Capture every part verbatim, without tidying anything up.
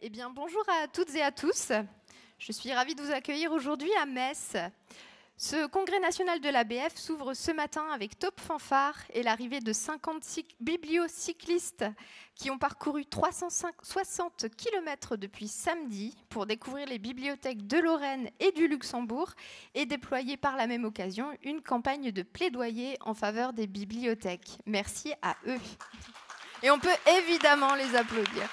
Eh bien, bonjour à toutes et à tous. Je suis ravie de vous accueillir aujourd'hui à Metz. Ce congrès national de l'A B F s'ouvre ce matin avec top fanfare et l'arrivée de cinquante bibliocyclistes qui ont parcouru trois cent soixante kilomètres depuis samedi pour découvrir les bibliothèques de Lorraine et du Luxembourg et déployer par la même occasion une campagne de plaidoyer en faveur des bibliothèques. Merci à eux. Et on peut évidemment les applaudir.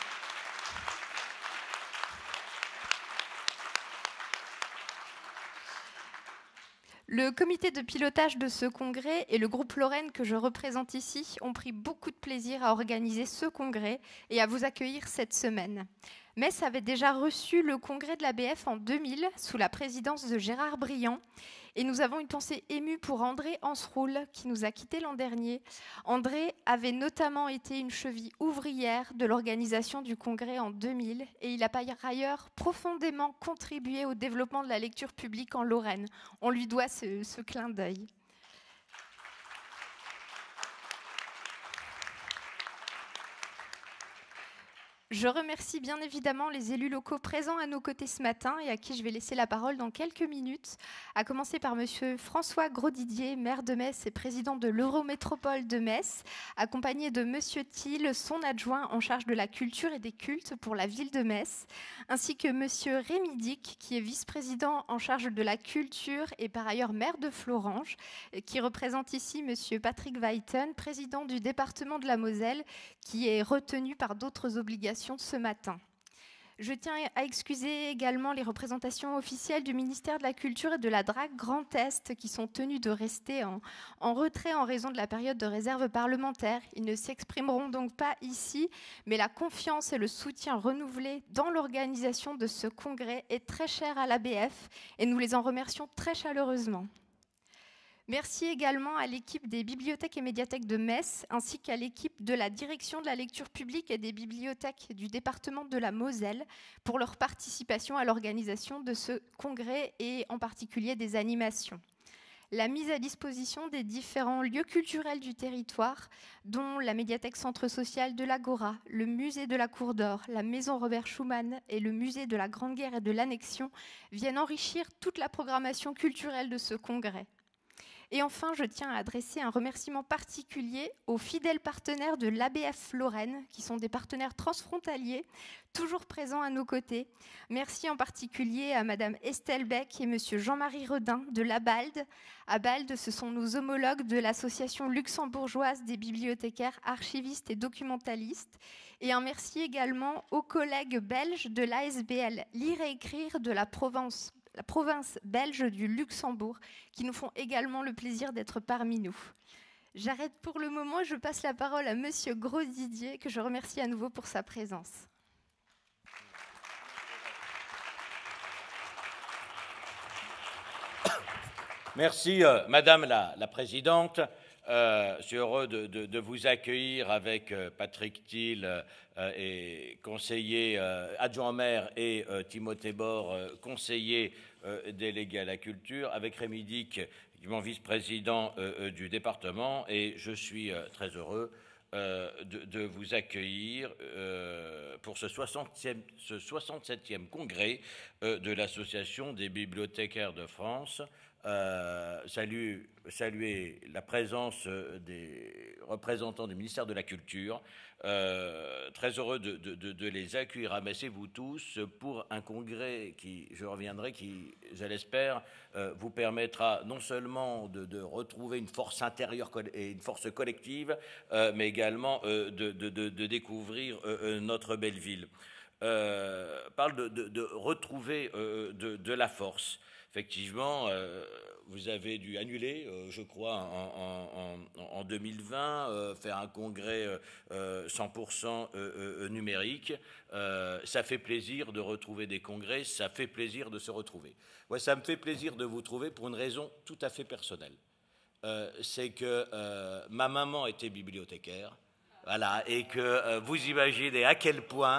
Le comité de pilotage de ce congrès et le groupe Lorraine que je représente ici ont pris beaucoup de plaisir à organiser ce congrès et à vous accueillir cette semaine. Metz avait déjà reçu le congrès de l'A B F en deux mille sous la présidence de Gérard Briand et nous avons une pensée émue pour André Anceroul qui nous a quittés l'an dernier. André avait notamment été une cheville ouvrière de l'organisation du congrès en deux mille et il a par ailleurs profondément contribué au développement de la lecture publique en Lorraine. On lui doit ce, ce clin d'œil. Je remercie bien évidemment les élus locaux présents à nos côtés ce matin et à qui je vais laisser la parole dans quelques minutes, à commencer par monsieur François Grosdidier, maire de Metz et président de l'Eurométropole de Metz, accompagné de monsieur Thiel, son adjoint en charge de la culture et des cultes pour la ville de Metz, ainsi que monsieur Rémi Dick, qui est vice-président en charge de la culture et par ailleurs maire de Florange, qui représente ici monsieur Patrick Weiten, président du département de la Moselle, qui est retenu par d'autres obligations ce matin. Je tiens à excuser également les représentations officielles du ministère de la Culture et de la D R A C Grand Est qui sont tenues de rester en, en retrait en raison de la période de réserve parlementaire. Ils ne s'exprimeront donc pas ici, mais la confiance et le soutien renouvelé dans l'organisation de ce congrès est très cher à l'A B F et nous les en remercions très chaleureusement. Merci également à l'équipe des bibliothèques et médiathèques de Metz, ainsi qu'à l'équipe de la direction de la lecture publique et des bibliothèques du département de la Moselle pour leur participation à l'organisation de ce congrès et en particulier des animations. La mise à disposition des différents lieux culturels du territoire, dont la médiathèque Centre Social de l'Agora, le musée de la Cour d'Or, la maison Robert Schuman et le musée de la Grande Guerre et de l'Annexion, viennent enrichir toute la programmation culturelle de ce congrès. Et enfin, je tiens à adresser un remerciement particulier aux fidèles partenaires de l'A B F Lorraine, qui sont des partenaires transfrontaliers, toujours présents à nos côtés. Merci en particulier à madame Estelle Beck et monsieur Jean-Marie Redin de l'Abalde. Abalde, ce sont nos homologues de l'association luxembourgeoise des bibliothécaires, archivistes et documentalistes. Et un merci également aux collègues belges de l'A S B L Lire et Écrire de la Provence. la province belge du Luxembourg, qui nous font également le plaisir d'être parmi nous. J'arrête pour le moment, je passe la parole à monsieur Grosdidier, que je remercie à nouveau pour sa présence. Merci, euh, Madame la, la Présidente. Euh, je suis heureux de, de, de vous accueillir avec euh, Patrick Thiel, euh, et conseiller euh, adjoint maire, et euh, Timothée Bord, euh, conseiller euh, délégué à la culture, avec Rémi Dick, mon vice-président euh, euh, du département, et je suis euh, très heureux euh, de, de vous accueillir euh, pour ce, soixantième, ce soixante-septième congrès euh, de l'Association des bibliothécaires de France. Euh, salut, saluer la présence des représentants du ministère de la Culture. Euh, très heureux de, de, de, de les accueillir à Metz et vous tous pour un congrès qui, je reviendrai, qui, je l'espère, euh, vous permettra non seulement de, de retrouver une force intérieure et une force collective, euh, mais également euh, de, de, de, de découvrir euh, notre belle ville. Euh, parle de, de, de retrouver euh, de, de la force. Effectivement, euh, vous avez dû annuler, euh, je crois, en, en, en, en deux mille vingt, euh, faire un congrès euh, cent pour cent euh, euh, numérique. Euh, ça fait plaisir de retrouver des congrès, ça fait plaisir de se retrouver. Ouais, ça me fait plaisir de vous trouver pour une raison tout à fait personnelle. Euh, c'est que euh, ma maman était bibliothécaire, voilà, et que euh, vous imaginez à quel point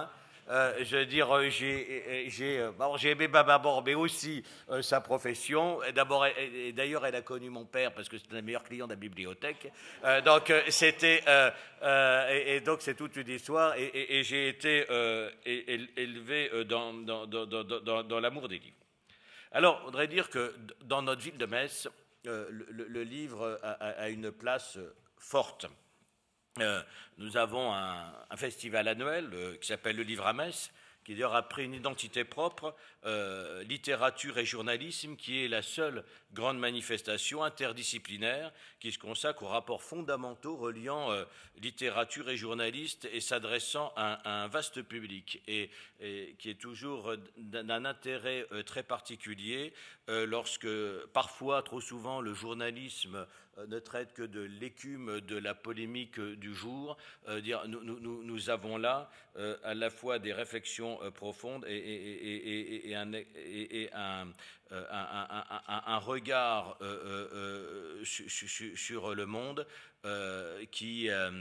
Euh, je veux dire, euh, j'ai, j'ai, euh, bon, j'ai aimé ma maman, mais aussi euh, sa profession. Et d'abord, et, et d'ailleurs, elle a connu mon père parce que c'était le meilleur client de la bibliothèque. Euh, donc, euh, c'était, euh, euh, et, et donc, c'est toute une histoire. Et, et, et j'ai été euh, élevé dans, dans, dans, dans, dans l'amour des livres. Alors, on voudrait dire que dans notre ville de Metz, euh, le, le livre a, a une place forte. Euh, nous avons un, un festival annuel euh, qui s'appelle le Livre à Metz, qui d'ailleurs a pris une identité propre, euh, littérature et journalisme, qui est la seule grande manifestation interdisciplinaire qui se consacre aux rapports fondamentaux reliant euh, littérature et journaliste et s'adressant à, à un vaste public, et, et qui est toujours d'un intérêt euh, très particulier euh, lorsque, parfois, trop souvent, le journalisme euh, ne traite que de l'écume de la polémique euh, du jour. Euh, dire, nous, nous, nous avons là euh, à la fois des réflexions euh, profondes et, et, et, et, un, et un, un, un, un, un regard euh, euh, sur, sur, sur le monde euh, qui, euh,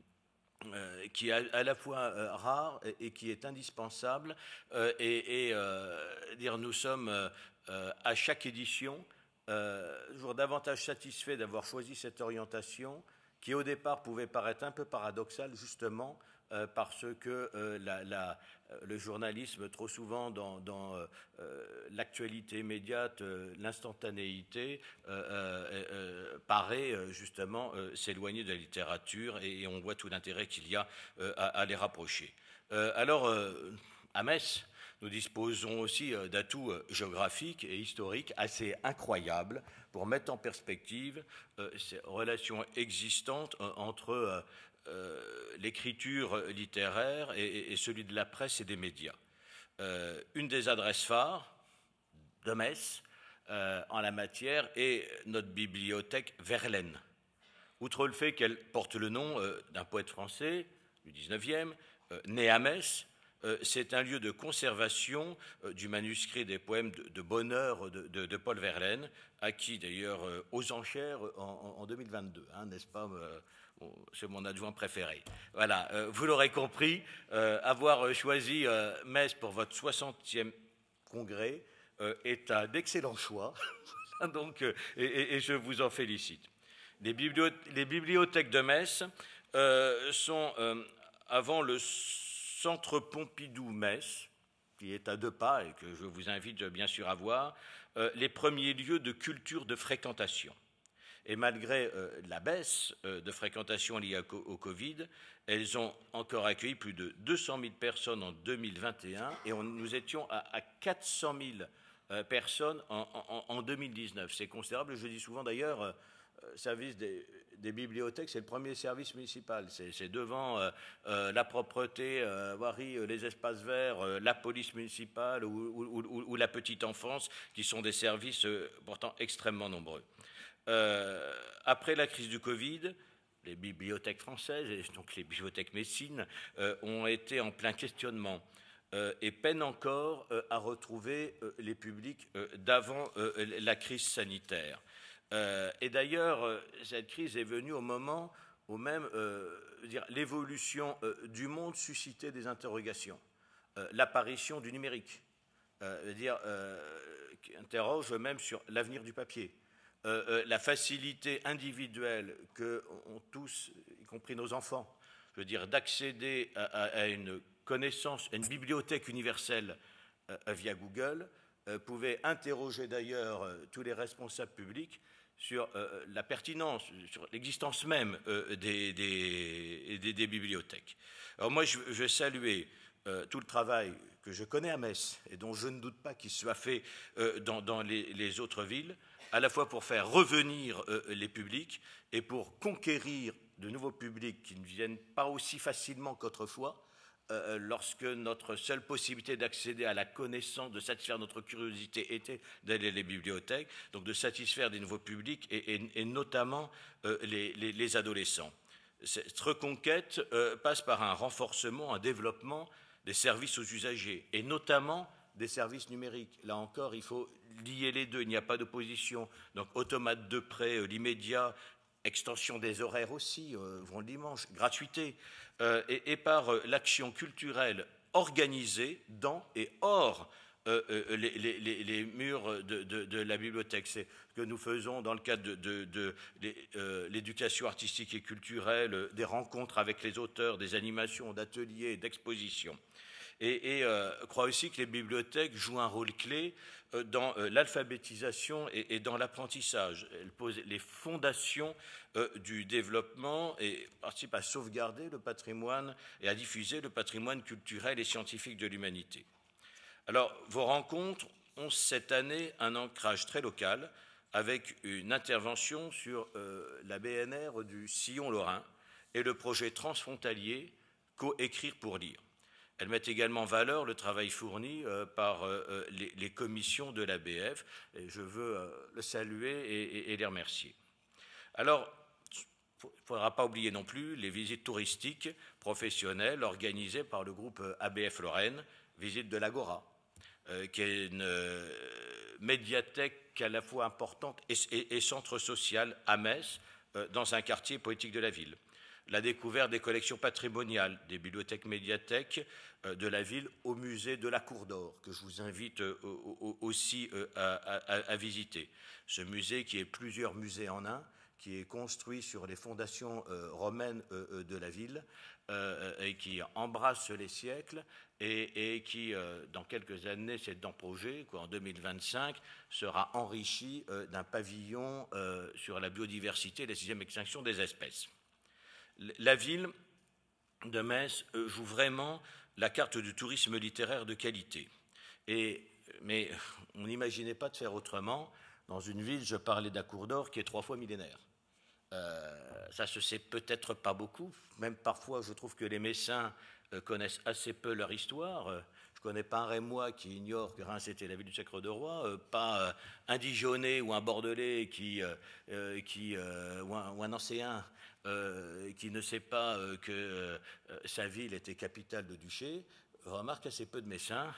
euh, qui est à la fois euh, rare et, et qui est indispensable. Euh, et et euh, dire, nous sommes euh, à chaque édition euh, toujours davantage satisfaits d'avoir choisi cette orientation qui au départ pouvait paraître un peu paradoxale, justement euh, parce que euh, la, la, le journalisme, trop souvent dans, dans euh, l'actualité immédiate, euh, l'instantanéité, euh, euh, euh, paraît euh, justement euh, s'éloigner de la littérature, et, et on voit tout l'intérêt qu'il y a euh, à, à les rapprocher. Euh, alors, euh, à Metz, nous disposons aussi d'atouts géographiques et historiques assez incroyables pour mettre en perspective euh, ces relations existantes euh, entre euh, l'écriture littéraire et, et celui de la presse et des médias. Euh, une des adresses phares de Metz euh, en la matière est notre bibliothèque Verlaine. Outre le fait qu'elle porte le nom euh, d'un poète français du dix-neuvième, euh, né à Metz, Euh, c'est un lieu de conservation euh, du manuscrit des poèmes de, de bonheur de, de, de Paul Verlaine, acquis d'ailleurs euh, aux enchères en, en deux mille vingt-deux, hein, n'est-ce pas euh, c'est mon adjoint préféré. Voilà, euh, vous l'aurez compris, euh, avoir choisi euh, Metz pour votre soixantième congrès euh, est un excellent choix, donc, euh, et, et je vous en félicite. Les, biblioth- les bibliothèques de Metz euh, sont, euh, avant le Centre Pompidou-Metz, qui est à deux pas et que je vous invite bien sûr à voir, euh, les premiers lieux de culture de fréquentation. Et malgré euh, la baisse euh, de fréquentation liée au, au Covid, elles ont encore accueilli plus de deux cent mille personnes en deux mille vingt et un, et on, nous étions à, à quatre cent mille euh, personnes en, en, en deux mille dix-neuf. C'est considérable. Je dis souvent d'ailleurs, euh, service des, des bibliothèques, c'est le premier service municipal. C'est, c'est devant euh, euh, la propreté, euh, voirie, euh, les espaces verts, euh, la police municipale ou, ou, ou, ou la petite enfance, qui sont des services euh, pourtant extrêmement nombreux. Euh, après la crise du Covid, les bibliothèques françaises, et donc les bibliothèques messines, euh, ont été en plein questionnement euh, et peinent encore euh, à retrouver euh, les publics euh, d'avant euh, la crise sanitaire. Euh, et d'ailleurs, euh, cette crise est venue au moment où même euh, dire, l'évolution euh, du monde suscitait des interrogations. Euh, l'apparition du numérique, euh, dire, euh, qui interroge même sur l'avenir du papier. Euh, euh, la facilité individuelle que ont tous, y compris nos enfants, je veux dire, d'accéder à, à, à une connaissance, à une bibliothèque universelle euh, via Google, euh, pouvait interroger d'ailleurs euh, tous les responsables publics sur euh, la pertinence, sur l'existence même euh, des, des, des, des bibliothèques. Alors moi, je veux saluer euh, tout le travail que je connais à Metz et dont je ne doute pas qu'il soit fait euh, dans, dans les, les autres villes, à la fois pour faire revenir euh, les publics et pour conquérir de nouveaux publics qui ne viennent pas aussi facilement qu'autrefois, euh, lorsque notre seule possibilité d'accéder à la connaissance, de satisfaire notre curiosité était d'aller à les bibliothèques, donc de satisfaire des nouveaux publics et, et, et notamment euh, les, les, les adolescents. Cette reconquête euh, passe par un renforcement, un développement des services aux usagers et notamment des services numériques. Là encore, il faut lier les deux, il n'y a pas d'opposition. Donc automate de prêt, euh, l'immédiat, extension des horaires aussi, euh, vont le dimanche, gratuité, euh, et, et par euh, l'action culturelle organisée dans et hors euh, euh, les, les, les, les murs de, de, de la bibliothèque. C'est ce que nous faisons dans le cadre de, de, de, de euh, l'éducation artistique et culturelle, des rencontres avec les auteurs, des animations, d'ateliers, d'expositions. Et, et euh, crois aussi que les bibliothèques jouent un rôle clé euh, dans euh, l'alphabétisation et, et dans l'apprentissage. Elles posent les fondations euh, du développement et participent à sauvegarder le patrimoine et à diffuser le patrimoine culturel et scientifique de l'humanité. Alors, vos rencontres ont cette année un ancrage très local avec une intervention sur euh, la B N R du Sillon Lorrain et le projet transfrontalier Co-écrire pour lire. Elles mettent également en valeur le travail fourni euh, par euh, les, les commissions de l'A B F, et je veux euh, le saluer et, et, et les remercier. Alors, il ne faudra pas oublier non plus les visites touristiques professionnelles organisées par le groupe A B F Lorraine, visite de l'Agora, euh, qui est une euh, médiathèque à la fois importante et, et, et centre social à Metz, euh, dans un quartier poétique de la ville. La découverte des collections patrimoniales, des bibliothèques médiathèques euh, de la ville au musée de la Cour d'Or, que je vous invite euh, aussi euh, à, à, à visiter. Ce musée qui est plusieurs musées en un, qui est construit sur les fondations euh, romaines euh, de la ville euh, et qui embrasse les siècles et, et qui, euh, dans quelques années, c'est dans projet, quoi, en deux mille vingt-cinq, sera enrichi euh, d'un pavillon euh, sur la biodiversité et la sixième extinction des espèces. La ville de Metz joue vraiment la carte du tourisme littéraire de qualité. Et, mais on n'imaginait pas de faire autrement. Dans une ville, je parlais de la Cour d'Or, qui est trois fois millénaire. Euh, ça se sait peut-être pas beaucoup. Même parfois, je trouve que les Messins euh, connaissent assez peu leur histoire. Euh, je ne connais pas un Rémois qui ignore que Reims était la ville du Sacre de Roi, euh, pas euh, un Dijonais ou un Bordelais qui, euh, qui, euh, ou, un, ou un Nancéen Euh, qui ne sait pas euh, que euh, sa ville était capitale de duché. Remarque assez peu de Messins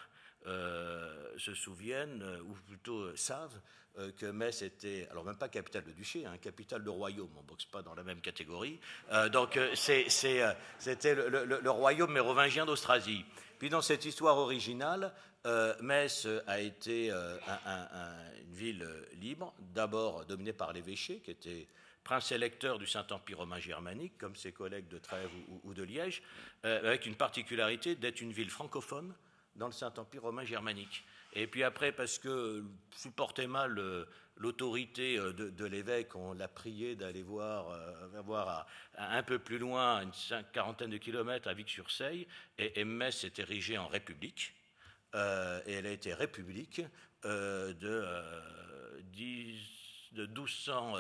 euh, se souviennent, euh, ou plutôt euh, savent, euh, que Metz était, alors même pas capitale de duché, hein, capitale de royaume, on ne boxe pas dans la même catégorie. Euh, donc euh, c'est, c'est, euh, c'était le, le, le royaume mérovingien d'Austrasie. Puis dans cette histoire originale, euh, Metz a été euh, un, un, un, une ville libre, d'abord dominée par l'évêché, qui était prince électeur du Saint-Empire romain germanique, comme ses collègues de Trèves ou, ou de Liège, euh, avec une particularité d'être une ville francophone dans le Saint-Empire romain germanique. Et puis après, parce que supportait mal euh, l'autorité de, de l'évêque, on l'a prié d'aller voir, euh, voir à, à un peu plus loin, une cinq, quarantaine de kilomètres, à Vic-sur-Seille, et, et Metz s'est érigée en république, euh, et elle a été république euh, de euh, dix... de douze cent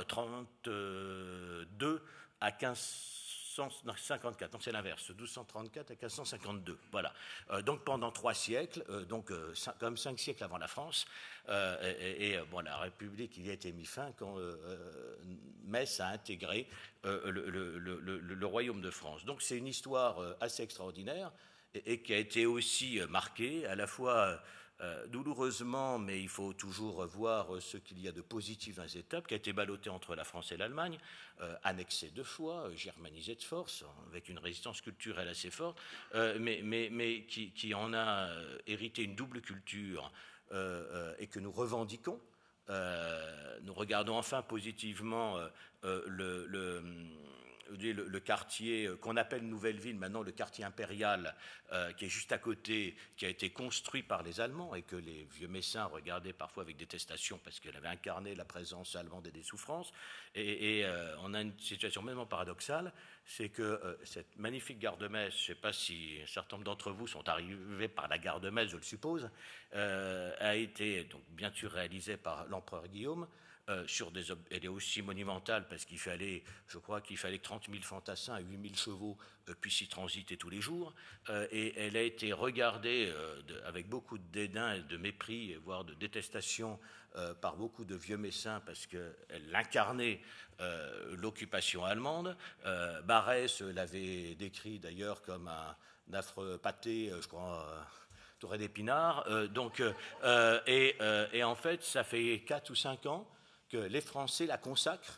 trente-deux à quinze cent cinquante-quatre. Non, c'est l'inverse, douze cent trente-quatre à quinze cent cinquante-deux. Voilà. Euh, donc pendant trois siècles, euh, donc euh, cinq, quand même cinq siècles avant la France, euh, et, et bon, la République il y a été mis fin quand euh, Metz a intégré euh, le, le, le, le, le royaume de France. Donc c'est une histoire euh, assez extraordinaire et, et qui a été aussi euh, marquée à la fois Euh, douloureusement, mais il faut toujours voir ce qu'il y a de positif dans les étapes, qui a été ballottée entre la France et l'Allemagne, euh, annexée deux fois, euh, germanisée de force, avec une résistance culturelle assez forte, euh, mais, mais, mais qui, qui en a euh, hérité une double culture euh, euh, et que nous revendiquons. Euh, nous regardons enfin positivement euh, euh, le... le Le, le quartier qu'on appelle Nouvelle-Ville, maintenant le quartier impérial, euh, qui est juste à côté, qui a été construit par les Allemands et que les vieux Messins regardaient parfois avec détestation parce qu'elle avait incarné la présence allemande et des souffrances. Et, et euh, on a une situation même paradoxale, c'est que euh, cette magnifique gare de Metz, je ne sais pas si un certain nombre d'entre vous sont arrivés par la gare de Metz, je le suppose, euh, a été donc bien sûr réalisée par l'empereur Guillaume. Euh, sur des, elle est aussi monumentale parce qu'il fallait, je crois qu'il fallait que trente mille fantassins à huit mille chevaux euh, puissent y transiter tous les jours. Euh, et elle a été regardée euh, de, avec beaucoup de dédain et de mépris, voire de détestation euh, par beaucoup de vieux Messins parce qu'elle incarnait euh, l'occupation allemande. Euh, Barès l'avait décrit d'ailleurs comme un, un affreux pâté, je crois. Euh, Touré d'épinards. Euh, donc, euh, et, euh, et en fait, ça fait quatre ou cinq ans que les Français la consacrent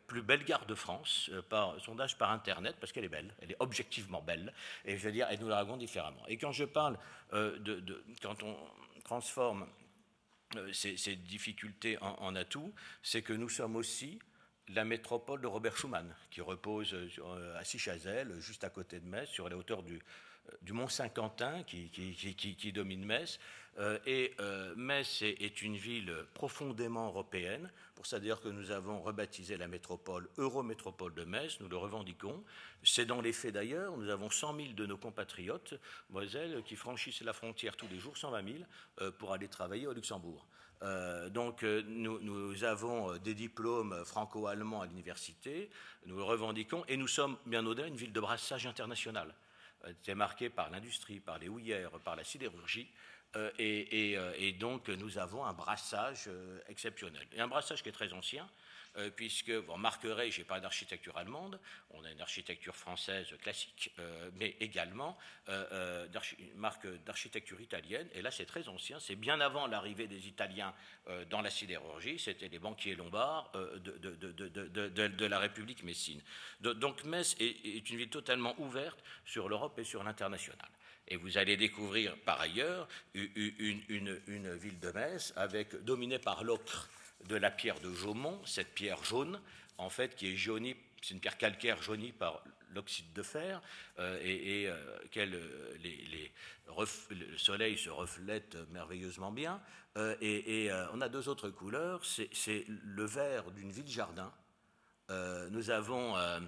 plus belle gare de France, euh, par sondage par Internet, parce qu'elle est belle, elle est objectivement belle, et je veux dire, et nous la racontons différemment. Et quand je parle euh, de, de... Quand on transforme euh, ces, ces difficultés en, en atouts, c'est que nous sommes aussi la métropole de Robert Schuman, qui repose à Sichazel, juste à côté de Metz, sur les hauteurs du, du Mont Saint-Quentin, qui, qui, qui, qui domine Metz. Euh, et euh, Metz est, est une ville profondément européenne. Pour ça, d'ailleurs, que nous avons rebaptisé la métropole Eurométropole de Metz, nous le revendiquons. C'est dans les faits, d'ailleurs. Nous avons cent mille de nos compatriotes, Moselle, qui franchissent la frontière tous les jours, cent vingt mille, euh, pour aller travailler au Luxembourg. Euh, donc euh, nous, nous avons des diplômes franco-allemands à l'université, nous le revendiquons, et nous sommes bien au-delà une ville de brassage international. Euh, c'est marqué par l'industrie, par les houillères, par la sidérurgie, euh, et, et, euh, et donc nous avons un brassage euh, exceptionnel. Et un brassage qui est très ancien, euh, puisque vous remarquerez, je n'ai pas d'architecture allemande, on a une architecture française classique, euh, mais également euh, euh, une marque d'architecture italienne, et là c'est très ancien, c'est bien avant l'arrivée des Italiens euh, dans la sidérurgie, c'était les banquiers lombards euh, de, de, de, de, de, de, de la République messine. De, donc Metz est, est une ville totalement ouverte sur l'Europe et sur l'international. Et vous allez découvrir par ailleurs une, une, une ville de Metz avec, dominée par l'ocre de la pierre de Jaumont, cette pierre jaune, en fait, qui est jaunie, c'est une pierre calcaire jaunie par l'oxyde de fer, euh, et, et euh, qu'elle, les, les ref, le soleil se reflète merveilleusement bien. Euh, et et euh, on a deux autres couleurs, c'est, c'est le vert d'une ville-jardin. Euh, nous avons euh,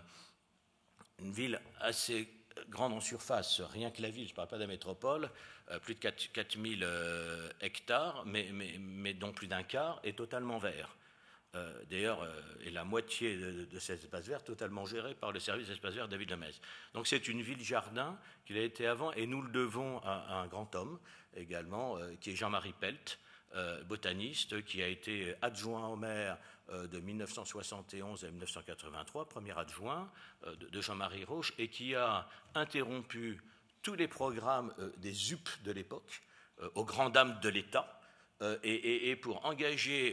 une ville assez grande en surface, rien que la ville, je ne parle pas de la métropole, euh, plus de quatre mille euh, hectares, mais, mais, mais dont plus d'un quart est totalement vert. Euh, D'ailleurs, euh, et la moitié de, de ces espaces verts totalement gérés par le service d'espaces verts de la ville de Metz. Donc c'est une ville-jardin qu'il a été avant, et nous le devons à, à un grand homme également, euh, qui est Jean-Marie Pelt, euh, botaniste, qui a été adjoint au maire de mille neuf cent soixante et onze à mille neuf cent quatre-vingt-trois, premier adjoint de Jean-Marie Roche, et qui a interrompu tous les programmes des U P de l'époque, aux grandes dames de l'État, et, et, et pour engager,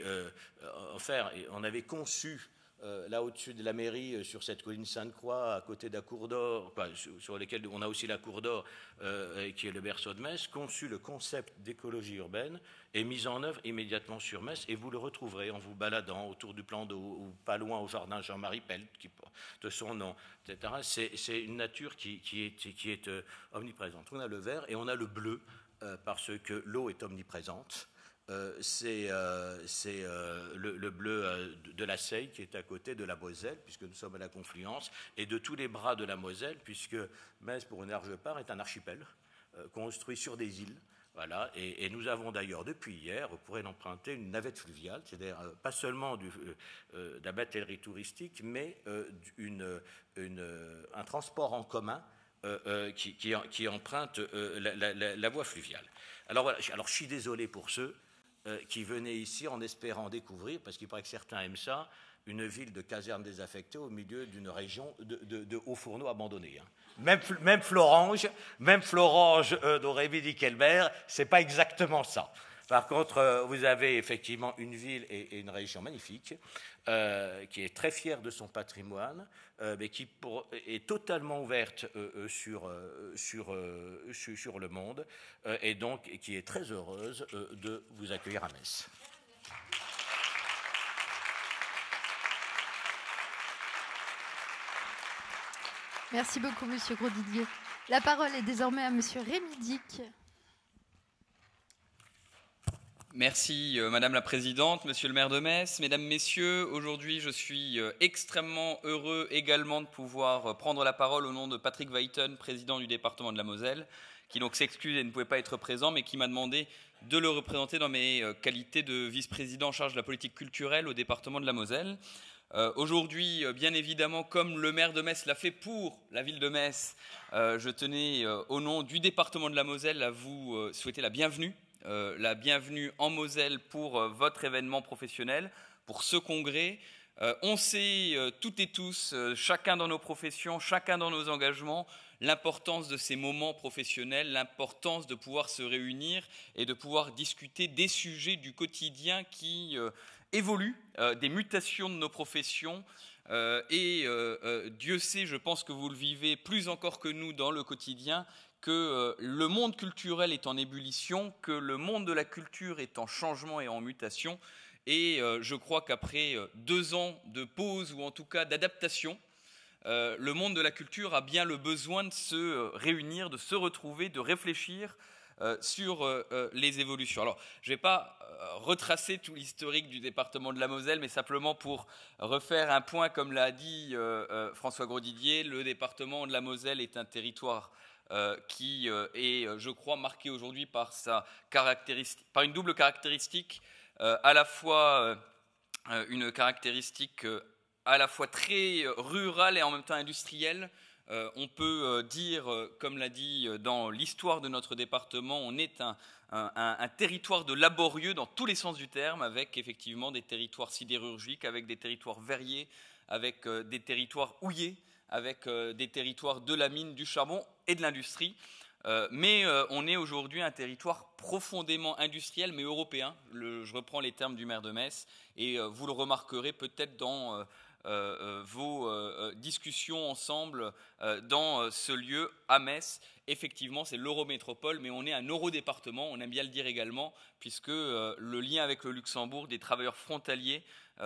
en faire, on avait conçu Euh, là au-dessus de la mairie, euh, sur cette colline Sainte-Croix, à côté de la Cour d'Or, enfin, sur, sur lesquelles on a aussi la Cour d'Or, euh, qui est le berceau de Metz, conçu le concept d'écologie urbaine et mis en œuvre immédiatement sur Metz, et vous le retrouverez en vous baladant autour du plan d'eau, ou pas loin au jardin Jean-Marie Pelt, qui porte son nom, et cetera. C'est, c'est une nature qui, qui est, qui est euh, omniprésente. On a le vert et on a le bleu, euh, parce que l'eau est omniprésente. Euh, c'est euh, euh, le, le bleu euh, de la Seille, qui est à côté de la Moselle, puisque nous sommes à la confluence, et de tous les bras de la Moselle, puisque Metz, pour une large part, est un archipel euh, construit sur des îles. Voilà, et, et nous avons d'ailleurs, depuis hier, vous pourrez emprunter une navette fluviale, c'est-à-dire euh, pas seulement du, euh, de la batellerie touristique, mais euh, une, une, un transport en commun euh, euh, qui, qui, qui emprunte euh, la, la, la voie fluviale. Alors voilà, alors je suis désolé pour ceux qui venaient ici en espérant découvrir, parce qu'il paraît que certains aiment ça, une ville de casernes désaffectée au milieu d'une région de, de, de hauts fourneaux abandonnés. Hein. Même, même Florange, même Florange euh, d'Aurélie Dickelmer, c'est pas exactement ça. Par contre, euh, vous avez effectivement une ville et, et une région magnifique, euh, qui est très fière de son patrimoine, euh, mais qui pour, est totalement ouverte euh, sur, euh, sur, euh, sur, sur le monde, euh, et donc et qui est très heureuse euh, de vous accueillir à Metz. Merci beaucoup, Monsieur Grosdidier. La parole est désormais à Monsieur Rémy Dick. Merci euh, Madame la Présidente, Monsieur le maire de Metz, Mesdames, Messieurs. Aujourd'hui, je suis euh, extrêmement heureux également de pouvoir euh, prendre la parole au nom de Patrick Weiten, président du département de la Moselle, qui donc s'excuse et ne pouvait pas être présent, mais qui m'a demandé de le représenter dans mes euh, qualités de vice-président en charge de la politique culturelle au département de la Moselle. Euh, Aujourd'hui, euh, bien évidemment, comme le maire de Metz l'a fait pour la ville de Metz, euh, je tenais, euh, au nom du département de la Moselle, à vous euh, souhaiter la bienvenue. Euh, la bienvenue en Moselle pour euh, votre événement professionnel, pour ce congrès. Euh, on sait euh, toutes et tous, euh, chacun dans nos professions, chacun dans nos engagements, l'importance de ces moments professionnels, l'importance de pouvoir se réunir et de pouvoir discuter des sujets du quotidien qui euh, évoluent, euh, des mutations de nos professions, Euh, et euh, euh, Dieu sait, je pense que vous le vivez plus encore que nous dans le quotidien, que euh, le monde culturel est en ébullition, que le monde de la culture est en changement et en mutation. Et euh, je crois qu'après euh, deux ans de pause, ou en tout cas d'adaptation, euh, le monde de la culture a bien le besoin de se euh, réunir, de se retrouver, de réfléchir Euh, sur euh, euh, les évolutions. Alors, je ne vais pas euh, retracer tout l'historique du département de la Moselle, mais simplement pour refaire un point, comme l'a dit euh, euh, François Grosdidier, le département de la Moselle est un territoire euh, qui euh, est, je crois, marqué aujourd'hui par, sa caractéristique, par une double caractéristique, euh, à la fois euh, une caractéristique euh, à la fois très rurale et en même temps industrielle. Euh, on peut euh, dire, euh, comme l'a dit euh, dans l'histoire de notre département, on est un, un, un territoire de laborieux dans tous les sens du terme, avec effectivement des territoires sidérurgiques, avec des territoires verriers, avec euh, des territoires houillers, avec euh, des territoires de la mine, du charbon et de l'industrie. Euh, mais euh, on est aujourd'hui un territoire profondément industriel, mais européen. Le, je reprends les termes du maire de Metz, et euh, vous le remarquerez peut-être dans... Euh, Euh, vos euh, discussions ensemble euh, dans euh, ce lieu à Metz. Effectivement, c'est l'Eurométropole, mais on est un eurodépartement, on aime bien le dire également, puisque euh, le lien avec le Luxembourg, des travailleurs frontaliers,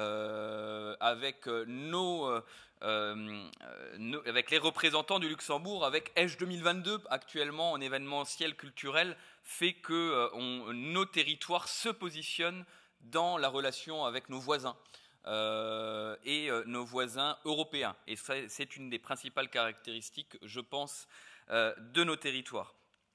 euh, avec, euh, nos, euh, euh, nos, avec les représentants du Luxembourg, avec H deux mille vingt-deux, actuellement en événementiel culturel, fait que euh, on, nos territoires se positionnent dans la relation avec nos voisins. Euh, et euh, nos voisins européens. Et ça, c'est une des principales caractéristiques, je pense, euh, de nos territoires.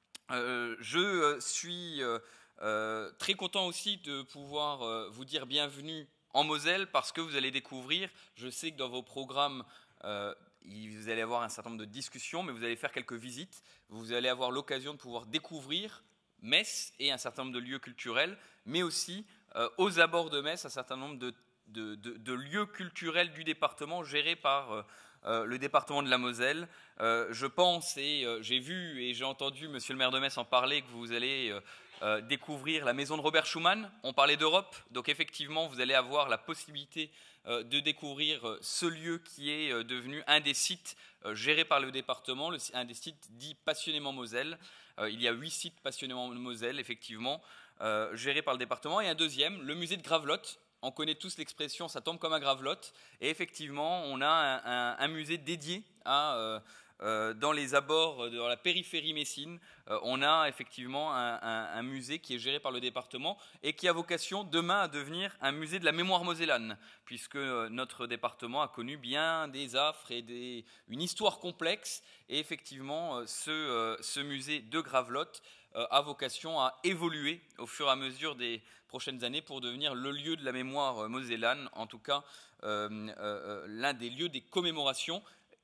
Euh, je euh, suis euh, euh, très content aussi de pouvoir euh, vous dire bienvenue en Moselle, parce que vous allez découvrir, je sais que dans vos programmes, euh, vous allez avoir un certain nombre de discussions, mais vous allez faire quelques visites, vous allez avoir l'occasion de pouvoir découvrir Metz et un certain nombre de lieux culturels, mais aussi euh, aux abords de Metz, un certain nombre de De, de, de lieux culturels du département gérés par euh, le département de la Moselle. Euh, je pense, et euh, j'ai vu et j'ai entendu monsieur le maire de Metz en parler, que vous allez euh, euh, découvrir la maison de Robert Schuman. On parlait d'Europe, donc effectivement vous allez avoir la possibilité euh, de découvrir euh, ce lieu qui est euh, devenu un des sites euh, gérés par le département, le, un des sites dits passionnément Moselle. Euh, il y a huit sites passionnément Moselle, effectivement, euh, gérés par le département, et un deuxième, le musée de Gravelotte. On connaît tous l'expression « ça tombe comme un gravelotte », et effectivement, on a un, un, un musée dédié à, euh, euh, dans les abords, dans la périphérie messine, euh, on a effectivement un, un, un musée qui est géré par le département et qui a vocation demain à devenir un musée de la mémoire mosellane, puisque notre département a connu bien des affres et des, une histoire complexe, et effectivement, ce, euh, ce musée de Gravelotte euh, a vocation à évoluer au fur et à mesure des prochaines années pour devenir le lieu de la mémoire mosellane, en tout cas euh, euh, l'un des lieux des commémorations.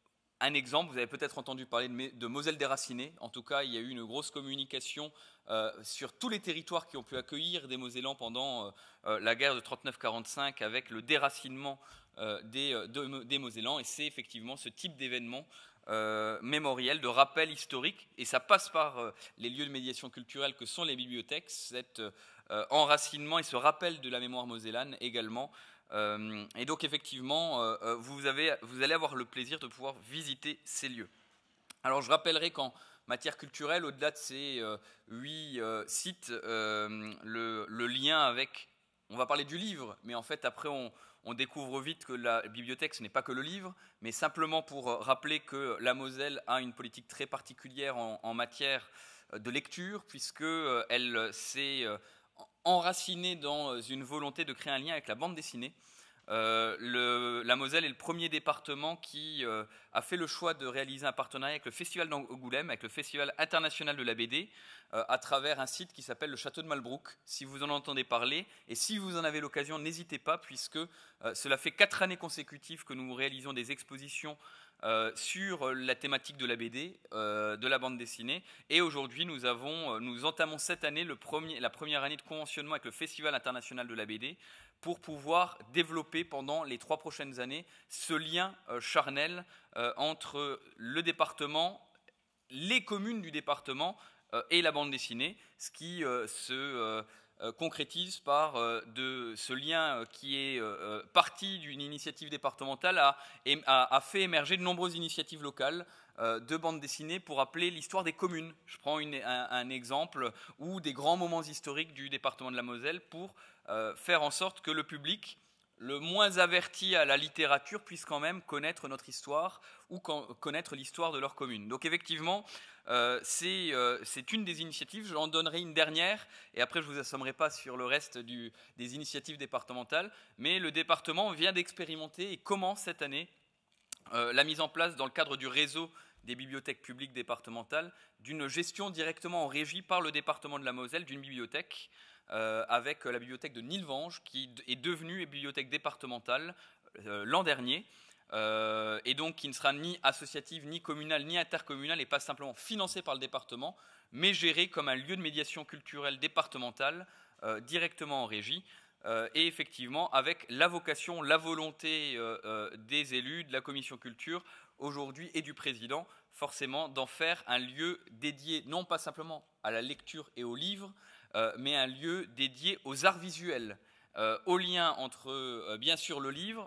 Un exemple, vous avez peut-être entendu parler de, de Moselle déracinée. En tout cas, il y a eu une grosse communication euh, sur tous les territoires qui ont pu accueillir des Mosellans pendant euh, la guerre de trente-neuf quarante-cinq, avec le déracinement euh, des, de, des Mosellans. Et c'est effectivement ce type d'événement euh, mémoriel, de rappel historique. Et ça passe par euh, les lieux de médiation culturelle que sont les bibliothèques, cet euh, enracinement et ce rappel de la mémoire mosellane également. Euh, et donc effectivement, euh, vous, avez, vous allez avoir le plaisir de pouvoir visiter ces lieux. Alors je rappellerai qu'en matière culturelle, au-delà de ces euh, huit euh, sites, euh, le, le lien avec, on va parler du livre, mais en fait après on, on découvre vite que la bibliothèque ce n'est pas que le livre, mais simplement pour rappeler que la Moselle a une politique très particulière en, en matière de lecture, puisqu'elle s'est enraciné dans une volonté de créer un lien avec la bande dessinée. Euh, le, la Moselle est le premier département qui euh, a fait le choix de réaliser un partenariat avec le Festival d'Angoulême, avec le Festival international de la B D, euh, à travers un site qui s'appelle le Château de Malbrouck. Si vous en entendez parler, et si vous en avez l'occasion, n'hésitez pas, puisque euh, cela fait quatre années consécutives que nous réalisons des expositions Euh, sur la thématique de la B D, euh, de la bande dessinée. Et aujourd'hui, nous, avons, nous entamons cette année le premier, la première année de conventionnement avec le Festival international de la B D pour pouvoir développer pendant les trois prochaines années ce lien euh, charnel euh, entre le département, les communes du département euh, et la bande dessinée, ce qui euh, se... Euh, euh, concrétise par euh, de, ce lien qui est euh, parti d'une initiative départementale, a, a, a fait émerger de nombreuses initiatives locales euh, de bandes dessinées pour rappeler l'histoire des communes. Je prends une, un, un exemple, ou des grands moments historiques du département de la Moselle pour euh, faire en sorte que le public, le moins averti à la littérature, puisse quand même connaître notre histoire ou connaître l'histoire de leur commune. Donc effectivement, euh, c'est euh, une des initiatives. J'en donnerai une dernière, et après je ne vous assommerai pas sur le reste du, des initiatives départementales, mais le département vient d'expérimenter et commence cette année euh, la mise en place, dans le cadre du réseau des bibliothèques publiques départementales, d'une gestion directement en régie par le département de la Moselle d'une bibliothèque, Euh, avec la bibliothèque de Nilvange, qui est devenue bibliothèque départementale euh, l'an dernier, euh, et donc qui ne sera ni associative, ni communale, ni intercommunale, et pas simplement financée par le département, mais gérée comme un lieu de médiation culturelle départementale, euh, directement en régie, euh, et effectivement avec la vocation, la volonté euh, euh, des élus, de la commission culture, aujourd'hui, et du président, forcément, d'en faire un lieu dédié, non pas simplement à la lecture et aux livres, Euh, mais un lieu dédié aux arts visuels, euh, au lien entre, euh, bien sûr, le livre,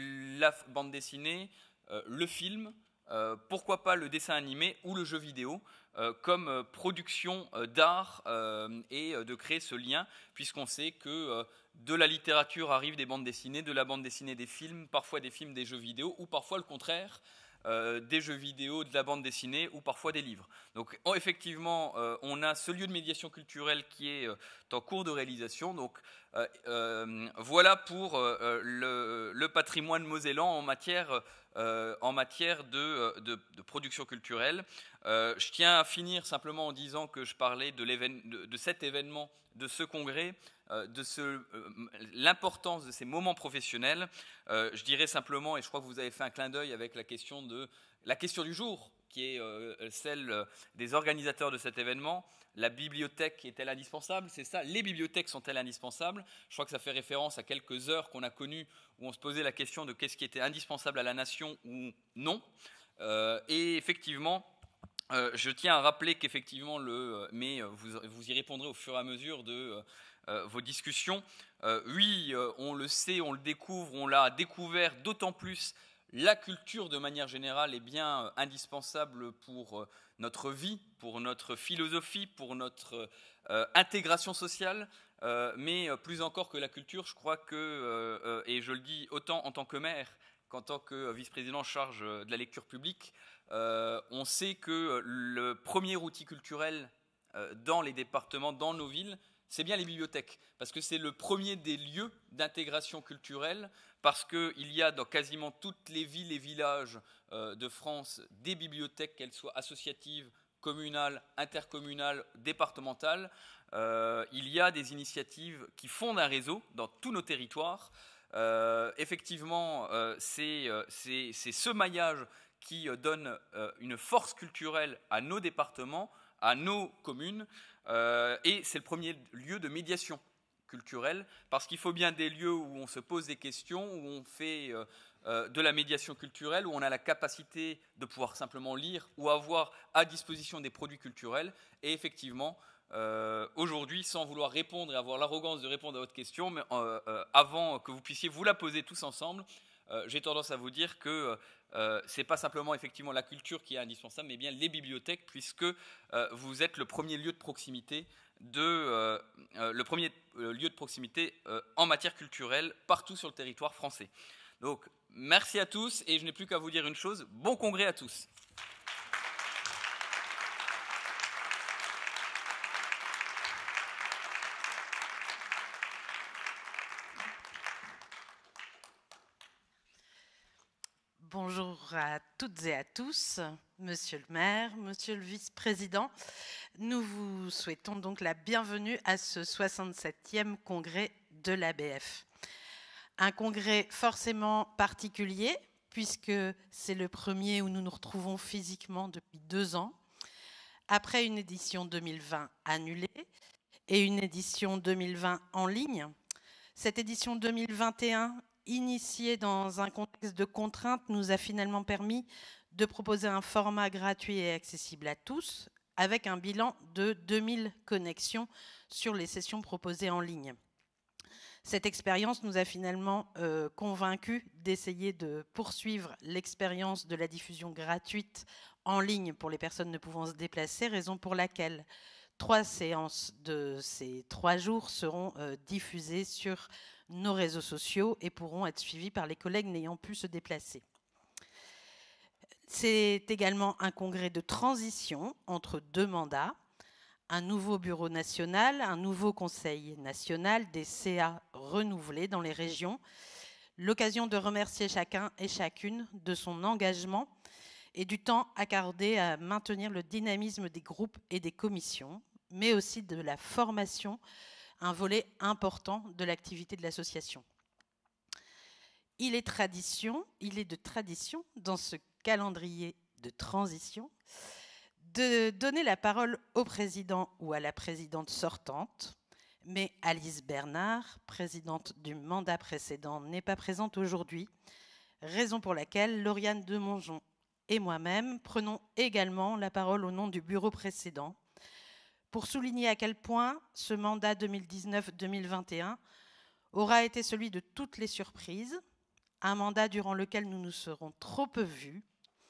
la bande dessinée, euh, le film, euh, pourquoi pas le dessin animé ou le jeu vidéo, euh, comme euh, production euh, d'art, euh, et euh, de créer ce lien, puisqu'on sait que euh, de la littérature arrivent des bandes dessinées, de la bande dessinée des films, parfois des films, des jeux vidéo, ou parfois le contraire, Euh, des jeux vidéo, de la bande dessinée ou parfois des livres. Donc oh, effectivement, euh, on a ce lieu de médiation culturelle qui est euh, en cours de réalisation. Donc euh, euh, voilà pour euh, le, le patrimoine mosellan en matière, euh, en matière de, de, de production culturelle. Euh, je tiens à finir simplement en disant que je parlais de, de, de cet événement, de ce congrès, de ce, l'importance de ces moments professionnels. Euh, je dirais simplement, et je crois que vous avez fait un clin d'œil avec la question, de, la question du jour, qui est euh, celle des organisateurs de cet événement. La bibliothèque est-elle indispensable? C'est ça, les bibliothèques sont-elles indispensables? Je crois que ça fait référence à quelques heures qu'on a connues où on se posait la question de qu'est-ce qui était indispensable à la nation ou non. Euh, et effectivement, euh, je tiens à rappeler qu'effectivement, le, mais vous, vous y répondrez au fur et à mesure de Euh, vos discussions. Euh, oui, euh, on le sait, on le découvre, on l'a découvert, d'autant plus la culture de manière générale est bien euh, indispensable pour euh, notre vie, pour notre philosophie, pour notre euh, intégration sociale, euh, mais euh, plus encore que la culture, je crois que, euh, euh, et je le dis autant en tant que maire qu'en tant que vice-président en charge de la lecture publique, euh, on sait que le premier outil culturel euh, dans les départements, dans nos villes, c'est bien les bibliothèques, parce que c'est le premier des lieux d'intégration culturelle, parce qu'il y a dans quasiment toutes les villes et villages euh, de France des bibliothèques, qu'elles soient associatives, communales, intercommunales, départementales. Euh, il y a des initiatives qui fondent un réseau dans tous nos territoires. Euh, effectivement, euh, c'est euh, ce maillage qui euh, donne euh, une force culturelle à nos départements, à nos communes, euh, et c'est le premier lieu de médiation culturelle, parce qu'il faut bien des lieux où on se pose des questions, où on fait euh, euh, de la médiation culturelle, où on a la capacité de pouvoir simplement lire ou avoir à disposition des produits culturels. Et effectivement, euh, aujourd'hui, sans vouloir répondre et avoir l'arrogance de répondre à votre question, mais euh, euh, avant que vous puissiez vous la poser tous ensemble, euh, j'ai tendance à vous dire que Euh, ce n'est pas simplement effectivement la culture qui est indispensable, mais bien les bibliothèques, puisque euh, vous êtes le premier lieu de proximité, de, euh, euh, le premier euh, lieu de proximité euh, en matière culturelle partout sur le territoire français. Donc merci à tous, et je n'ai plus qu'à vous dire une chose, bon congrès à tous. Bonjour à toutes et à tous, monsieur le maire, monsieur le vice-président. Nous vous souhaitons donc la bienvenue à ce soixante-septième congrès de l'A B F. Un congrès forcément particulier, puisque c'est le premier où nous nous retrouvons physiquement depuis deux ans, après une édition deux mille vingt annulée et une édition deux mille vingt en ligne. Cette édition deux mille vingt et un, initiée dans un contexte de contraintes, nous a finalement permis de proposer un format gratuit et accessible à tous, avec un bilan de deux mille connexions sur les sessions proposées en ligne. Cette expérience nous a finalement euh, convaincus d'essayer de poursuivre l'expérience de la diffusion gratuite en ligne pour les personnes ne pouvant se déplacer, raison pour laquelle trois séances de ces trois jours seront euh, diffusées sur nos réseaux sociaux et pourront être suivies par les collègues n'ayant pu se déplacer. C'est également un congrès de transition entre deux mandats, un nouveau bureau national, un nouveau conseil national, des C A renouvelés dans les régions, l'occasion de remercier chacun et chacune de son engagement et du temps accordé à maintenir le dynamisme des groupes et des commissions, mais aussi de la formation, un volet important de l'activité de l'association. Il est tradition, il est de tradition dans ce calendrier de transition de donner la parole au président ou à la présidente sortante, mais Alice Bernard, présidente du mandat précédent, n'est pas présente aujourd'hui, raison pour laquelle Lauriane Demongeon et moi-même prenons également la parole au nom du bureau précédent pour souligner à quel point ce mandat deux mille dix-neuf deux mille vingt et un aura été celui de toutes les surprises, un mandat durant lequel nous nous serons trop peu vus.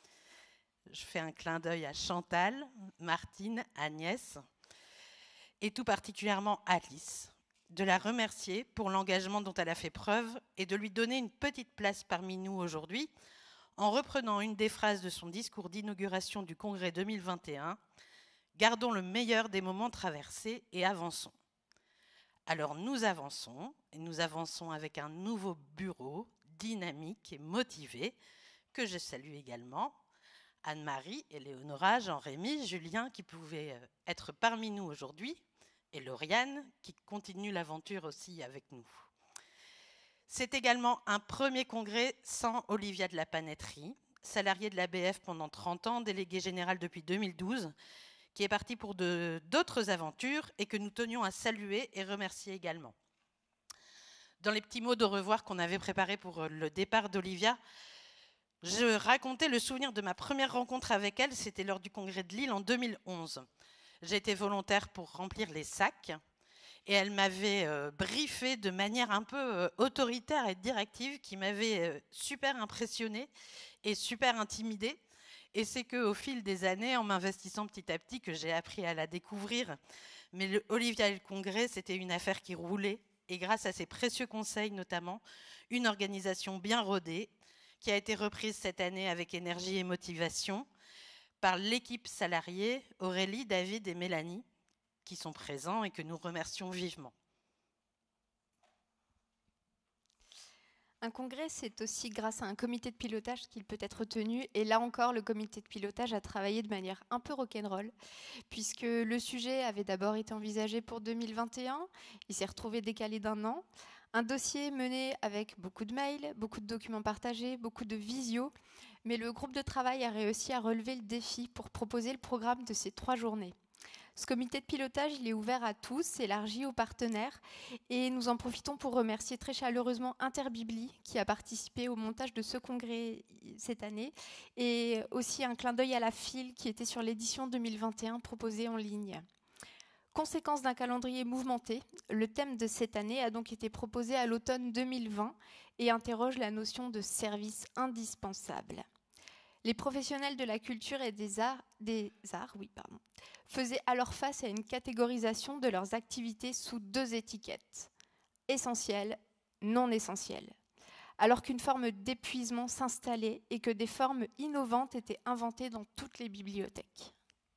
Je fais un clin d'œil à Chantal, Martine, Agnès, et tout particulièrement Alice, de la remercier pour l'engagement dont elle a fait preuve et de lui donner une petite place parmi nous aujourd'hui, en reprenant une des phrases de son discours d'inauguration du Congrès deux mille vingt et un, « Gardons le meilleur des moments traversés et avançons ». Alors nous avançons, et nous avançons avec un nouveau bureau dynamique et motivé, que je salue également, Anne-Marie, Éléonora, Jean-Rémy, Julien qui pouvaient être parmi nous aujourd'hui et Lauriane qui continue l'aventure aussi avec nous. C'est également un premier congrès sans Olivia de la Panettrie, salariée de l'A B F pendant trente ans, déléguée générale depuis deux mille douze, qui est partie pour d'autres aventures et que nous tenions à saluer et remercier également. Dans les petits mots de revoir qu'on avait préparés pour le départ d'Olivia, je racontais le souvenir de ma première rencontre avec elle, c'était lors du congrès de Lille en deux mille onze. J'étais volontaire pour remplir les sacs et elle m'avait euh, briefé de manière un peu euh, autoritaire et directive qui m'avait euh, super impressionnée et super intimidée. Et c'est qu'au fil des années, en m'investissant petit à petit, que j'ai appris à la découvrir. Mais le Olivia et le congrès, c'était une affaire qui roulait et grâce à ses précieux conseils notamment, une organisation bien rodée qui a été reprise cette année avec énergie et motivation par l'équipe salariée, Aurélie, David et Mélanie, qui sont présents et que nous remercions vivement. Un congrès, c'est aussi grâce à un comité de pilotage qu'il peut être tenu. Et là encore, le comité de pilotage a travaillé de manière un peu rock'n'roll, puisque le sujet avait d'abord été envisagé pour deux mille vingt et un. Il s'est retrouvé décalé d'un an. Un dossier mené avec beaucoup de mails, beaucoup de documents partagés, beaucoup de visio. Mais le groupe de travail a réussi à relever le défi pour proposer le programme de ces trois journées. Ce comité de pilotage, il est ouvert à tous, élargi aux partenaires. Et nous en profitons pour remercier très chaleureusement Interbibli, qui a participé au montage de ce congrès cette année. Et aussi un clin d'œil à la F I L, qui était sur l'édition deux mille vingt et un proposée en ligne. Conséquence d'un calendrier mouvementé, le thème de cette année a donc été proposé à l'automne deux mille vingt et interroge la notion de service indispensable. Les professionnels de la culture et des arts, des arts oui, pardon, faisaient alors face à une catégorisation de leurs activités sous deux étiquettes, essentielles, non essentielles, alors qu'une forme d'épuisement s'installait et que des formes innovantes étaient inventées dans toutes les bibliothèques.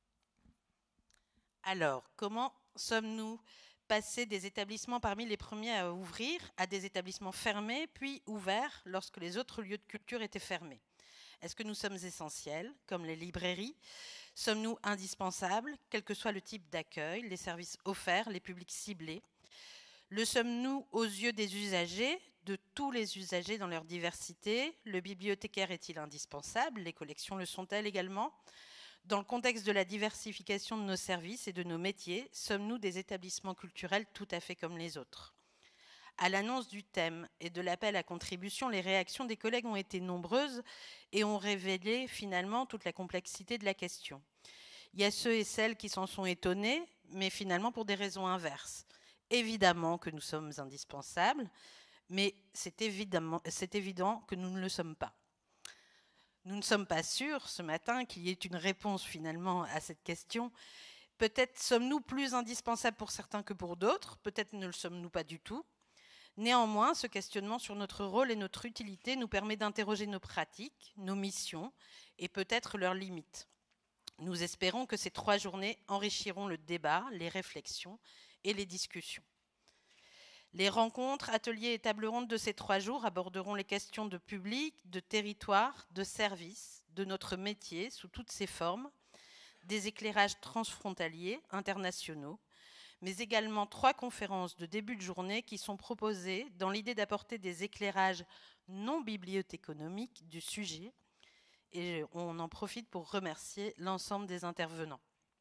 Alors, comment sommes-nous passés des établissements parmi les premiers à ouvrir à des établissements fermés, puis ouverts lorsque les autres lieux de culture étaient fermés? Est-ce que nous sommes essentiels, comme les librairies? Sommes-nous indispensables, quel que soit le type d'accueil, les services offerts, les publics ciblés? Le sommes-nous aux yeux des usagers, de tous les usagers dans leur diversité? Le bibliothécaire est-il indispensable? Les collections le sont-elles également? Dans le contexte de la diversification de nos services et de nos métiers, sommes-nous des établissements culturels tout à fait comme les autres? À l'annonce du thème et de l'appel à contribution, les réactions des collègues ont été nombreuses et ont révélé finalement toute la complexité de la question. Il y a ceux et celles qui s'en sont étonnés, mais finalement pour des raisons inverses. Évidemment que nous sommes indispensables, mais c'est évidemment, c'est évident que nous ne le sommes pas. Nous ne sommes pas sûrs ce matin qu'il y ait une réponse finalement à cette question. Peut-être sommes-nous plus indispensables pour certains que pour d'autres, peut-être ne le sommes-nous pas du tout. Néanmoins, ce questionnement sur notre rôle et notre utilité nous permet d'interroger nos pratiques, nos missions et peut-être leurs limites. Nous espérons que ces trois journées enrichiront le débat, les réflexions et les discussions. Les rencontres, ateliers et tables rondes de ces trois jours aborderont les questions de public, de territoire, de service, de notre métier sous toutes ses formes, des éclairages transfrontaliers, internationaux, mais également trois conférences de début de journée qui sont proposées dans l'idée d'apporter des éclairages non bibliothéconomiques du sujet. Et on en profite pour remercier l'ensemble des intervenants.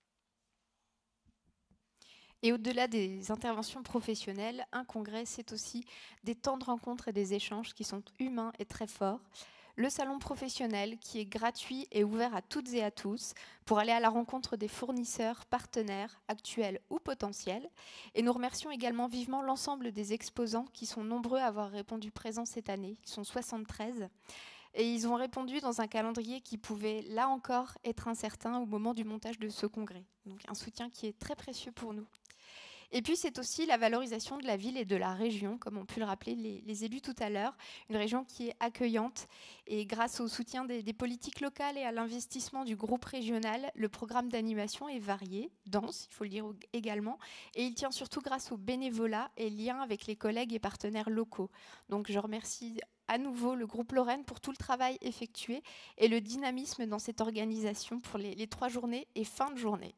Et au-delà des interventions professionnelles, un congrès, c'est aussi des temps de rencontres et des échanges qui sont humains et très forts. Le salon professionnel qui est gratuit et ouvert à toutes et à tous pour aller à la rencontre des fournisseurs, partenaires, actuels ou potentiels. Et nous remercions également vivement l'ensemble des exposants qui sont nombreux à avoir répondu présents cette année. Ils sont soixante-treize. Et ils ont répondu dans un calendrier qui pouvait, là encore, être incertain au moment du montage de ce congrès. Donc un soutien qui est très précieux pour nous. Et puis, c'est aussi la valorisation de la ville et de la région, comme ont pu le rappeler les, les élus tout à l'heure. Une région qui est accueillante. Et grâce au soutien des, des politiques locales et à l'investissement du groupe régional, le programme d'animation est varié, dense, il faut le dire également. Et il tient surtout grâce au bénévolat et lien avec les collègues et partenaires locaux. Donc, je remercie à nouveau le groupe Lorraine pour tout le travail effectué et le dynamisme dans cette organisation pour les, les trois journées et fin de journée.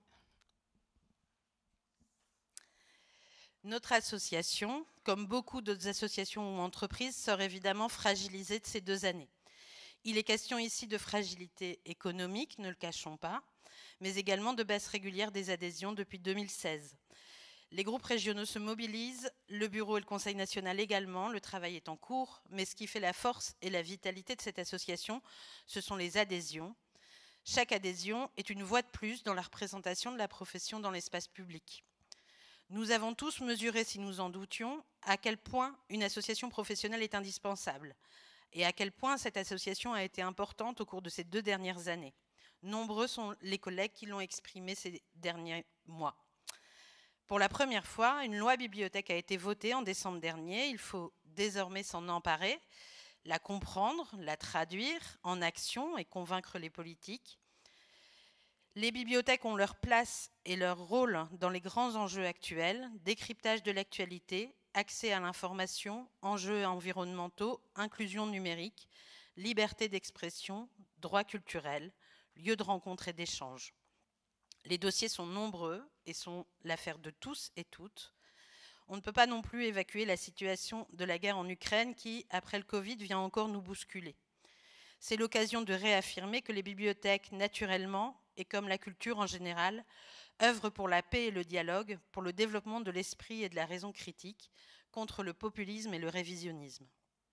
Notre association, comme beaucoup d'autres associations ou entreprises, sort évidemment fragilisée de ces deux années. Il est question ici de fragilité économique, ne le cachons pas, mais également de baisse régulière des adhésions depuis deux mille seize. Les groupes régionaux se mobilisent, le bureau et le conseil national également, le travail est en cours, mais ce qui fait la force et la vitalité de cette association, ce sont les adhésions. Chaque adhésion est une voix de plus dans la représentation de la profession dans l'espace public. Nous avons tous mesuré, si nous en doutions, à quel point une association professionnelle est indispensable et à quel point cette association a été importante au cours de ces deux dernières années. Nombreux sont les collègues qui l'ont exprimé ces derniers mois. Pour la première fois, une loi bibliothèque a été votée en décembre dernier. Il faut désormais s'en emparer, la comprendre, la traduire en action et convaincre les politiques. Les bibliothèques ont leur place et leur rôle dans les grands enjeux actuels, décryptage de l'actualité, accès à l'information, enjeux environnementaux, inclusion numérique, liberté d'expression, droits culturels, lieux de rencontre et d'échange. Les dossiers sont nombreux et sont l'affaire de tous et toutes. On ne peut pas non plus évacuer la situation de la guerre en Ukraine qui, après le Covid, vient encore nous bousculer. C'est l'occasion de réaffirmer que les bibliothèques, naturellement, et comme la culture en général, œuvrent pour la paix et le dialogue, pour le développement de l'esprit et de la raison critique, contre le populisme et le révisionnisme.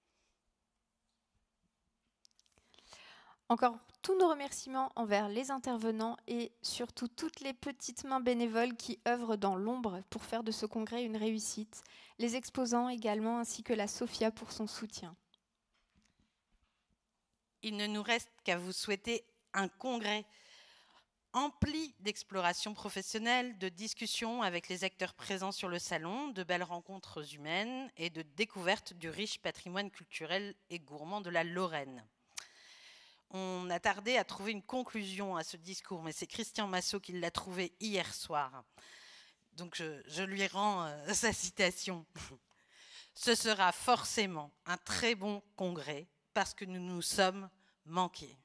Encore tous nos remerciements envers les intervenants et surtout toutes les petites mains bénévoles qui œuvrent dans l'ombre pour faire de ce congrès une réussite, les exposants également ainsi que la Sophia pour son soutien. Il ne nous reste qu'à vous souhaiter un congrès empli d'explorations professionnelles, de discussions avec les acteurs présents sur le salon, de belles rencontres humaines et de découvertes du riche patrimoine culturel et gourmand de la Lorraine. On a tardé à trouver une conclusion à ce discours, mais c'est Christian Massot qui l'a trouvé hier soir. Donc je, je lui rends euh, sa citation. Ce sera forcément un très bon congrès parce que nous nous sommes manqués.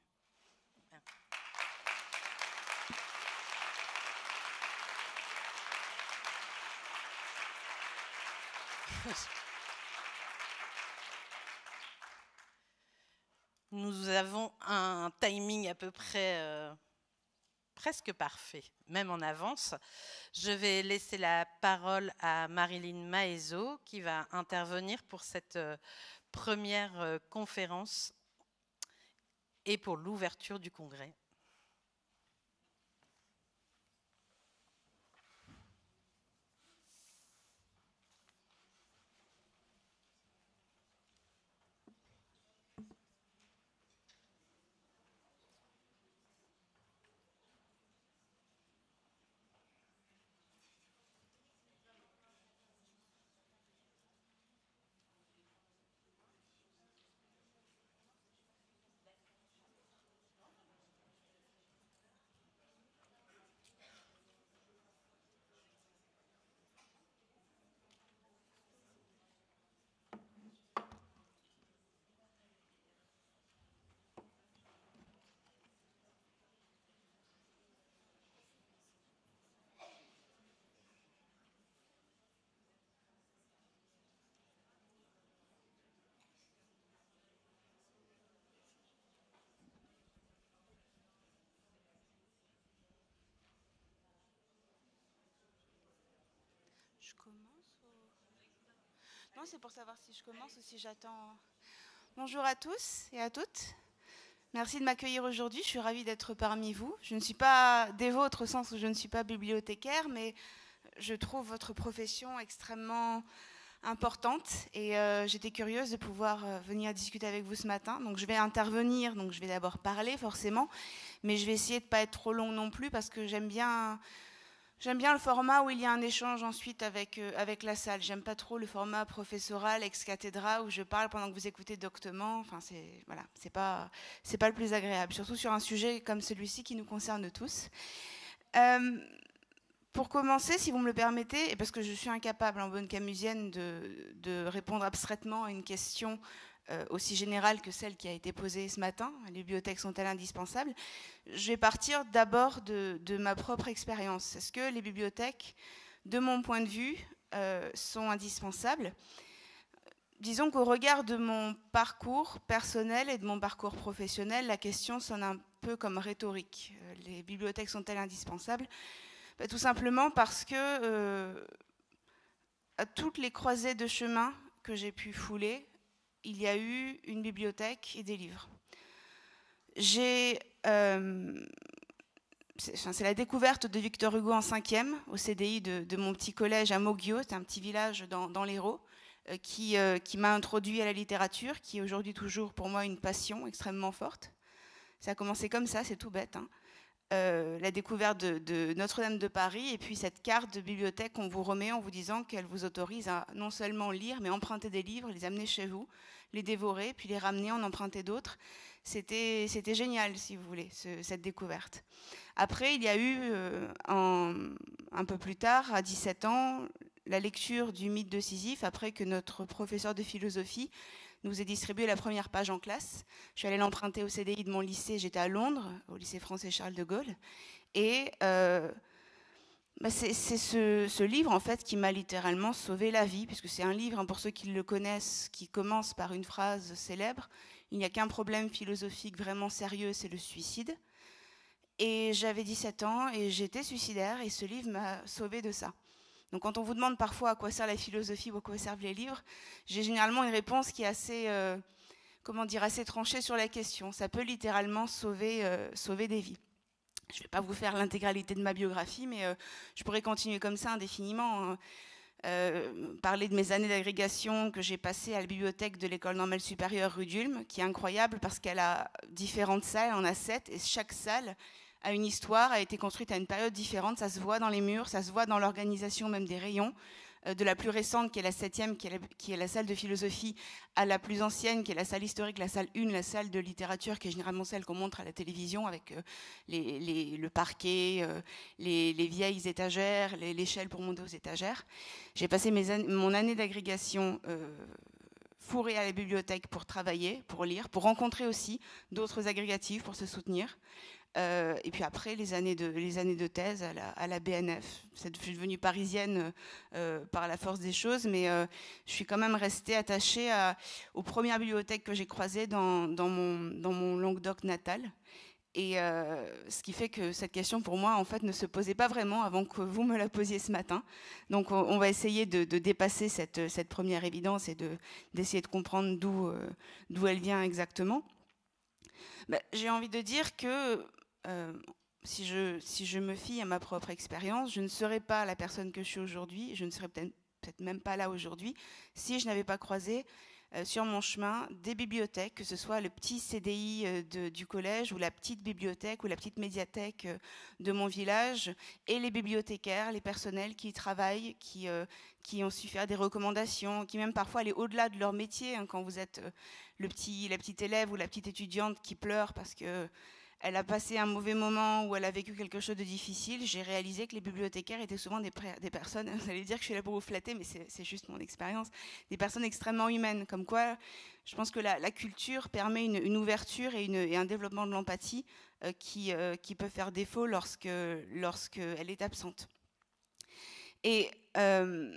Nous avons un timing à peu près euh, presque parfait, même en avance. Je vais laisser la parole à Marilyn Maezo qui va intervenir pour cette euh, première euh, conférence et pour l'ouverture du congrès. je commence ou... Non, c'est pour savoir si je commence ou si j'attends. Bonjour à tous et à toutes. Merci de m'accueillir aujourd'hui. Je suis ravie d'être parmi vous. Je ne suis pas des vôtres au sens où je ne suis pas bibliothécaire, mais je trouve votre profession extrêmement importante et euh, j'étais curieuse de pouvoir euh, venir discuter avec vous ce matin. Donc je vais intervenir, donc je vais d'abord parler forcément, mais je vais essayer de ne pas être trop long non plus parce que j'aime bien... J'aime bien le format où il y a un échange ensuite avec, euh, avec la salle. J'aime pas trop le format professoral, ex cathedra, où je parle pendant que vous écoutez doctement. Enfin, c'est voilà, c'est pas, c'est pas le plus agréable, surtout sur un sujet comme celui-ci qui nous concerne tous. Euh, pour commencer, si vous me le permettez, et parce que je suis incapable en bonne camusienne de, de répondre abstraitement à une question Euh, aussi générale que celle qui a été posée ce matin, les bibliothèques sont-elles indispensables? Je vais partir d'abord de, de ma propre expérience. Est-ce que les bibliothèques, de mon point de vue, euh, sont indispensables? Disons qu'au regard de mon parcours personnel et de mon parcours professionnel, la question sonne un peu comme rhétorique. Euh, les bibliothèques sont-elles indispensables? Ben, tout simplement parce que euh, à toutes les croisées de chemin que j'ai pu fouler, il y a eu une bibliothèque et des livres. J'ai, euh, c'est, enfin, c'est la découverte de Victor Hugo en cinquième, au C D I de, de mon petit collège à Moguio, c'est un petit village dans, dans l'Hérault, euh, qui, euh, qui m'a introduit à la littérature, qui est aujourd'hui toujours pour moi une passion extrêmement forte. Ça a commencé comme ça, c'est tout bête, hein. Euh, la découverte de, de Notre-Dame de Paris et puis cette carte de bibliothèque qu'on vous remet en vous disant qu'elle vous autorise à non seulement lire mais emprunter des livres, les amener chez vous, les dévorer puis les ramener, en emprunter d'autres. C'était, c'était génial si vous voulez, ce, cette découverte. Après il y a eu euh, en, un peu plus tard, à dix-sept ans, la lecture du mythe de Sisyphe après que notre professeur de philosophie nous ait distribué la première page en classe. Je suis allée l'emprunter au C D I de mon lycée, j'étais à Londres, au lycée français Charles de Gaulle. Et euh, bah c'est, c'est ce, ce livre, en fait, qui m'a littéralement sauvé la vie, puisque c'est un livre, hein, pour ceux qui le connaissent, qui commence par une phrase célèbre. Il n'y a qu'un problème philosophique vraiment sérieux, c'est le suicide. Et j'avais dix-sept ans et j'étais suicidaire, et ce livre m'a sauvée de ça. Donc quand on vous demande parfois à quoi sert la philosophie ou à quoi servent les livres, j'ai généralement une réponse qui est assez, euh, comment dire, assez tranchée sur la question. Ça peut littéralement sauver, euh, sauver des vies. Je ne vais pas vous faire l'intégralité de ma biographie, mais euh, je pourrais continuer comme ça indéfiniment. Hein. Euh, parler de mes années d'agrégation que j'ai passées à la bibliothèque de l'école normale supérieure rue d'Ulm, qui est incroyable parce qu'elle a différentes salles, on a sept, et chaque salle a une histoire, a été construite à une période différente, ça se voit dans les murs, ça se voit dans l'organisation même des rayons, euh, de la plus récente qui est la septième, qui est la, qui est la salle de philosophie, à la plus ancienne qui est la salle historique, la salle un, la salle de littérature, qui est généralement celle qu'on montre à la télévision avec euh, les, les, le parquet, euh, les, les vieilles étagères, les, l'échelle pour monter aux étagères. J'ai passé mes an- mon année d'agrégation euh, fourrée à la bibliothèque pour travailler, pour lire, pour rencontrer aussi d'autres agrégatifs, pour se soutenir. Euh, et puis après, les années de, les années de thèse à la, à la B N F. Je suis devenue parisienne euh, par la force des choses, mais euh, je suis quand même restée attachée à, aux premières bibliothèques que j'ai croisées dans, dans, mon, dans mon Languedoc natal. Et euh, ce qui fait que cette question, pour moi, en fait, ne se posait pas vraiment avant que vous me la posiez ce matin. Donc, on, on va essayer de, de dépasser cette, cette première évidence et de, d'essayer de comprendre d'où, euh, d'où elle vient exactement. Ben, j'ai envie de dire que Euh, si, je, si je me fie à ma propre expérience, je ne serais pas la personne que je suis aujourd'hui, je ne serais peut-être, peut-être même pas là aujourd'hui, si je n'avais pas croisé euh, sur mon chemin des bibliothèques, que ce soit le petit C D I euh, de, du collège ou la petite bibliothèque ou la petite médiathèque euh, de mon village, et les bibliothécaires, les personnels qui y travaillent, qui, euh, qui ont su faire des recommandations, qui même parfois allaient au-delà de leur métier, hein, quand vous êtes euh, le petit, la petite élève ou la petite étudiante qui pleure parce que elle a passé un mauvais moment ou elle a vécu quelque chose de difficile, j'ai réalisé que les bibliothécaires étaient souvent des, pré- des personnes, vous allez dire que je suis là pour vous flatter, mais c'est, c'est juste mon expérience, des personnes extrêmement humaines, comme quoi je pense que la, la culture permet une, une ouverture et, une, et un développement de l'empathie euh, qui, euh, qui peut faire défaut lorsque, lorsque elle est absente. Et euh,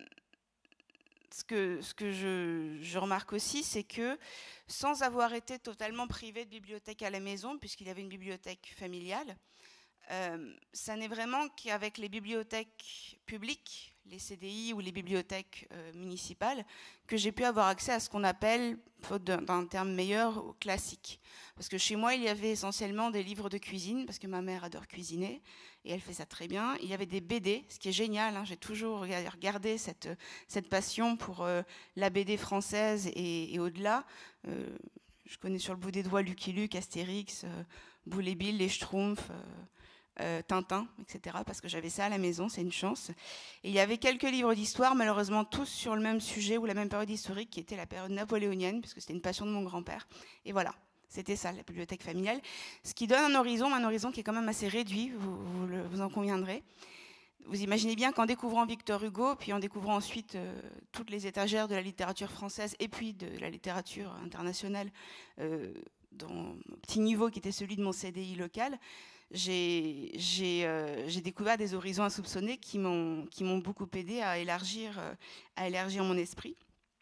ce que, ce que je, je remarque aussi, c'est que sans avoir été totalement privée de bibliothèque à la maison, puisqu'il y avait une bibliothèque familiale, euh, ça n'est vraiment qu'avec les bibliothèques publiques, les C D I ou les bibliothèques euh, municipales que j'ai pu avoir accès à ce qu'on appelle, faute d'un terme meilleur, au classique. Parce que chez moi, il y avait essentiellement des livres de cuisine, parce que ma mère adore cuisiner, et elle fait ça très bien. Il y avait des B D, ce qui est génial, hein, j'ai toujours regardé cette, cette passion pour euh, la B D française et, et au-delà. Euh, je connais sur le bout des doigts Lucky Luke, Astérix, euh, Boule et Bill, les Schtroumpfs, euh, Euh, Tintin, et cetera, parce que j'avais ça à la maison, c'est une chance. Et il y avait quelques livres d'histoire, malheureusement tous sur le même sujet ou la même période historique, qui était la période napoléonienne, puisque c'était une passion de mon grand-père. Et voilà, c'était ça, la bibliothèque familiale. Ce qui donne un horizon, un horizon qui est quand même assez réduit, vous, vous, le, vous en conviendrez. Vous imaginez bien qu'en découvrant Victor Hugo, puis en découvrant ensuite euh, toutes les étagères de la littérature française et puis de la littérature internationale, euh, dans un petit niveau qui était celui de mon C D I local, j'ai euh, découvert des horizons insoupçonnés qui m'ont qui m'ont beaucoup aidé à élargir, euh, à élargir mon esprit.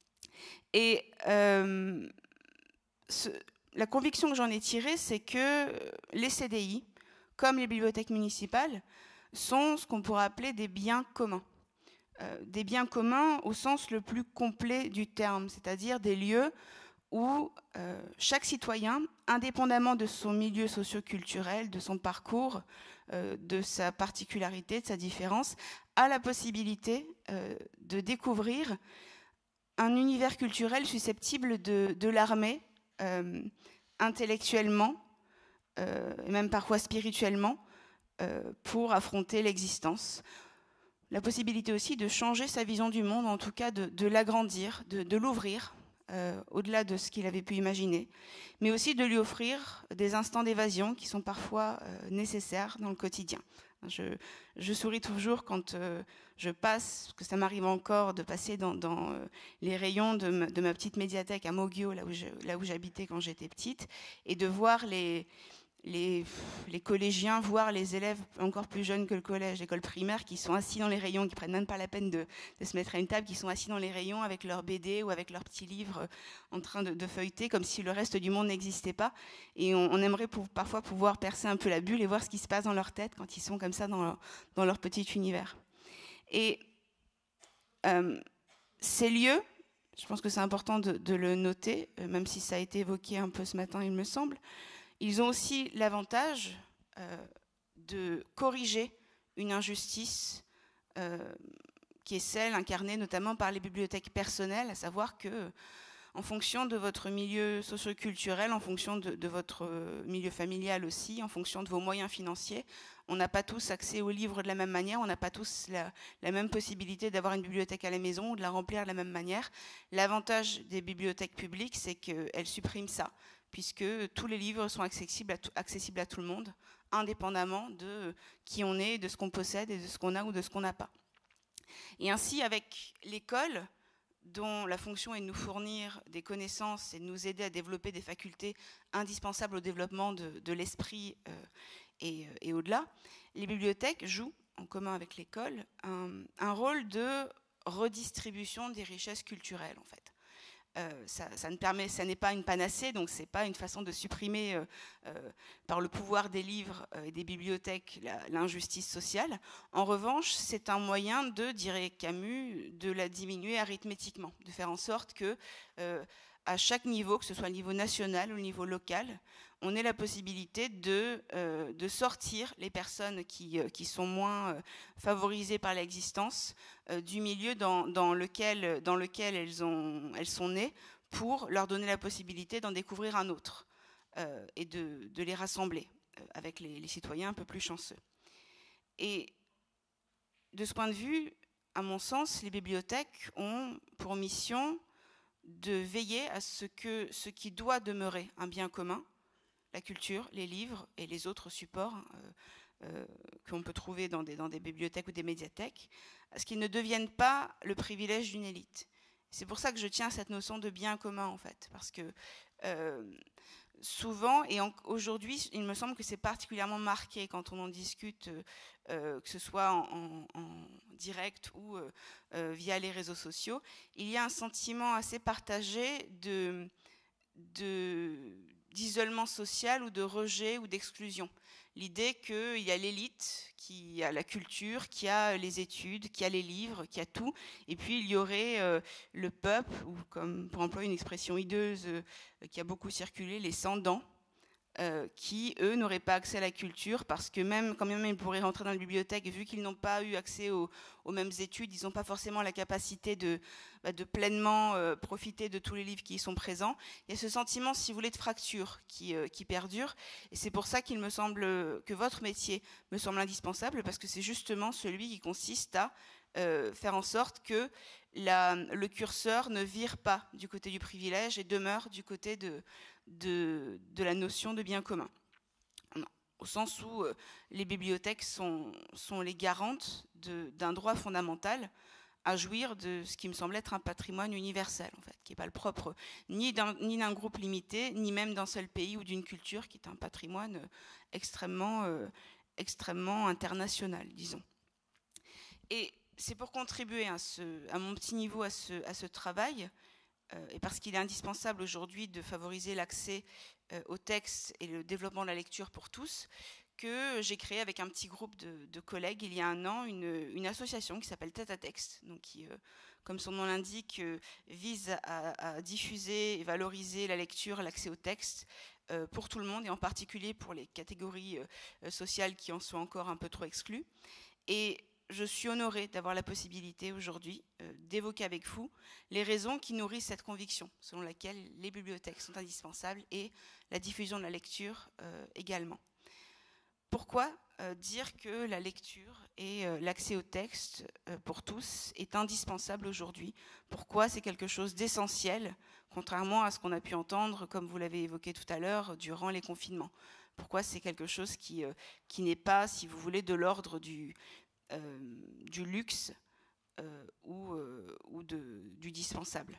Et euh, ce, la conviction que j'en ai tirée, c'est que les C D I, comme les bibliothèques municipales, sont ce qu'on pourrait appeler des biens communs. Euh, des biens communs au sens le plus complet du terme, c'est-à-dire des lieux où euh, chaque citoyen, indépendamment de son milieu socio-culturel, de son parcours, euh, de sa particularité, de sa différence, a la possibilité euh, de découvrir un univers culturel susceptible de, de l'armer euh, intellectuellement, euh, et même parfois spirituellement, euh, pour affronter l'existence. La possibilité aussi de changer sa vision du monde, en tout cas de, de l'agrandir, de, de l'ouvrir, Euh, au-delà de ce qu'il avait pu imaginer, mais aussi de lui offrir des instants d'évasion qui sont parfois euh, nécessaires dans le quotidien. Je, je souris toujours quand euh, je passe, parce que ça m'arrive encore de passer dans, dans euh, les rayons de, ma, de ma petite médiathèque à Moguio, là où je, là où j'habitais quand j'étais petite, et de voir les... Les, les collégiens, voire les élèves encore plus jeunes que le collège, l'école primaire, qui sont assis dans les rayons, qui prennent même pas la peine de, de se mettre à une table, qui sont assis dans les rayons avec leur B D ou avec leur petit livre en train de, de feuilleter, comme si le reste du monde n'existait pas. Et on, on aimerait pour, parfois pouvoir percer un peu la bulle et voir ce qui se passe dans leur tête quand ils sont comme ça dans leur, dans leur petit univers. Et euh, ces lieux, je pense que c'est important de, de le noter, même si ça a été évoqué un peu ce matin, il me semble, ils ont aussi l'avantage euh, de corriger une injustice euh, qui est celle incarnée notamment par les bibliothèques personnelles, à savoir que, en fonction de votre milieu socio-culturel, en fonction de, de votre milieu familial aussi, en fonction de vos moyens financiers, on n'a pas tous accès aux livres de la même manière, on n'a pas tous la, la même possibilité d'avoir une bibliothèque à la maison ou de la remplir de la même manière. L'avantage des bibliothèques publiques, c'est qu'elles suppriment ça, puisque tous les livres sont accessibles à tout, accessibles à tout le monde, indépendamment de qui on est, de ce qu'on possède et de ce qu'on a ou de ce qu'on n'a pas. Et ainsi, avec l'école, dont la fonction est de nous fournir des connaissances et de nous aider à développer des facultés indispensables au développement de, de l'esprit euh, et, et au-delà, les bibliothèques jouent, en commun avec l'école, un, un rôle de redistribution des richesses culturelles, en fait. Euh, ça, ça ne permet, ça n'est pas une panacée, donc c'est pas une façon de supprimer euh, euh, par le pouvoir des livres euh, et des bibliothèques l'injustice sociale. En revanche, c'est un moyen de, dirait Camus, de la diminuer arithmétiquement, de faire en sorte que euh, à chaque niveau, que ce soit au niveau national ou au niveau local, on ait la possibilité de, euh, de sortir les personnes qui, euh, qui sont moins euh, favorisées par l'existence euh, du milieu dans, dans, lequel, dans lequel elles, ont, elles sont nées, pour leur donner la possibilité d'en découvrir un autre euh, et de, de les rassembler euh, avec les, les citoyens un peu plus chanceux. Et de ce point de vue, à mon sens, les bibliothèques ont pour mission de veiller à ce que ce qui doit demeurer un bien commun, la culture, les livres et les autres supports euh, euh, qu'on peut trouver dans des, dans des bibliothèques ou des médiathèques, à ce qu'ils ne deviennent pas le privilège d'une élite. C'est pour ça que je tiens à cette notion de bien commun, en fait, parce que euh, souvent, et aujourd'hui, il me semble que c'est particulièrement marqué quand on en discute, euh, que ce soit en, en, en direct ou euh, euh, via les réseaux sociaux, il y a un sentiment assez partagé de... de d'isolement social ou de rejet ou d'exclusion. l'idée qu'il y a l'élite, qui a la culture, qui a les études, qui a les livres, qui a tout, et puis il y aurait euh, le peuple, ou comme pour employer une expression hideuse euh, qui a beaucoup circulé, les sans-dents, euh, qui, eux, n'auraient pas accès à la culture, parce que même quand même ils pourraient rentrer dans la bibliothèque, vu qu'ils n'ont pas eu accès aux, aux mêmes études, ils n'ont pas forcément la capacité de, bah, de pleinement euh, profiter de tous les livres qui y sont présents. Il y a ce sentiment, si vous voulez, de fracture qui, euh, qui perdure, et c'est pour ça qu'il me semble que votre métier me semble indispensable, parce que c'est justement celui qui consiste à euh, faire en sorte que la, le curseur ne vire pas du côté du privilège et demeure du côté de De, de la notion de bien commun, au sens où euh, les bibliothèques sont, sont les garantes d'un droit fondamental à jouir de ce qui me semble être un patrimoine universel, en fait, qui n'est pas le propre ni d'un ni d'un groupe limité, ni même d'un seul pays ou d'une culture, qui est un patrimoine extrêmement, euh, extrêmement international, disons. Et c'est pour contribuer à, ce, à mon petit niveau à ce, à ce travail, et parce qu'il est indispensable aujourd'hui de favoriser l'accès au texte et le développement de la lecture pour tous, que j'ai créé avec un petit groupe de, de collègues il y a un an une, une association qui s'appelle Tête à Texte, donc qui, euh, comme son nom l'indique, euh, vise à, à diffuser et valoriser la lecture, l'accès au texte euh, pour tout le monde, et en particulier pour les catégories euh, sociales qui en sont encore un peu trop exclues. Et je suis honorée d'avoir la possibilité aujourd'hui euh, d'évoquer avec vous les raisons qui nourrissent cette conviction, selon laquelle les bibliothèques sont indispensables et la diffusion de la lecture euh, également. Pourquoi euh, dire que la lecture et euh, l'accès au texte euh, pour tous est indispensable aujourd'hui? Pourquoi c'est quelque chose d'essentiel, contrairement à ce qu'on a pu entendre, comme vous l'avez évoqué tout à l'heure, durant les confinements? Pourquoi c'est quelque chose qui, euh, qui n'est pas, si vous voulez, de l'ordre du... Euh, du luxe euh, ou, euh, ou de, du dispensable?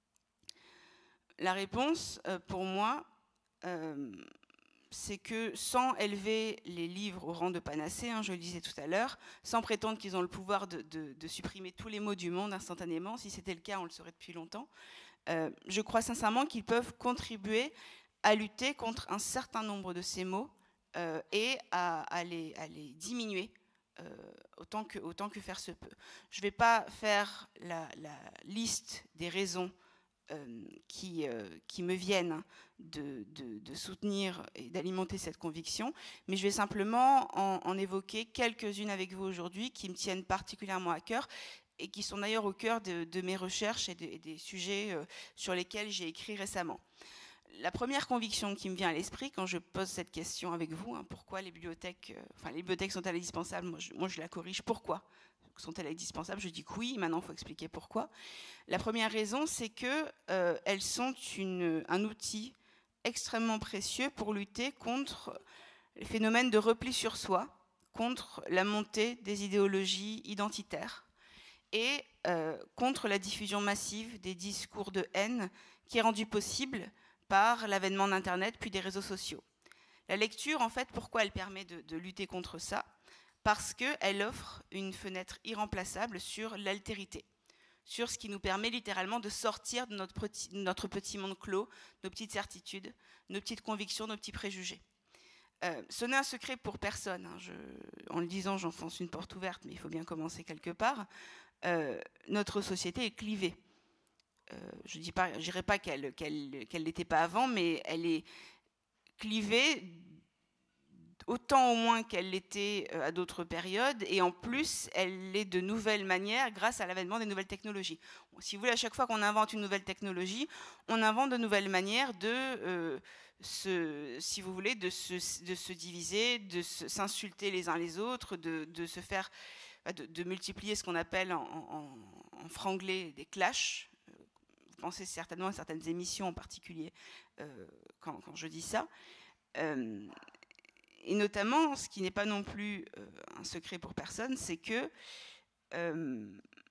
La réponse, euh, pour moi, euh, c'est que sans élever les livres au rang de panacée, hein, je le disais tout à l'heure, sans prétendre qu'ils ont le pouvoir de, de, de supprimer tous les maux du monde instantanément, si c'était le cas, on le saurait depuis longtemps, euh, je crois sincèrement qu'ils peuvent contribuer à lutter contre un certain nombre de ces maux euh, et à, à, les, à les diminuer Euh, autant, que, autant que faire se peut. Je ne vais pas faire la, la liste des raisons euh, qui, euh, qui me viennent de, de, de soutenir et d'alimenter cette conviction, mais je vais simplement en, en évoquer quelques-unes avec vous aujourd'hui qui me tiennent particulièrement à cœur et qui sont d'ailleurs au cœur de, de mes recherches et, de, et des sujets euh, sur lesquels j'ai écrit récemment. La première conviction qui me vient à l'esprit quand je pose cette question avec vous, hein, pourquoi les bibliothèques, euh, enfin les bibliothèques sont-elles indispensables? Moi je, moi je la corrige. Pourquoi sont-elles indispensables? Je dis que oui. Maintenant, il faut expliquer pourquoi. La première raison, c'est que euh, elles sont une, un outil extrêmement précieux pour lutter contre les phénomènes de repli sur soi, contre la montée des idéologies identitaires et euh, contre la diffusion massive des discours de haine qui est rendue possible par l'avènement d'Internet puis des réseaux sociaux. La lecture, en fait, pourquoi elle permet de, de lutter contre ça? Parce qu'elle offre une fenêtre irremplaçable sur l'altérité, sur ce qui nous permet littéralement de sortir de notre petit, notre petit monde clos, nos petites certitudes, nos petites convictions, nos petits préjugés. Euh, ce n'est un secret pour personne. Hein. Je, en le disant, j'enfonce une porte ouverte, mais il faut bien commencer quelque part. Euh, notre société est clivée. Euh, je ne dirais pas qu'elle qu'elle, qu'elle l'était pas avant, mais elle est clivée autant au moins qu'elle l'était à d'autres périodes, et en plus, elle l'est de nouvelles manières grâce à l'avènement des nouvelles technologies. Si vous voulez, à chaque fois qu'on invente une nouvelle technologie, on invente de nouvelles manières de, euh, se, si vous voulez, de se, de se diviser, de se, s'insulter les uns les autres, de, de se faire, de, de multiplier ce qu'on appelle en, en, en franglais des clashs. Vous pensez certainement à certaines émissions en particulier euh, quand, quand je dis ça. Euh, et notamment, ce qui n'est pas non plus euh, un secret pour personne, c'est que euh,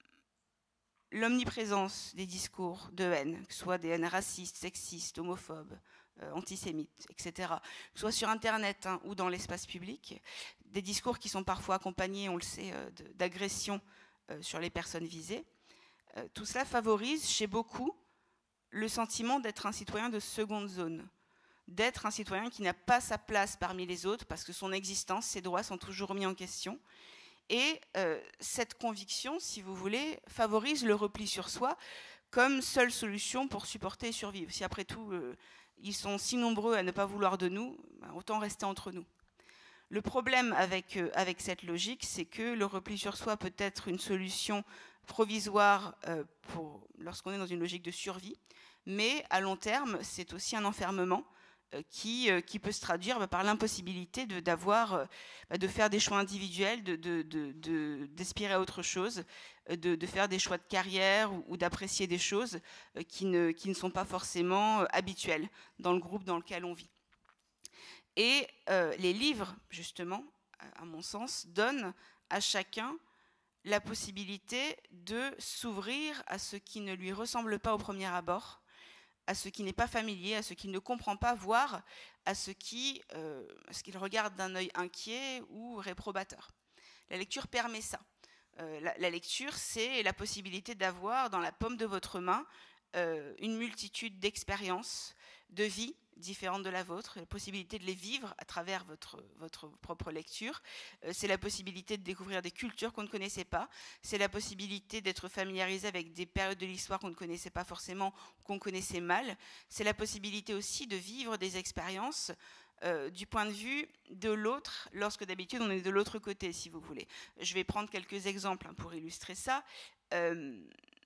l'omniprésence des discours de haine, que ce soit des haines racistes, sexistes, homophobes, euh, antisémites, et cetera, que ce soit sur Internet hein, ou dans l'espace public, des discours qui sont parfois accompagnés, on le sait, euh, d'agressions euh, sur les personnes visées, euh, tout cela favorise chez beaucoup le sentiment d'être un citoyen de seconde zone, d'être un citoyen qui n'a pas sa place parmi les autres parce que son existence, ses droits sont toujours mis en question. Et euh, cette conviction, si vous voulez, favorise le repli sur soi comme seule solution pour supporter et survivre. Si après tout, euh, ils sont si nombreux à ne pas vouloir de nous, ben, autant rester entre nous. Le problème avec, euh, avec cette logique, c'est que le repli sur soi peut être une solution provisoire euh, pour, lorsqu'on est dans une logique de survie, mais à long terme, c'est aussi un enfermement euh, qui, euh, qui peut se traduire bah, par l'impossibilité de, d'avoir, euh, bah, de faire des choix individuels, de, de, de, de, d'aspirer à autre chose, de, de faire des choix de carrière ou, ou d'apprécier des choses euh, qui, ne, qui ne sont pas forcément euh, habituelles dans le groupe dans lequel on vit. Et euh, les livres, justement, à mon sens, donnent à chacun la possibilité de s'ouvrir à ce qui ne lui ressemble pas au premier abord, à ce qui n'est pas familier, à ce qu'il ne comprend pas, voire à ce qui, euh, à ce qu'il regarde d'un œil inquiet ou réprobateur. La lecture permet ça. Euh, la, la lecture, c'est la possibilité d'avoir dans la paume de votre main euh, une multitude d'expériences, de vie différentes de la vôtre, la possibilité de les vivre à travers votre, votre propre lecture. Euh, c'est la possibilité de découvrir des cultures qu'on ne connaissait pas. C'est la possibilité d'être familiarisé avec des périodes de l'histoire qu'on ne connaissait pas forcément, qu'on connaissait mal. C'est la possibilité aussi de vivre des expériences euh, du point de vue de l'autre, lorsque d'habitude on est de l'autre côté, si vous voulez. Je vais prendre quelques exemples hein, pour illustrer ça. Euh,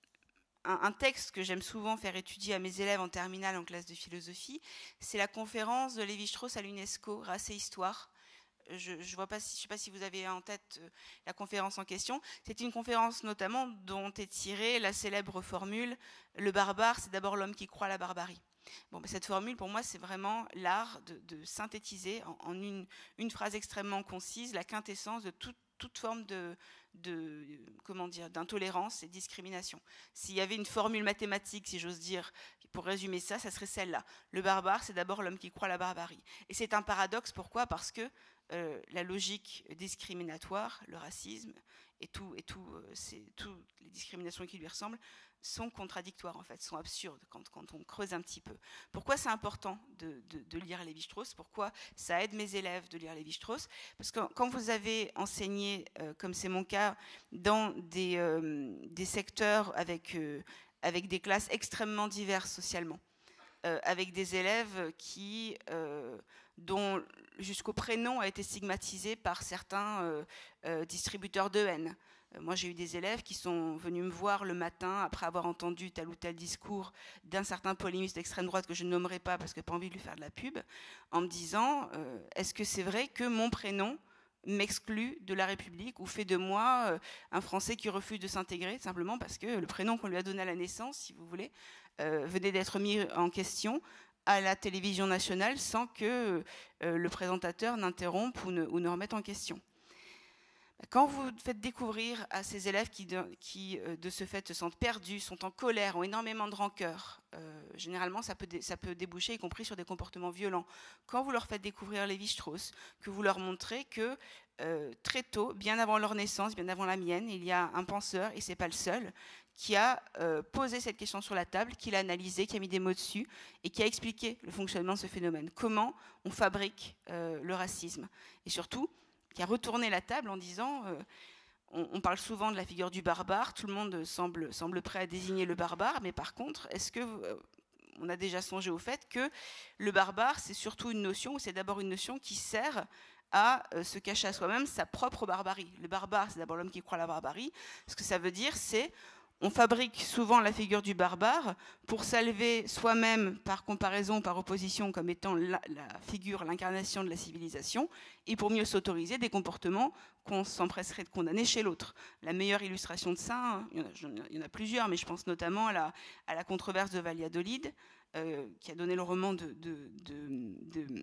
Un texte que j'aime souvent faire étudier à mes élèves en terminale en classe de philosophie, c'est la conférence de Lévi-Strauss à l'UNESCO, Race et Histoire. Je ne si, sais pas si vous avez en tête la conférence en question. C'est une conférence notamment dont est tirée la célèbre formule « Le barbare, c'est d'abord l'homme qui croit à la barbarie ». Bon, ben cette formule, pour moi, c'est vraiment l'art de, de synthétiser en, en une, une phrase extrêmement concise la quintessence de toute, toute forme de, de comment dire, d'intolérance et de discrimination. S'il y avait une formule mathématique, si j'ose dire, pour résumer ça, ça serait celle-là. Le barbare, c'est d'abord l'homme qui croit à la barbarie. Et c'est un paradoxe, pourquoi ? Parce que euh, la logique discriminatoire, le racisme et tout, et tout, euh, c'est, toutes les discriminations qui lui ressemblent, sont contradictoires en fait, sont absurdes quand, quand on creuse un petit peu. Pourquoi c'est important de, de, de lire Lévi-Strauss ? Pourquoi ça aide mes élèves de lire Lévi-Strauss ? Parce que quand vous avez enseigné, euh, comme c'est mon cas, dans des, euh, des secteurs avec, euh, avec des classes extrêmement diverses socialement, euh, avec des élèves qui, euh, dont jusqu'au prénom a été stigmatisé par certains euh, euh, distributeurs de haine. Moi, j'ai eu des élèves qui sont venus me voir le matin après avoir entendu tel ou tel discours d'un certain polémiste d'extrême droite que je ne nommerai pas parce que j'ai pas envie de lui faire de la pub, en me disant euh, est-ce que c'est vrai que mon prénom m'exclut de la République ou fait de moi euh, un Français qui refuse de s'intégrer, simplement parce que le prénom qu'on lui a donné à la naissance, si vous voulez, euh, venait d'être mis en question à la télévision nationale sans que euh, le présentateur n'interrompe ou ne, ou ne remette en question. Quand vous faites découvrir à ces élèves qui, de, qui, de ce fait, se sentent perdus, sont en colère, ont énormément de rancœur, euh, généralement, ça peut, dé, ça peut déboucher, y compris sur des comportements violents. Quand vous leur faites découvrir Lévi-Strauss, que vous leur montrez que euh, très tôt, bien avant leur naissance, bien avant la mienne, il y a un penseur, et c'est pas le seul, qui a euh, posé cette question sur la table, qui l'a analysée, qui a mis des mots dessus, et qui a expliqué le fonctionnement de ce phénomène. Comment on fabrique euh, le racisme. Et surtout, qui a retourné la table en disant euh, on, on parle souvent de la figure du barbare, tout le monde semble, semble prêt à désigner le barbare, mais par contre, est-ce que euh, on a déjà songé au fait que le barbare, c'est surtout une notion, ou c'est d'abord une notion qui sert à euh, se cacher à soi-même sa propre barbarie. Le barbare, c'est d'abord l'homme qui croit à la barbarie. Ce que ça veut dire, c'est on fabrique souvent la figure du barbare pour s'élever soi-même par comparaison, par opposition, comme étant la, la figure, l'incarnation de la civilisation, et pour mieux s'autoriser des comportements qu'on s'empresserait de condamner chez l'autre. La meilleure illustration de ça, hein, il, y en a, il y en a plusieurs, mais je pense notamment à la, à la controverse de Valladolid, euh, qui a donné le roman de, de, de, de,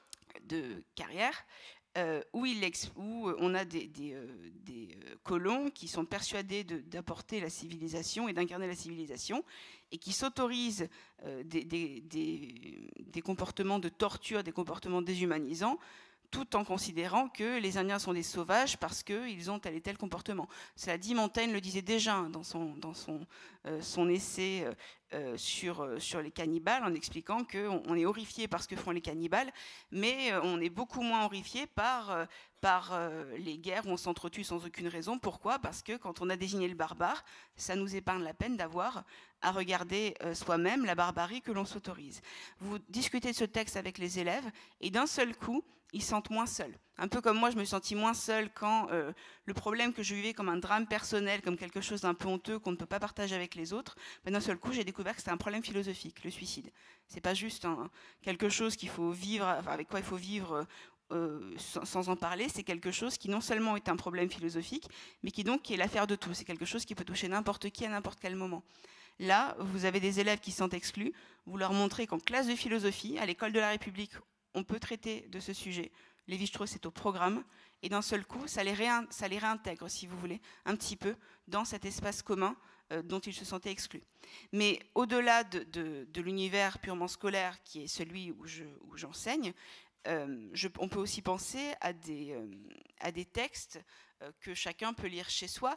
de Carrière, Euh, où, il où on a des, des, euh, des euh, colons qui sont persuadés de, d'apporter la civilisation et d'incarner la civilisation et qui s'autorisent euh, des, des, des, des comportements de torture, des comportements déshumanisants tout en considérant que les Indiens sont des sauvages parce qu'ils ont tel et tel comportement. Cela dit, Montaigne le disait déjà dans son, dans son, euh, son essai euh, sur, euh, sur les cannibales, en expliquant qu'on on est horrifié par ce que font les cannibales, mais euh, on est beaucoup moins horrifié par, euh, par euh, les guerres où on s'entretue sans aucune raison. Pourquoi ? Parce que quand on a désigné le barbare, ça nous épargne la peine d'avoir à regarder euh, soi-même la barbarie que l'on s'autorise. Vous discutez de ce texte avec les élèves, et d'un seul coup, ils se sentent moins seuls. Un peu comme moi, je me sentis moins seule quand euh, le problème que je vivais comme un drame personnel, comme quelque chose d'un peu honteux qu'on ne peut pas partager avec les autres, ben d'un seul coup, j'ai découvert que c'était un problème philosophique, le suicide. C'est pas juste un, quelque chose qu'il faut vivre, enfin, avec quoi il faut vivre euh, sans, sans en parler. C'est quelque chose qui non seulement est un problème philosophique, mais qui donc est l'affaire de tous. C'est quelque chose qui peut toucher n'importe qui à n'importe quel moment. Là, vous avez des élèves qui sont exclus. Vous leur montrez qu'en classe de philosophie, à l'école de la République, on peut traiter de ce sujet. Lévi-Strauss est au programme, et d'un seul coup, ça les, réin, ça les réintègre, si vous voulez, un petit peu dans cet espace commun euh, dont ils se sentaient exclus. Mais au-delà de, de, de l'univers purement scolaire, qui est celui où, je, où j'enseigne, euh, je, on peut aussi penser à des, euh, à des textes euh, que chacun peut lire chez soi.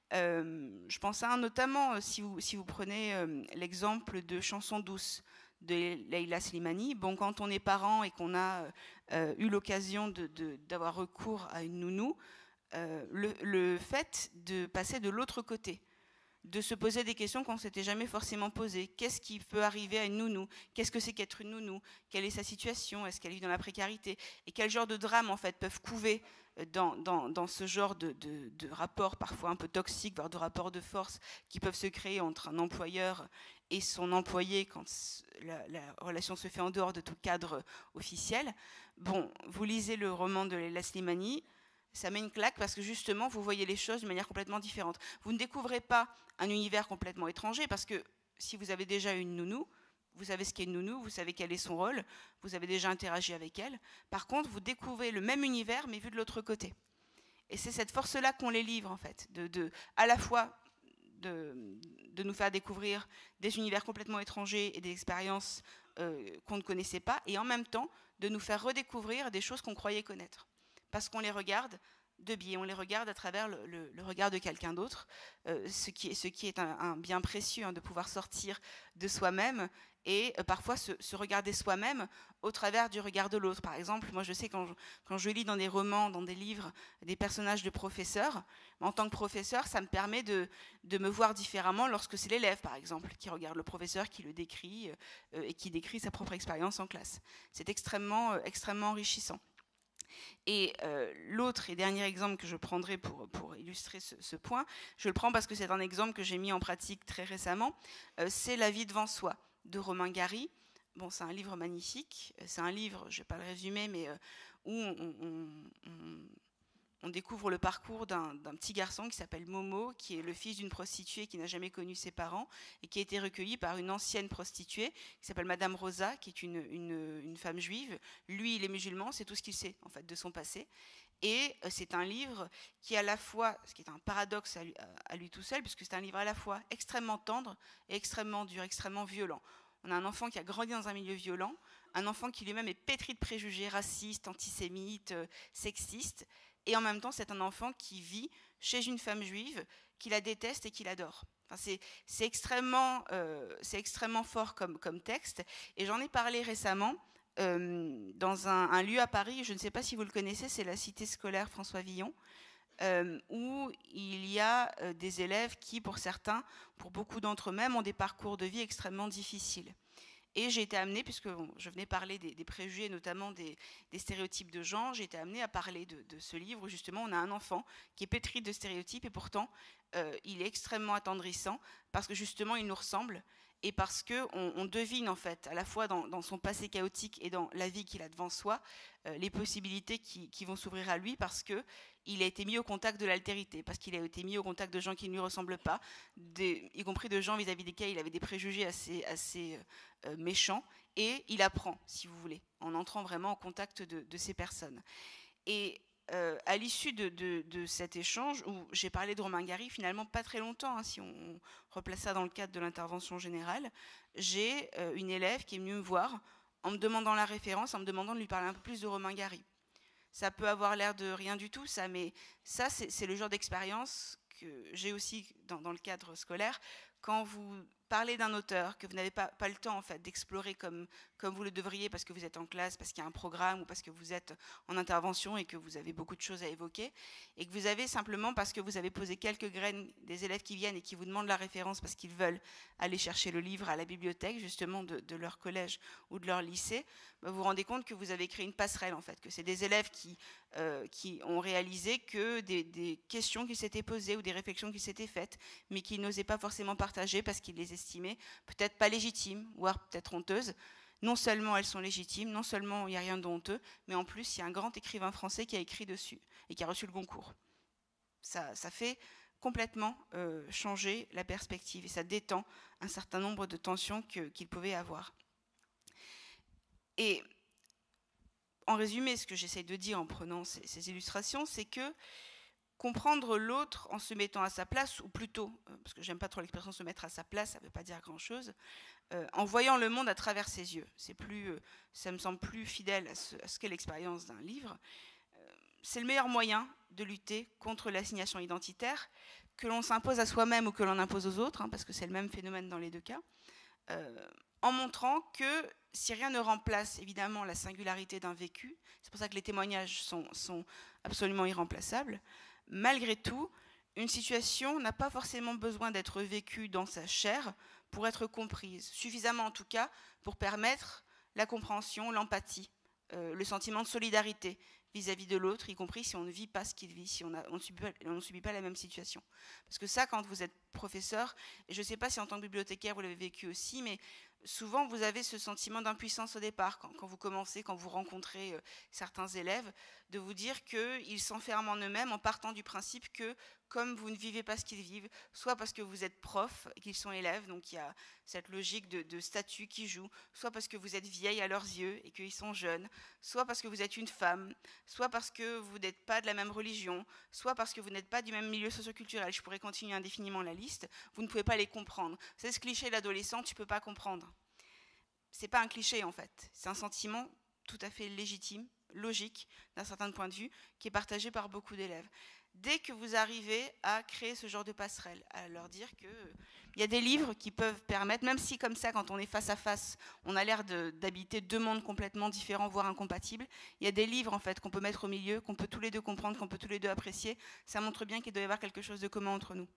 Euh, je pense à un notamment, euh, si, vous, si vous prenez euh, l'exemple de Chansons douces, de Leila Slimani. Bon, quand on est parent et qu'on a euh, eu l'occasion de, de, d'avoir recours à une nounou, euh, le, le fait de passer de l'autre côté, de se poser des questions qu'on ne s'était jamais forcément posées. Qu'est-ce qui peut arriver à une nounou ? Qu'est-ce que c'est qu'être une nounou ? Quelle est sa situation ? Est-ce qu'elle vit dans la précarité ? Et quel genre de drames en fait peuvent couver dans, dans, dans ce genre de, de, de rapports parfois un peu toxiques, voire de rapports de force qui peuvent se créer entre un employeur et son employé quand la, la relation se fait en dehors de tout cadre officiel. Bon, vous lisez le roman de Leila Slimani, ça met une claque parce que justement, vous voyez les choses de manière complètement différente. Vous ne découvrez pas un univers complètement étranger parce que si vous avez déjà une nounou, vous savez ce qu'est une nounou, vous savez quel est son rôle, vous avez déjà interagi avec elle. Par contre, vous découvrez le même univers mais vu de l'autre côté. Et c'est cette force-là qu'on les livre en fait, de, de, à la fois de, de nous faire découvrir des univers complètement étrangers et des expériences euh, qu'on ne connaissait pas, et en même temps de nous faire redécouvrir des choses qu'on croyait connaître. Parce qu'on les regarde de biais, on les regarde à travers le, le, le regard de quelqu'un d'autre, euh, ce, qui est, ce qui est un, un bien précieux, hein, de pouvoir sortir de soi-même et euh, parfois se, se regarder soi-même au travers du regard de l'autre. Par exemple, moi je sais quand je, quand je lis dans des romans, dans des livres, des personnages de professeurs, en tant que professeur, ça me permet de, de me voir différemment lorsque c'est l'élève, par exemple, qui regarde le professeur, qui le décrit euh, et qui décrit sa propre expérience en classe. C'est extrêmement, euh, extrêmement enrichissant. Et euh, l'autre et dernier exemple que je prendrai pour, pour illustrer ce, ce point, je le prends parce que c'est un exemple que j'ai mis en pratique très récemment, euh, c'est La vie devant soi de Romain Gary. Bon, c'est un livre magnifique, c'est un livre, je ne vais pas le résumer, mais euh, où on, on, on, on découvre le parcours d'un, d'un petit garçon qui s'appelle Momo, qui est le fils d'une prostituée qui n'a jamais connu ses parents et qui a été recueilli par une ancienne prostituée qui s'appelle Madame Rosa, qui est une, une, une femme juive. Lui, il est musulman, c'est tout ce qu'il sait en fait de son passé. Et euh, c'est un livre qui est à la fois, ce qui est un paradoxe à lui, à lui tout seul, puisque c'est un livre à la fois extrêmement tendre et extrêmement dur, extrêmement violent. On a un enfant qui a grandi dans un milieu violent, un enfant qui lui-même est pétri de préjugés racistes, antisémites, euh, sexistes, et en même temps, c'est un enfant qui vit chez une femme juive, qui la déteste et qui l'adore. Enfin, c'est, c'est, extrêmement, euh, c'est extrêmement fort comme, comme texte. Et j'en ai parlé récemment euh, dans un, un lieu à Paris, je ne sais pas si vous le connaissez, c'est la cité scolaire François Villon, euh, où il y a euh, des élèves qui, pour certains, pour beaucoup d'entre eux même, ont des parcours de vie extrêmement difficiles. Et j'ai été amenée, puisque bon, je venais parler des, des préjugés, notamment des, des stéréotypes de genre, j'ai été amenée à parler de, de ce livre où justement on a un enfant qui est pétri de stéréotypes et pourtant euh, il est extrêmement attendrissant parce que justement il nous ressemble et parce qu'on on devine en fait à la fois dans, dans son passé chaotique et dans la vie qu'il a devant soi euh, les possibilités qui, qui vont s'ouvrir à lui parce qu'il a été mis au contact de l'altérité, parce qu'il a été mis au contact de gens qui ne lui ressemblent pas, des, y compris de gens vis-à-vis desquels il avait des préjugés assez, assez euh, méchants, et il apprend, si vous voulez, en entrant vraiment en contact de, de ces personnes. Et euh, à l'issue de, de, de cet échange, où j'ai parlé de Romain Gary, finalement pas très longtemps, hein, si on, on replace ça dans le cadre de l'intervention générale, j'ai euh, une élève qui est venue me voir en me demandant la référence, en me demandant de lui parler un peu plus de Romain Gary. Ça peut avoir l'air de rien du tout, ça, mais ça, c'est le genre d'expérience que j'ai aussi dans, dans le cadre scolaire. Quand vous parlez d'un auteur que vous n'avez pas, pas le temps en fait, d'explorer comme, comme vous le devriez parce que vous êtes en classe, parce qu'il y a un programme ou parce que vous êtes en intervention et que vous avez beaucoup de choses à évoquer, et que vous avez simplement parce que vous avez posé quelques graines des élèves qui viennent et qui vous demandent la référence parce qu'ils veulent aller chercher le livre à la bibliothèque justement de, de leur collège ou de leur lycée, bah vous vous rendez compte que vous avez créé une passerelle en fait, que c'est des élèves qui, euh, qui ont réalisé que des, des questions qui s'étaient posées ou des réflexions qui s'étaient faites, mais qu'ils n'osaient pas forcément partager parce qu'ils les estimaient peut-être pas légitimes, voire peut-être honteuses. Non seulement elles sont légitimes, non seulement il n'y a rien de honteux, mais en plus il y a un grand écrivain français qui a écrit dessus et qui a reçu le Goncourt. Ça, ça fait complètement euh, changer la perspective et ça détend un certain nombre de tensions que, qu'il pouvait avoir. Et en résumé, ce que j'essaie de dire en prenant ces, ces illustrations, c'est que comprendre l'autre en se mettant à sa place, ou plutôt, parce que j'aime pas trop l'expression se mettre à sa place, ça ne veut pas dire grand-chose, euh, en voyant le monde à travers ses yeux. C'est plus, euh, ça me semble plus fidèle à ce, à ce qu'est l'expérience d'un livre. Euh, c'est le meilleur moyen de lutter contre l'assignation identitaire, que l'on s'impose à soi-même ou que l'on impose aux autres, hein, parce que c'est le même phénomène dans les deux cas, euh, en montrant que si rien ne remplace évidemment la singularité d'un vécu, c'est pour ça que les témoignages sont, sont absolument irremplaçables, malgré tout, une situation n'a pas forcément besoin d'être vécue dans sa chair pour être comprise, suffisamment en tout cas pour permettre la compréhension, l'empathie, euh, le sentiment de solidarité vis-à-vis de l'autre, y compris si on ne vit pas ce qu'il vit, si on, a, on, ne subit pas, on ne subit pas la même situation. Parce que ça, quand vous êtes professeur, et je ne sais pas si en tant que bibliothécaire vous l'avez vécu aussi, mais souvent vous avez ce sentiment d'impuissance au départ, quand, quand vous commencez, quand vous rencontrez euh, certains élèves, de vous dire qu'ils s'enferment en eux-mêmes en partant du principe que comme vous ne vivez pas ce qu'ils vivent, soit parce que vous êtes prof et qu'ils sont élèves, donc il y a cette logique de, de statut qui joue, soit parce que vous êtes vieille à leurs yeux et qu'ils sont jeunes, soit parce que vous êtes une femme, soit parce que vous n'êtes pas de la même religion, soit parce que vous n'êtes pas du même milieu socioculturel. Je pourrais continuer indéfiniment la liste. Vous ne pouvez pas les comprendre. C'est ce cliché de l'adolescent, tu ne peux pas comprendre. Ce n'est pas un cliché en fait, c'est un sentiment tout à fait légitime, logique, d'un certain point de vue, qui est partagé par beaucoup d'élèves. Dès que vous arrivez à créer ce genre de passerelle, à leur dire qu'il euh, y a des livres qui peuvent permettre, même si comme ça, quand on est face à face, on a l'air d'habiter deux mondes complètement différents, voire incompatibles, il y a des livres en fait qu'on peut mettre au milieu, qu'on peut tous les deux comprendre, qu'on peut tous les deux apprécier, ça montre bien qu'il doit y avoir quelque chose de commun entre nous.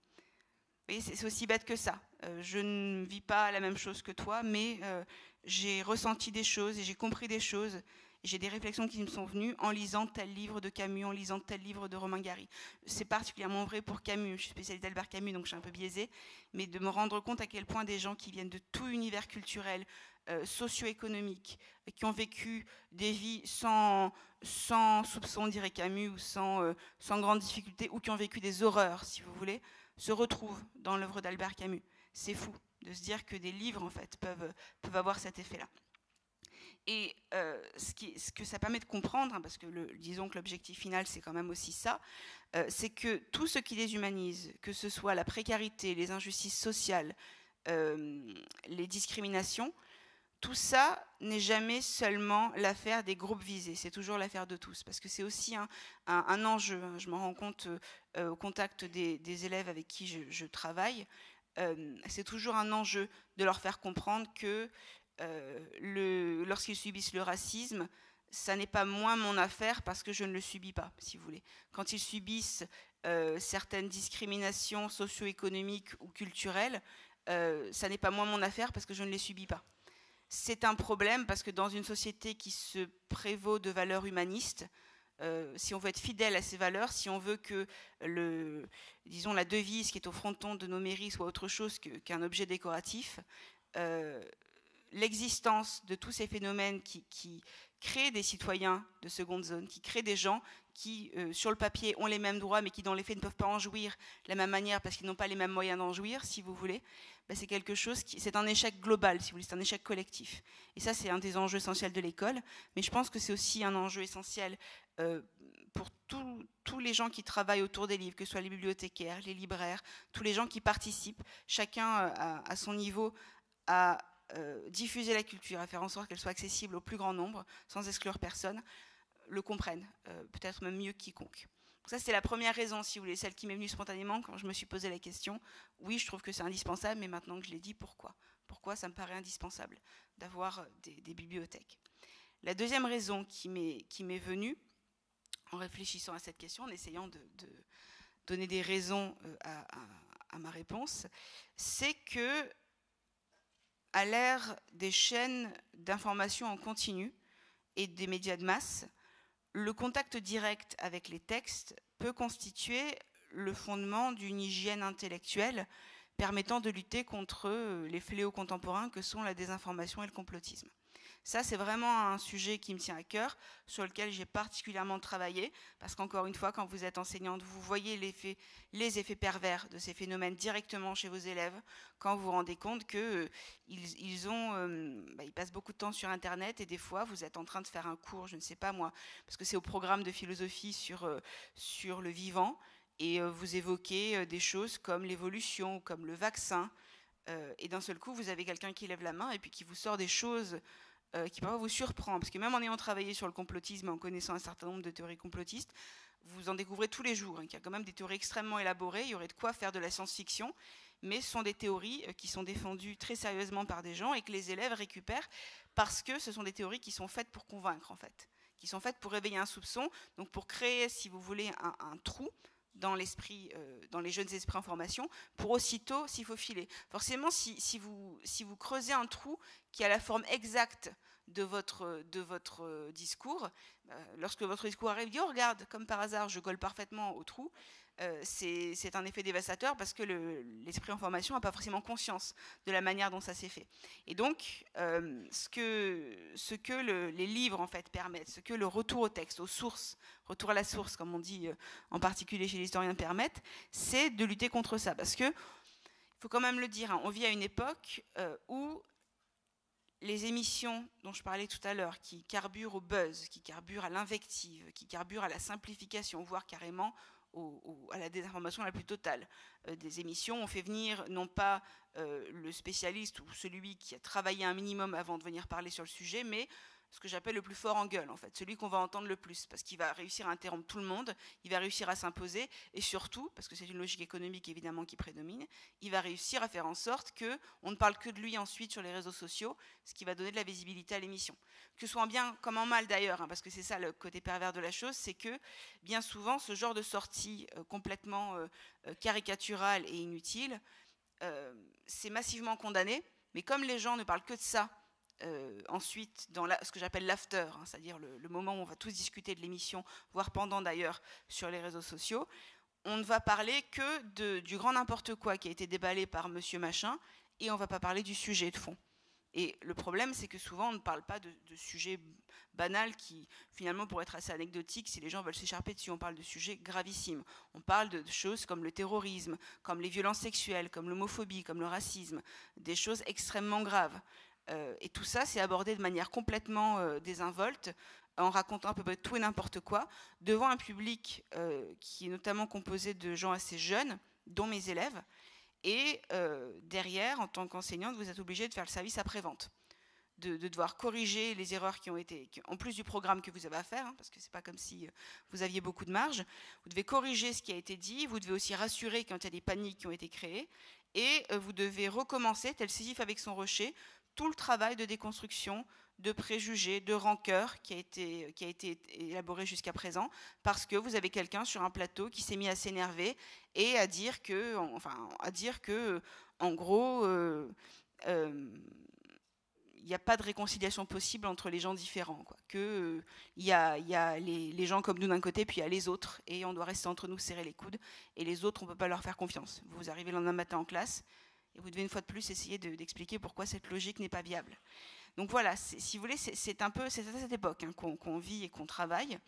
C'est aussi bête que ça. Euh, je ne vis pas la même chose que toi, mais euh, j'ai ressenti des choses et j'ai compris des choses. J'ai des réflexions qui me sont venues en lisant tel livre de Camus, en lisant tel livre de Romain Gary. C'est particulièrement vrai pour Camus. Je suis spécialiste d'Albert Camus, donc je suis un peu biaisée. Mais de me rendre compte à quel point des gens qui viennent de tout univers culturel, euh, socio-économique, qui ont vécu des vies sans, sans soupçon, dirait Camus, ou sans, euh, sans grande difficulté, ou qui ont vécu des horreurs, si vous voulez, se retrouvent dans l'œuvre d'Albert Camus. C'est fou de se dire que des livres, en fait, peuvent, peuvent avoir cet effet-là. Et euh, ce, qui, ce que ça permet de comprendre, hein, parce que le, disons que l'objectif final, c'est quand même aussi ça, euh, c'est que tout ce qui déshumanise, que ce soit la précarité, les injustices sociales, euh, les discriminations, tout ça n'est jamais seulement l'affaire des groupes visés, c'est toujours l'affaire de tous, parce que c'est aussi un, un, un enjeu, hein, je m'en rends compte euh, au contact des, des élèves avec qui je, je travaille, euh, c'est toujours un enjeu de leur faire comprendre que Euh, lorsqu'ils subissent le racisme, ça n'est pas moins mon affaire parce que je ne le subis pas, si vous voulez. Quand ils subissent euh, certaines discriminations socio-économiques ou culturelles, euh, ça n'est pas moins mon affaire parce que je ne les subis pas. C'est un problème parce que dans une société qui se prévaut de valeurs humanistes, euh, si on veut être fidèle à ces valeurs, si on veut que le, disons, la devise qui est au fronton de nos mairies soit autre chose que, qu'un objet décoratif, euh, l'existence de tous ces phénomènes qui, qui créent des citoyens de seconde zone, qui créent des gens qui, euh, sur le papier, ont les mêmes droits, mais qui, dans les faits, ne peuvent pas en jouir de la même manière parce qu'ils n'ont pas les mêmes moyens d'en jouir, si vous voulez, ben c'est quelque chose qui, c'est un échec global, si vous voulez, c'est un échec collectif. Et ça, c'est un des enjeux essentiels de l'école, mais je pense que c'est aussi un enjeu essentiel euh, pour tous les gens qui travaillent autour des livres, que ce soit les bibliothécaires, les libraires, tous les gens qui participent, chacun à, à son niveau, à Euh, diffuser la culture, à faire en sorte qu'elle soit accessible au plus grand nombre, sans exclure personne. le comprennent, euh, peut-être même mieux que quiconque. Donc ça, c'est la première raison, si vous voulez, celle qui m'est venue spontanément quand je me suis posé la question. Oui, je trouve que c'est indispensable, mais maintenant que je l'ai dit, pourquoi ? Pourquoi ça me paraît indispensable d'avoir des, des bibliothèques ? La deuxième raison qui m'est, qui m'est venue, en réfléchissant à cette question, en essayant de, de donner des raisons à, à, à ma réponse, c'est que, à l'ère des chaînes d'information en continu et des médias de masse, le contact direct avec les textes peut constituer le fondement d'une hygiène intellectuelle permettant de lutter contre les fléaux contemporains que sont la désinformation et le complotisme. Ça, c'est vraiment un sujet qui me tient à cœur, sur lequel j'ai particulièrement travaillé, parce qu'encore une fois, quand vous êtes enseignante, vous voyez l'effet, les effets pervers de ces phénomènes directement chez vos élèves, quand vous vous rendez compte qu'ils euh, ils ont, euh, bah, ils passent beaucoup de temps sur Internet, et des fois, vous êtes en train de faire un cours, je ne sais pas moi, parce que c'est au programme de philosophie sur, euh, sur le vivant, et euh, vous évoquez euh, des choses comme l'évolution, comme le vaccin, euh, et d'un seul coup, vous avez quelqu'un qui lève la main, et puis qui vous sort des choses Euh, qui parfois vous surprend, parce que même en ayant travaillé sur le complotisme, en connaissant un certain nombre de théories complotistes, vous en découvrez tous les jours, hein, qu'il y a quand même des théories extrêmement élaborées, il y aurait de quoi faire de la science-fiction, mais ce sont des théories euh, qui sont défendues très sérieusement par des gens et que les élèves récupèrent parce que ce sont des théories qui sont faites pour convaincre, en fait, qui sont faites pour réveiller un soupçon, donc pour créer, si vous voulez, un, un trou dans l'esprit, euh, dans les jeunes esprits en formation, pour aussitôt s'y faufiler. Forcément, si, si, vous, si vous creusez un trou qui a la forme exacte de votre, de votre discours, euh, lorsque votre discours arrive, dit, oh, regarde, comme par hasard, je colle parfaitement au trou, euh, c'est, c'est un effet dévastateur parce que le, l'esprit en formation n'a pas forcément conscience de la manière dont ça s'est fait. Et donc, euh, ce que, ce que le, les livres en fait permettent, ce que le retour au texte, aux sources, retour à la source, comme on dit euh, en particulier chez les historiens, permettent, c'est de lutter contre ça. Parce que, il faut quand même le dire, hein, on vit à une époque euh, où les émissions dont je parlais tout à l'heure, qui carburent au buzz, qui carburent à l'invective, qui carburent à la simplification, voire carrément au, au, à la désinformation la plus totale. Euh, des émissions, on fait venir non pas euh, le spécialiste ou celui qui a travaillé un minimum avant de venir parler sur le sujet, mais ce que j'appelle le plus fort en gueule, en fait, celui qu'on va entendre le plus, parce qu'il va réussir à interrompre tout le monde, il va réussir à s'imposer, et surtout, parce que c'est une logique économique évidemment qui prédomine, il va réussir à faire en sorte qu'on ne parle que de lui ensuite sur les réseaux sociaux, ce qui va donner de la visibilité à l'émission. Que ce soit en bien comme en mal d'ailleurs, hein, parce que c'est ça le côté pervers de la chose, c'est que bien souvent, ce genre de sortie euh, complètement euh, caricaturale et inutile, euh, c'est massivement condamné, mais comme les gens ne parlent que de ça, Euh, ensuite, dans la, ce que j'appelle l'after, hein, c'est-à-dire le, le moment où on va tous discuter de l'émission, voire pendant d'ailleurs sur les réseaux sociaux, on ne va parler que de, du grand n'importe quoi qui a été déballé par monsieur machin, et on ne va pas parler du sujet de fond. Et le problème, c'est que souvent, on ne parle pas de, de sujets banals qui, finalement, pourraient être assez anecdotiques si les gens veulent s'écharper dessus. On parle de sujets gravissimes. On parle de choses comme le terrorisme, comme les violences sexuelles, comme l'homophobie, comme le racisme, des choses extrêmement graves. Euh, et tout ça, c'est abordé de manière complètement euh, désinvolte, en racontant à peu près tout et n'importe quoi, devant un public euh, qui est notamment composé de gens assez jeunes, dont mes élèves. Et euh, derrière, en tant qu'enseignante, vous êtes obligé de faire le service après-vente, de, de devoir corriger les erreurs qui ont été, qui, en plus du programme que vous avez à faire, hein, parce que c'est pas comme si vous aviez beaucoup de marge. Vous devez corriger ce qui a été dit, vous devez aussi rassurer quand il y a des paniques qui ont été créées, et euh, vous devez recommencer, tel Sisyphe avec son rocher, tout le travail de déconstruction, de préjugés, de rancœur qui a été, qui a été élaboré jusqu'à présent, parce que vous avez quelqu'un sur un plateau qui s'est mis à s'énerver et à dire que, enfin, à dire que, en gros, euh, euh, il n'y a pas de réconciliation possible entre les gens différents, quoi. Que euh, il y a, y a les, les gens comme nous d'un côté, puis il y a les autres, et on doit rester entre nous, serrer les coudes, et les autres, on ne peut pas leur faire confiance. Vous arrivez le lendemain matin en classe, et vous devez une fois de plus essayer de, d'expliquer pourquoi cette logique n'est pas viable. Donc voilà, si vous voulez, c'est, c'est un peu, c'est à cette époque hein, qu'on, qu'on vit et qu'on travaille.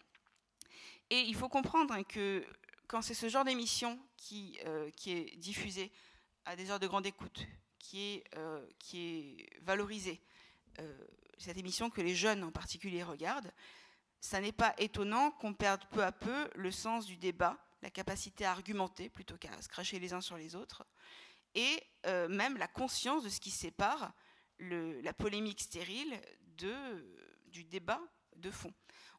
Et il faut comprendre hein, que quand c'est ce genre d'émission qui, euh, qui est diffusée à des heures de grande écoute, qui est, euh, qui est valorisée, euh, cette émission que les jeunes en particulier regardent, ça n'est pas étonnant qu'on perde peu à peu le sens du débat, la capacité à argumenter plutôt qu'à se cracher les uns sur les autres, et euh, même la conscience de ce qui sépare le, la polémique stérile de, du débat de fond.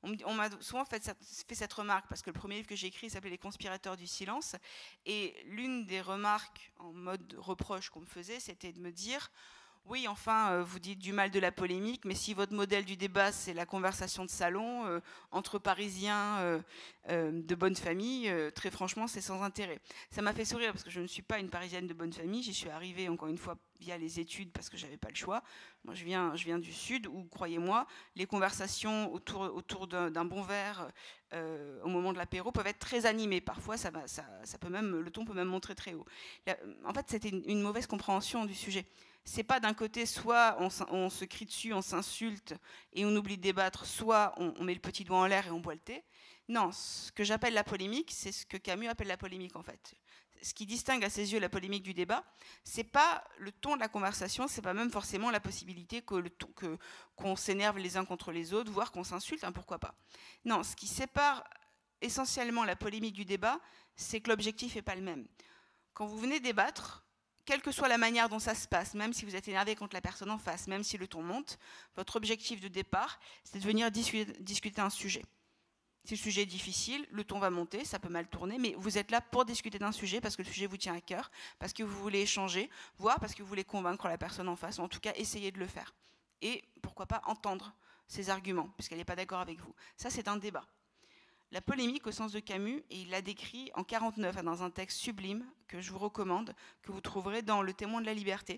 On, on m'a souvent fait cette, fait cette remarque, parce que le premier livre que j'ai écrit s'appelait Les conspirateurs du silence, et l'une des remarques en mode reproche qu'on me faisait, c'était de me dire... Oui, enfin, euh, vous dites du mal de la polémique, mais si votre modèle du débat, c'est la conversation de salon euh, entre Parisiens euh, euh, de bonne famille, euh, très franchement, c'est sans intérêt. Ça m'a fait sourire parce que je ne suis pas une Parisienne de bonne famille. J'y suis arrivée, encore une fois, via les études parce que je n'avais pas le choix. Moi, je viens, je viens du Sud où, croyez-moi, les conversations autour, autour d'un, d'un bon verre euh, au moment de l'apéro peuvent être très animées. Parfois, ça va, ça, ça peut même, le ton peut même monter très haut. Là, en fait, c'était une, une mauvaise compréhension du sujet. C'est pas d'un côté, soit on, on se crie dessus, on s'insulte et on oublie de débattre, soit on, on met le petit doigt en l'air et on boit le thé. Non, ce que j'appelle la polémique, c'est ce que Camus appelle la polémique en fait. Ce qui distingue à ses yeux la polémique du débat, c'est pas le ton de la conversation, c'est pas même forcément la possibilité que le ton, que, qu'on s'énerve les uns contre les autres, voire qu'on s'insulte, hein, pourquoi pas. Non, ce qui sépare essentiellement la polémique du débat, c'est que l'objectif n'est pas le même. Quand vous venez débattre, quelle que soit la manière dont ça se passe, même si vous êtes énervé contre la personne en face, même si le ton monte, votre objectif de départ, c'est de venir discuter, discuter un sujet. Si le sujet est difficile, le ton va monter, ça peut mal tourner, mais vous êtes là pour discuter d'un sujet parce que le sujet vous tient à cœur, parce que vous voulez échanger, voire parce que vous voulez convaincre la personne en face, ou en tout cas essayer de le faire. Et pourquoi pas entendre ses arguments, puisqu'elle n'est pas d'accord avec vous. Ça, c'est un débat. La polémique au sens de Camus, et il l'a décrit en quarante-neuf dans un texte sublime que je vous recommande, que vous trouverez dans Le Témoin de la Liberté.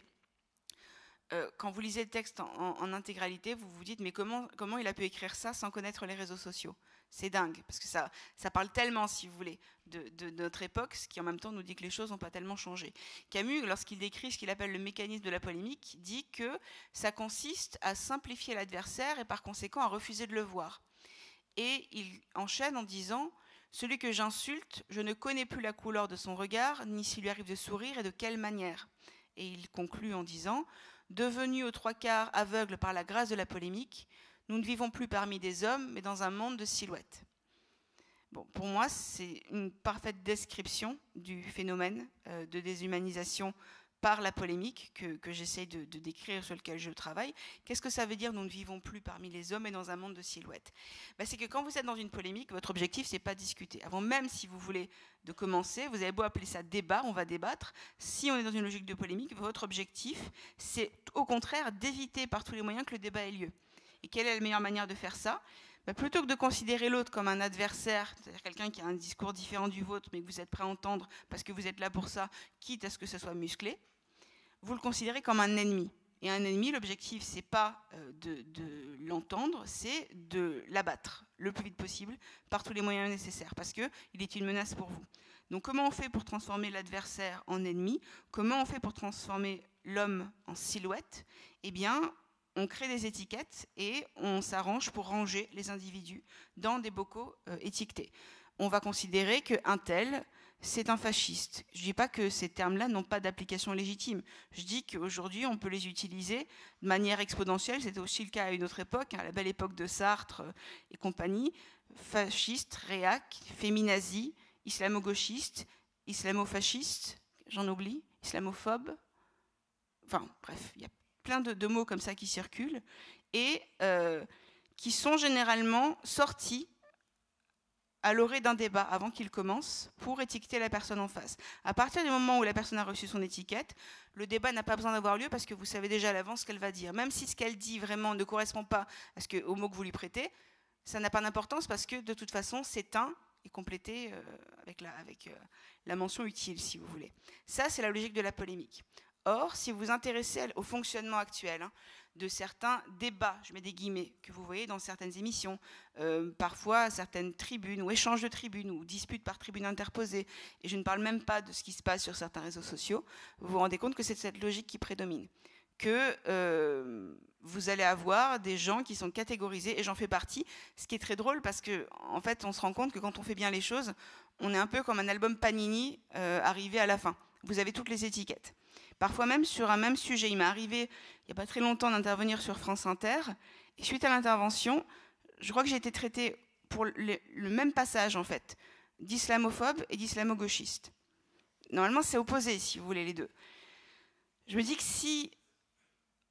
Euh, quand vous lisez le texte en, en, en intégralité, vous vous dites mais comment, comment il a pu écrire ça sans connaître les réseaux sociaux? C'est dingue, parce que ça, ça parle tellement, si vous voulez, de, de, de notre époque, ce qui en même temps nous dit que les choses n'ont pas tellement changé. Camus, lorsqu'il décrit ce qu'il appelle le mécanisme de la polémique, dit que ça consiste à simplifier l'adversaire et par conséquent à refuser de le voir. Et il enchaîne en disant « Celui que j'insulte, je ne connais plus la couleur de son regard, ni s'il lui arrive de sourire et de quelle manière. » Et il conclut en disant « Devenu aux trois quarts aveugle par la grâce de la polémique, nous ne vivons plus parmi des hommes, mais dans un monde de silhouettes. » Bon, pour moi, c'est une parfaite description du phénomène euh, de déshumanisation par la polémique que, que j'essaie de, de décrire, sur lequel je travaille. Qu'est-ce que ça veut dire, nous ne vivons plus parmi les hommes et dans un monde de silhouettes? Ben, c'est que quand vous êtes dans une polémique, votre objectif, c'est pas discuter. Avant même, si vous voulez de commencer, vous avez beau appeler ça débat, on va débattre. Si on est dans une logique de polémique, votre objectif, c'est au contraire d'éviter par tous les moyens que le débat ait lieu. Et quelle est la meilleure manière de faire ça? Ben, plutôt que de considérer l'autre comme un adversaire, c'est-à-dire quelqu'un qui a un discours différent du vôtre, mais que vous êtes prêt à entendre parce que vous êtes là pour ça, quitte à ce que ce soit musclé, vous le considérez comme un ennemi. Et un ennemi, l'objectif, c'est pas de, de l'entendre, c'est de l'abattre le plus vite possible par tous les moyens nécessaires, parce qu'il est une menace pour vous. Donc comment on fait pour transformer l'adversaire en ennemi? Comment on fait pour transformer l'homme en silhouette? Eh bien, on crée des étiquettes et on s'arrange pour ranger les individus dans des bocaux euh, étiquetés. On va considérer qu'un tel, c'est un fasciste. Je ne dis pas que ces termes-là n'ont pas d'application légitime. Je dis qu'aujourd'hui, on peut les utiliser de manière exponentielle. C'était aussi le cas à une autre époque, hein, à la belle époque de Sartre et compagnie. Fasciste, réac, féminazi, islamo-gauchiste, islamo-fasciste, j'en oublie, islamophobe. Enfin, bref, il y a plein de, de mots comme ça qui circulent et euh, qui sont généralement sortis à l'orée d'un débat avant qu'il commence pour étiqueter la personne en face. À partir du moment où la personne a reçu son étiquette, le débat n'a pas besoin d'avoir lieu parce que vous savez déjà à l'avance ce qu'elle va dire. Même si ce qu'elle dit vraiment ne correspond pas à ce que, au mot que vous lui prêtez, ça n'a pas d'importance parce que de toute façon, c'est un et complété euh, avec, la, avec euh, la mention utile, si vous voulez. Ça, c'est la logique de la polémique. Or, si vous vous intéressez au fonctionnement actuel hein, de certains débats, je mets des guillemets, que vous voyez dans certaines émissions, euh, parfois certaines tribunes ou échanges de tribunes ou disputes par tribune interposée, et je ne parle même pas de ce qui se passe sur certains réseaux sociaux, vous vous rendez compte que c'est cette logique qui prédomine. Que euh, vous allez avoir des gens qui sont catégorisés, et j'en fais partie, ce qui est très drôle parce qu'en en fait, on se rend compte que quand on fait bien les choses, on est un peu comme un album Panini euh, arrivé à la fin. Vous avez toutes les étiquettes. Parfois même sur un même sujet. Il m'est arrivé, il n'y a pas très longtemps, d'intervenir sur France Inter. Et suite à l'intervention, je crois que j'ai été traitée pour le, le même passage, en fait, d'islamophobe et d'islamo-gauchiste. Normalement, c'est opposé, si vous voulez, les deux. Je me dis que si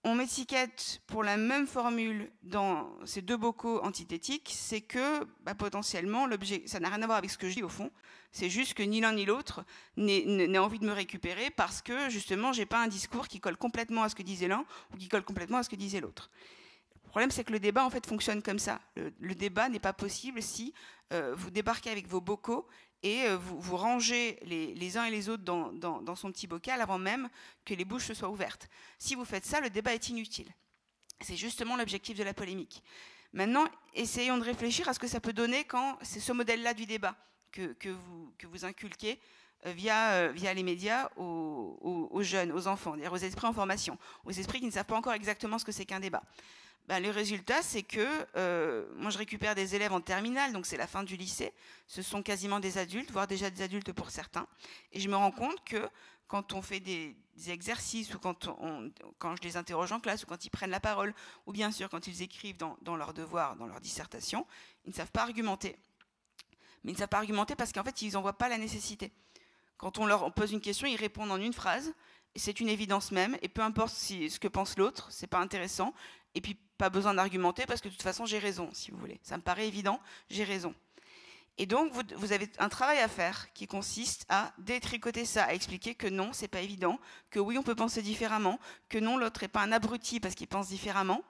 on m'étiquette pour la même formule dans ces deux bocaux antithétiques, c'est que bah, potentiellement, l'objet, ça n'a rien à voir avec ce que je dis au fond, c'est juste que ni l'un ni l'autre n'ait envie de me récupérer parce que justement, je n'ai pas un discours qui colle complètement à ce que disait l'un ou qui colle complètement à ce que disait l'autre. Le problème, c'est que le débat en fait fonctionne comme ça. Le, le débat n'est pas possible si euh, vous débarquez avec vos bocaux et euh, vous, vous rangez les, les uns et les autres dans, dans, dans son petit bocal avant même que les bouches se soient ouvertes. Si vous faites ça, le débat est inutile. C'est justement l'objectif de la polémique. Maintenant, essayons de réfléchir à ce que ça peut donner quand c'est ce modèle-là du débat que, que, vous, que vous inculquez euh, via, euh, via les médias aux, aux, aux jeunes, aux enfants, aux esprits en formation, aux esprits qui ne savent pas encore exactement ce que c'est qu'un débat. Ben, le résultat, c'est que euh, moi, je récupère des élèves en terminale, donc c'est la fin du lycée. Ce sont quasiment des adultes, voire déjà des adultes pour certains. Et je me rends compte que quand on fait des, des exercices, ou quand, on, quand je les interroge en classe, ou quand ils prennent la parole, ou bien sûr quand ils écrivent dans, dans leurs devoirs, dans leur dissertation, ils ne savent pas argumenter. Mais ils ne savent pas argumenter parce qu'en fait, ils n'en voient pas la nécessité. Quand on leur pose une question, ils répondent en une phrase, et c'est une évidence même, et peu importe si, ce que pense l'autre, c'est pas intéressant. Et puis, pas besoin d'argumenter parce que de toute façon, j'ai raison, si vous voulez. Ça me paraît évident, j'ai raison. Et donc, vous, vous avez un travail à faire qui consiste à détricoter ça, à expliquer que non, c'est pas évident, que oui, on peut penser différemment, que non, l'autre n'est pas un abruti parce qu'il pense différemment.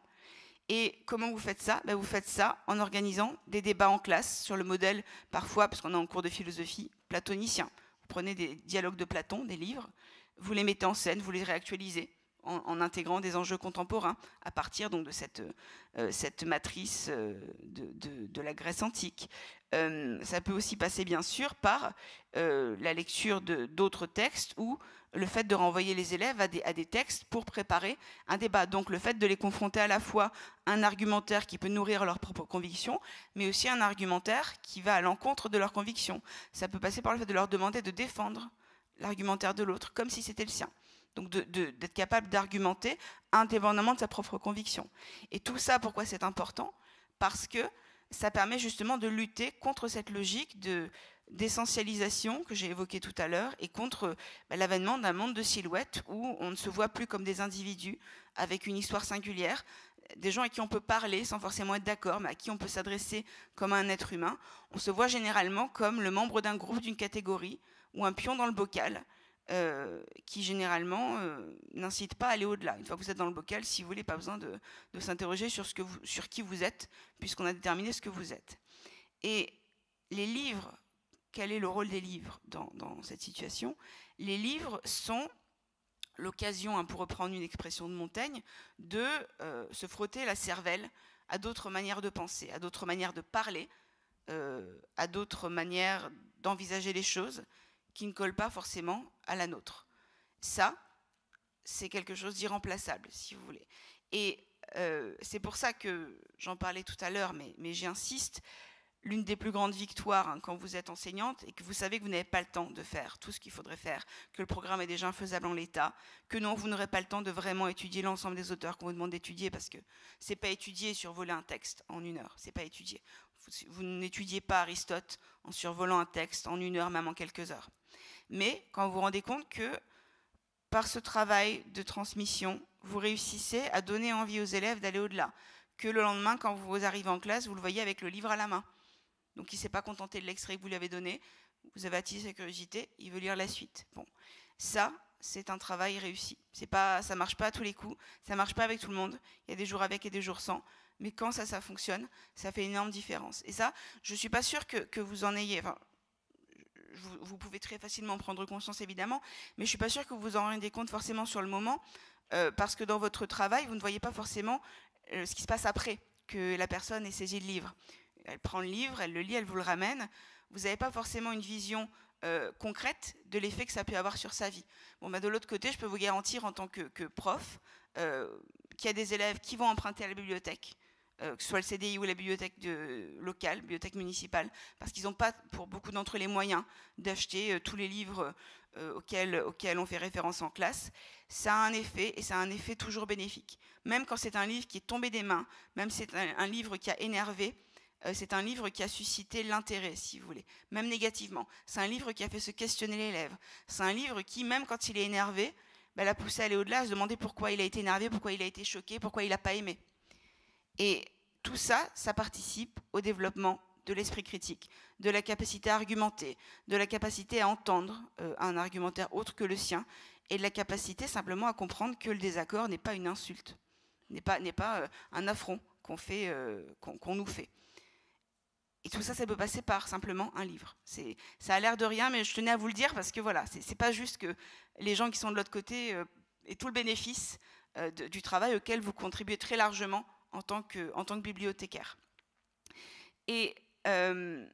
Et comment vous faites ça? Ben, vous faites ça en organisant des débats en classe sur le modèle, parfois, parce qu'on est en cours de philosophie, platonicien. Vous prenez des dialogues de Platon, des livres, vous les mettez en scène, vous les réactualisez, En, en intégrant des enjeux contemporains à partir donc, de cette, euh, cette matrice euh, de, de, de la Grèce antique. Euh, ça peut aussi passer bien sûr par euh, la lecture d'autres textes ou le fait de renvoyer les élèves à des, à des textes pour préparer un débat. Donc le fait de les confronter à la fois à un argumentaire qui peut nourrir leurs propres convictions, mais aussi un argumentaire qui va à l'encontre de leurs convictions. Ça peut passer par le fait de leur demander de défendre l'argumentaire de l'autre comme si c'était le sien. Donc d'être capable d'argumenter indépendamment de sa propre conviction. Et tout ça, pourquoi c'est important? Parce que ça permet justement de lutter contre cette logique de d'essentialisation que j'ai évoquée tout à l'heure et contre bah, l'avènement d'un monde de silhouettes où on ne se voit plus comme des individus avec une histoire singulière, des gens à qui on peut parler sans forcément être d'accord, mais à qui on peut s'adresser comme un être humain. On se voit généralement comme le membre d'un groupe, d'une catégorie ou un pion dans le bocal. Euh, qui généralement euh, n'incite pas à aller au-delà. Une fois que vous êtes dans le bocal, si vous voulez, pas besoin de, de s'interroger sur, ce que vous, sur qui vous êtes, puisqu'on a déterminé ce que vous êtes. Et les livres, quel est le rôle des livres dans, dans cette situation? Les livres sont l'occasion, hein, pour reprendre une expression de Montaigne, de euh, se frotter la cervelle à d'autres manières de penser, à d'autres manières de parler, euh, à d'autres manières d'envisager les choses, qui ne colle pas forcément à la nôtre. Ça, c'est quelque chose d'irremplaçable, si vous voulez. Et euh, c'est pour ça que, j'en parlais tout à l'heure, mais, mais j'insiste, l'une des plus grandes victoires hein, quand vous êtes enseignante et que vous savez que vous n'avez pas le temps de faire tout ce qu'il faudrait faire, que le programme est déjà infaisable en l'état, que non, vous n'aurez pas le temps de vraiment étudier l'ensemble des auteurs qu'on vous demande d'étudier parce que c'est pas étudier et survoler un texte en une heure, c'est pas étudier. Vous, vous n'étudiez pas Aristote en survolant un texte en une heure, même en quelques heures. Mais quand vous vous rendez compte que par ce travail de transmission, vous réussissez à donner envie aux élèves d'aller au-delà, que le lendemain, quand vous arrivez en classe, vous le voyez avec le livre à la main. Donc il ne s'est pas contenté de l'extrait que vous lui avez donné, vous avez attisé sa curiosité, il veut lire la suite. Bon, ça, c'est un travail réussi. C'est pas, ça ne marche pas à tous les coups, ça ne marche pas avec tout le monde, il y a des jours avec et des jours sans, mais quand ça, ça fonctionne, ça fait une énorme différence. Et ça, je ne suis pas sûre que, que vous en ayez... Enfin, vous, vous pouvez très facilement prendre conscience, évidemment, mais je ne suis pas sûre que vous vous en rendez compte forcément sur le moment, euh, parce que dans votre travail, vous ne voyez pas forcément euh, ce qui se passe après que la personne ait saisi le livre. Elle prend le livre, elle le lit, elle vous le ramène. Vous n'avez pas forcément une vision euh, concrète de l'effet que ça peut avoir sur sa vie. Bon, bah, de l'autre côté, je peux vous garantir en tant que, que prof euh, qu'il y a des élèves qui vont emprunter à la bibliothèque, euh, que ce soit le C D I ou la bibliothèque de, locale, bibliothèque municipale, parce qu'ils n'ont pas, pour beaucoup d'entre eux, les moyens d'acheter euh, tous les livres euh, auxquels, auxquels on fait référence en classe. Ça a un effet, et ça a un effet toujours bénéfique. Même quand c'est un livre qui est tombé des mains, même si c'est un, un livre qui a énervé, euh, c'est un livre qui a suscité l'intérêt, si vous voulez, même négativement. C'est un livre qui a fait se questionner l'élève. C'est un livre qui, même quand il est énervé, bah, l'a poussé à aller au-delà, à se demander pourquoi il a été énervé, pourquoi il a été choqué, pourquoi il n'a pas aimé. Et tout ça, ça participe au développement de l'esprit critique, de la capacité à argumenter, de la capacité à entendre euh, un argumentaire autre que le sien, et de la capacité simplement à comprendre que le désaccord n'est pas une insulte, n'est pas, n'est pas euh, un affront qu'on fait, euh, qu'on, qu'on nous fait. Et tout ça, ça peut passer par simplement un livre. C'est, ça a l'air de rien, mais je tenais à vous le dire parce que voilà, c'est, c'est pas juste que les gens qui sont de l'autre côté euh, aient tout le bénéfice euh, de, du travail auquel vous contribuez très largement en tant que, en tant que bibliothécaire. Et euh,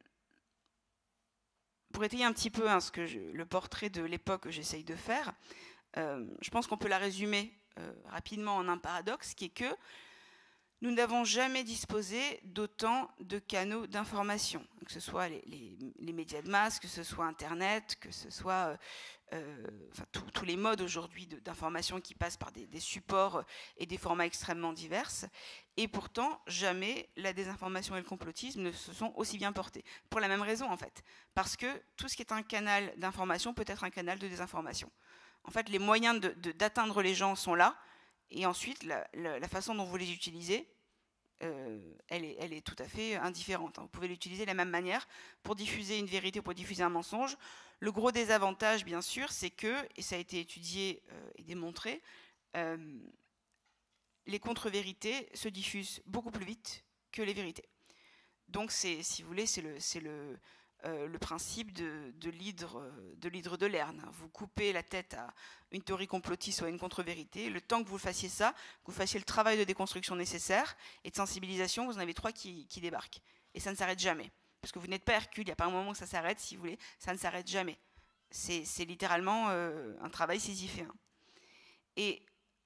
pour étayer un petit peu hein, ce que je, le portrait de l'époque que j'essaye de faire, euh, je pense qu'on peut la résumer euh, rapidement en un paradoxe, qui est que nous n'avons jamais disposé d'autant de canaux d'information, que ce soit les, les, les médias de masse, que ce soit Internet, que ce soit euh, enfin, tous les modes aujourd'hui d'information qui passent par des, des supports et des formats extrêmement divers. Et pourtant, jamais la désinformation et le complotisme ne se sont aussi bien portés. Pour la même raison, en fait. Parce que tout ce qui est un canal d'information peut être un canal de désinformation. En fait, les moyens de, de, d'atteindre les gens sont là. Et ensuite, la, la, la façon dont vous les utilisez, euh, elle, est, elle est tout à fait indifférente. Vous pouvez l'utiliser de la même manière pour diffuser une vérité ou pour diffuser un mensonge. Le gros désavantage, bien sûr, c'est que, et ça a été étudié euh, et démontré, euh, les contre-vérités se diffusent beaucoup plus vite que les vérités. Donc, c'est, si vous voulez, c'est le... C'est le Euh, le principe de, de l'hydre de, l'hydre de Lerne. Vous coupez la tête à une théorie complotiste ou à une contre-vérité. Le temps que vous fassiez ça, que vous fassiez le travail de déconstruction nécessaire et de sensibilisation, vous en avez trois qui, qui débarquent. Et ça ne s'arrête jamais. Parce que vous n'êtes pas Hercule, il n'y a pas un moment où ça s'arrête, si vous voulez, ça ne s'arrête jamais. C'est, c'est littéralement euh, un travail sisyphéen. Et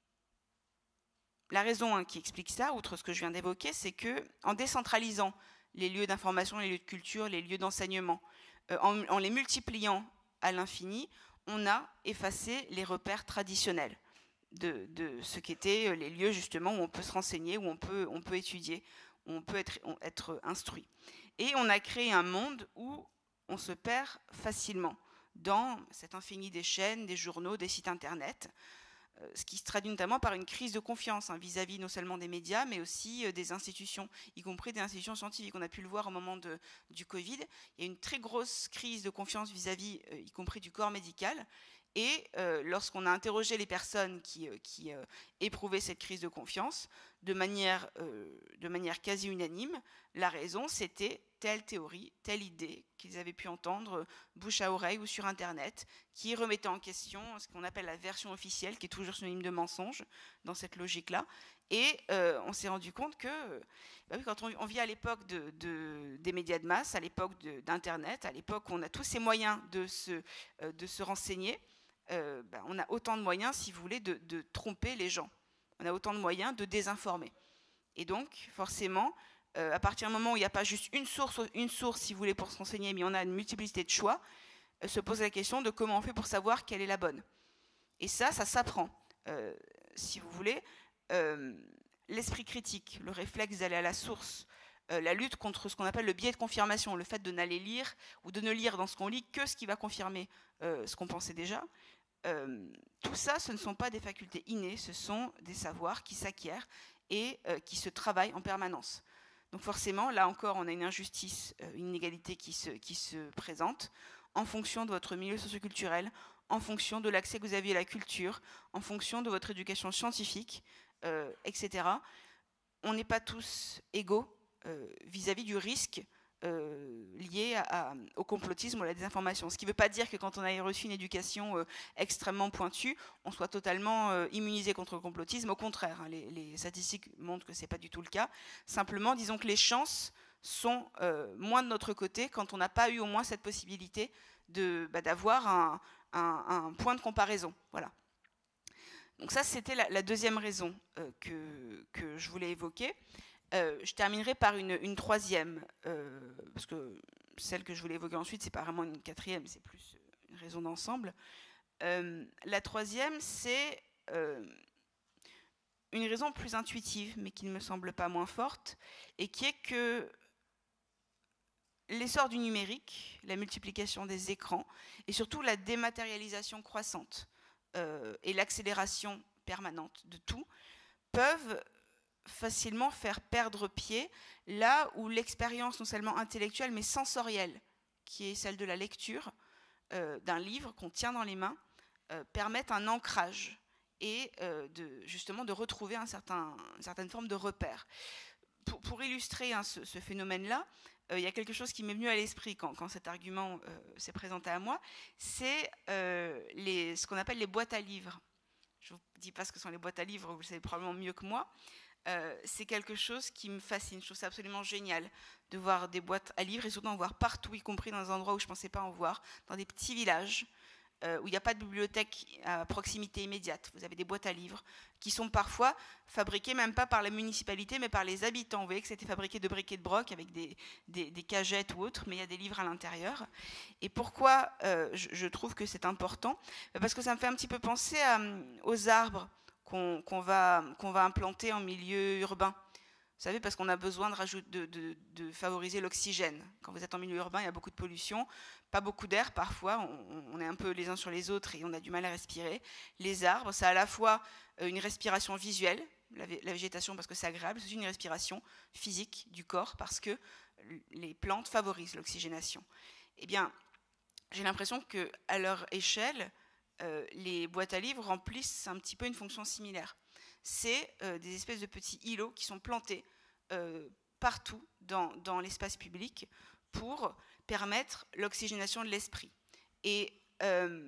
la raison hein, qui explique ça, outre ce que je viens d'évoquer, c'est qu'en décentralisant les lieux d'information, les lieux de culture, les lieux d'enseignement. Euh, en, en les multipliant à l'infini, on a effacé les repères traditionnels de, de ce qu'étaient les lieux justement où on peut se renseigner, où on peut, on peut étudier, où on peut être, être instruit. Et on a créé un monde où on se perd facilement dans cet infini des chaînes, des journaux, des sites internet, ce qui se traduit notamment par une crise de confiance hein, vis-à-vis non seulement des médias, mais aussi euh, des institutions, y compris des institutions scientifiques. On a pu le voir au moment de, du Covid. Il y a une très grosse crise de confiance vis-à-vis, euh, y compris du corps médical. Et euh, lorsqu'on a interrogé les personnes qui, euh, qui euh, éprouvaient cette crise de confiance, de manière, euh, de manière quasi unanime, la raison, c'était telle théorie, telle idée qu'ils avaient pu entendre bouche à oreille ou sur Internet, qui remettait en question ce qu'on appelle la version officielle, qui est toujours synonyme de mensonge dans cette logique-là. Et euh, on s'est rendu compte que, bah oui, quand on, on vit à l'époque de, de, des médias de masse, à l'époque d'Internet, à l'époque où on a tous ces moyens de se, euh, de se renseigner, euh, bah, on a autant de moyens, si vous voulez, de, de tromper les gens. On a autant de moyens de désinformer. Et donc, forcément, euh, à partir du moment où il n'y a pas juste une source, une source, si vous voulez, pour se renseigner, mais on a une multiplicité de choix, euh, se pose la question de comment on fait pour savoir quelle est la bonne. Et ça, ça s'apprend. Euh, si vous voulez, euh, l'esprit critique, le réflexe d'aller à la source, euh, la lutte contre ce qu'on appelle le biais de confirmation, le fait de n'aller lire ou de ne lire dans ce qu'on lit que ce qui va confirmer euh, ce qu'on pensait déjà. Euh, tout ça, ce ne sont pas des facultés innées, ce sont des savoirs qui s'acquièrent et euh, qui se travaillent en permanence. Donc forcément, là encore, on a une injustice, euh, une inégalité qui se, qui se présente en fonction de votre milieu socioculturel, en fonction de l'accès que vous avez à la culture, en fonction de votre éducation scientifique, euh, et cetera. On n'est pas tous égaux euh, vis-à-vis du risque Euh, lié à, à, au complotisme ou à la désinformation. Ce qui ne veut pas dire que quand on a reçu une éducation euh, extrêmement pointue, on soit totalement euh, immunisé contre le complotisme. Au contraire, hein, les, les statistiques montrent que ce n'est pas du tout le cas. Simplement, disons que les chances sont euh, moins de notre côté quand on n'a pas eu au moins cette possibilité de, bah, d'avoir un, un, un point de comparaison. Voilà. Donc ça, c'était la, la deuxième raison euh, que, que je voulais évoquer. Euh, je terminerai par une, une troisième, euh, parce que celle que je voulais évoquer ensuite, c'est pas vraiment une quatrième, c'est plus une raison d'ensemble. Euh, la troisième, c'est euh, une raison plus intuitive, mais qui ne me semble pas moins forte, et qui est que l'essor du numérique, la multiplication des écrans, et surtout la dématérialisation croissante euh, et l'accélération permanente de tout peuvent facilement faire perdre pied là où l'expérience non seulement intellectuelle mais sensorielle, qui est celle de la lecture euh, d'un livre qu'on tient dans les mains, euh, permettent un ancrage et euh, de, justement de retrouver un certain, une certaine forme de repère. Pour, pour illustrer hein, ce, ce phénomène-là, euh, il y a quelque chose qui m'est venu à l'esprit quand, quand cet argument euh, s'est présenté à moi, c'est euh, les, ce qu'on appelle les boîtes à livres. Je ne vous dis pas ce que sont les boîtes à livres, vous le savez probablement mieux que moi. Euh, c'est quelque chose qui me fascine. Je trouve ça absolument génial de voir des boîtes à livres et surtout d'en voir partout, y compris dans des endroits où je ne pensais pas en voir, dans des petits villages euh, où il n'y a pas de bibliothèque à proximité immédiate. Vous avez des boîtes à livres qui sont parfois fabriquées même pas par la municipalité mais par les habitants. Vous voyez que c'était fabriqué de briques et de broc avec des, des, des cagettes ou autres, mais il y a des livres à l'intérieur. Et pourquoi euh, je, je trouve que c'est important? Parce que ça me fait un petit peu penser à, aux arbres qu'on qu'on va, qu'on va implanter en milieu urbain. Vous savez, parce qu'on a besoin de, rajouter, de, de, de favoriser l'oxygène. Quand vous êtes en milieu urbain, il y a beaucoup de pollution, pas beaucoup d'air parfois, on, on est un peu les uns sur les autres et on a du mal à respirer. Les arbres, ça a à la fois une respiration visuelle, la, la végétation parce que c'est agréable, c'est aussi une respiration physique du corps parce que les plantes favorisent l'oxygénation. Eh bien, j'ai l'impression qu'à leur échelle, euh, les boîtes à livres remplissent un petit peu une fonction similaire. C'est euh, des espèces de petits îlots qui sont plantés euh, partout dans, dans l'espace public pour permettre l'oxygénation de l'esprit. Et euh,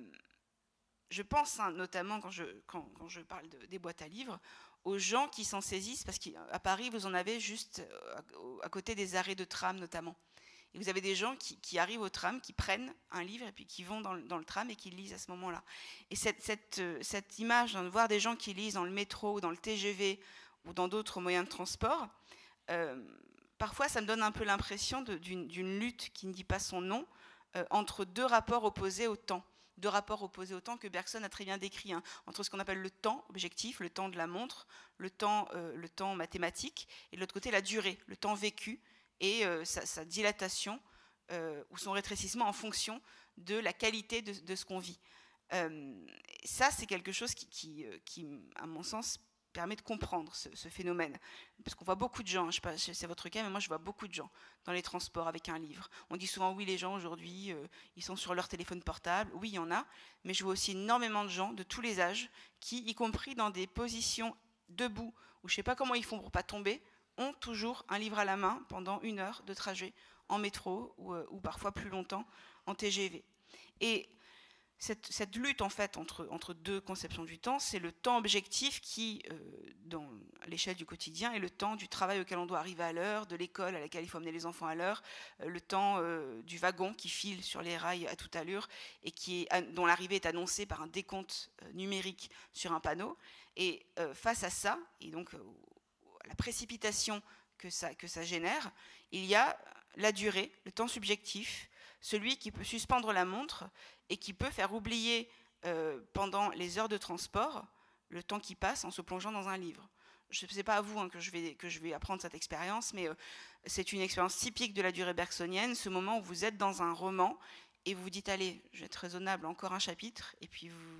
je pense hein, notamment, quand je, quand, quand je parle de, des boîtes à livres, aux gens qui s'en saisissent, parce qu'à Paris, vous en avez juste à, à côté des arrêts de tram notamment. Et vous avez des gens qui, qui arrivent au tram, qui prennent un livre et puis qui vont dans le, dans le tram et qui lisent à ce moment-là. Et cette, cette, cette image de voir des gens qui lisent dans le métro ou dans le T G V ou dans d'autres moyens de transport, euh, parfois ça me donne un peu l'impression d'une, d'une lutte qui ne dit pas son nom euh, entre deux rapports opposés au temps. Deux rapports opposés au temps que Bergson a très bien décrit, hein, entre ce qu'on appelle le temps objectif, le temps de la montre, le temps, euh, le temps mathématique, et de l'autre côté la durée, le temps vécu, et euh, sa, sa dilatation euh, ou son rétrécissement en fonction de la qualité de, de ce qu'on vit. Euh, ça, c'est quelque chose qui, qui, qui, à mon sens, permet de comprendre ce, ce phénomène. Parce qu'on voit beaucoup de gens, je ne sais pas si c'est votre cas, mais moi je vois beaucoup de gens dans les transports avec un livre. On dit souvent, oui, les gens aujourd'hui, euh, ils sont sur leur téléphone portable. Oui, il y en a, mais je vois aussi énormément de gens de tous les âges qui, y compris dans des positions debout, où je ne sais pas comment ils font pour ne pas tomber, ont toujours un livre à la main pendant une heure de trajet en métro ou, euh, ou parfois plus longtemps en T G V. Et cette, cette lutte en fait entre, entre deux conceptions du temps, c'est le temps objectif qui, euh, dans l'échelle du quotidien, est le temps du travail auquel on doit arriver à l'heure, de l'école à laquelle il faut amener les enfants à l'heure, euh, le temps euh, du wagon qui file sur les rails à toute allure et qui est, dont l'arrivée est annoncée par un décompte euh, numérique sur un panneau. Et euh, face à ça, et donc euh, la précipitation que ça, que ça génère, il y a la durée, le temps subjectif, celui qui peut suspendre la montre et qui peut faire oublier euh, pendant les heures de transport le temps qui passe en se plongeant dans un livre. Je ne sais pas à vous hein, que, je vais, que je vais apprendre cette expérience, mais euh, c'est une expérience typique de la durée bergsonienne, ce moment où vous êtes dans un roman et vous vous dites, allez, je vais être raisonnable, encore un chapitre, et puis vous...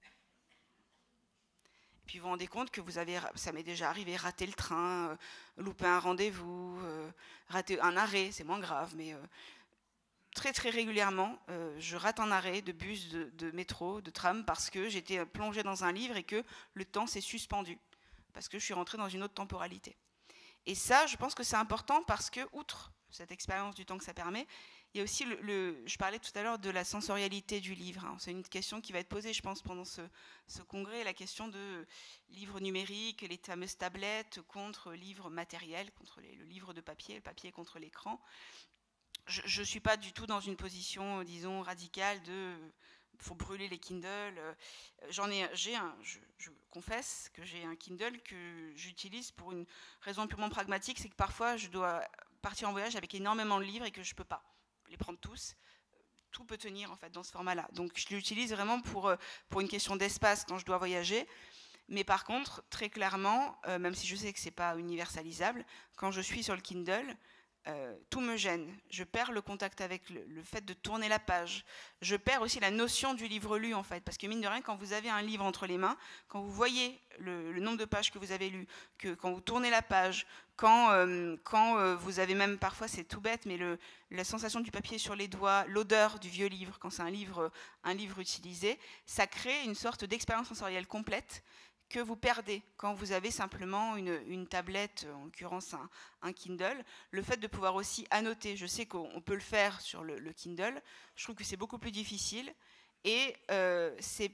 Puis vous vous rendez compte que vous avez, ça m'est déjà arrivé, rater le train, euh, louper un rendez-vous, euh, rater un arrêt, c'est moins grave, mais euh, très très régulièrement, euh, je rate un arrêt de bus, de, de métro, de tram, parce que j'étais plongée dans un livre et que le temps s'est suspendu, parce que je suis rentrée dans une autre temporalité. Et ça, je pense que c'est important parce que, outre cette expérience du temps que ça permet, il y a aussi, le, le, je parlais tout à l'heure de la sensorialité du livre. Hein. C'est une question qui va être posée, je pense, pendant ce, ce congrès, la question de livres numériques, les fameuses tablettes contre livres matériels, contre les, le livre de papier, le papier contre l'écran. Je ne suis pas du tout dans une position, disons, radicale de il faut brûler les Kindle. J'en ai, j'ai un, je, je confesse que j'ai un Kindle que j'utilise pour une raison purement pragmatique, c'est que parfois je dois partir en voyage avec énormément de livres et que je ne peux pas les prendre tous. Tout peut tenir en fait dans ce format-là. Donc je l'utilise vraiment pour, pour une question d'espace quand je dois voyager. Mais par contre, très clairement, euh, même si je sais que ce n'est pas universalisable, quand je suis sur le Kindle, Euh, tout me gêne, je perds le contact avec le, le fait de tourner la page, je perds aussi la notion du livre lu en fait, parce que mine de rien, quand vous avez un livre entre les mains, quand vous voyez le, le nombre de pages que vous avez lues, que quand vous tournez la page, quand, euh, quand euh, vous avez même, parfois c'est tout bête, mais le, la sensation du papier sur les doigts, l'odeur du vieux livre, quand c'est un livre, un livre utilisé, ça crée une sorte d'expérience sensorielle complète que vous perdez quand vous avez simplement une, une tablette, en l'occurrence un, un Kindle. Le fait de pouvoir aussi annoter, je sais qu'on peut le faire sur le, le Kindle, je trouve que c'est beaucoup plus difficile et euh, c'est,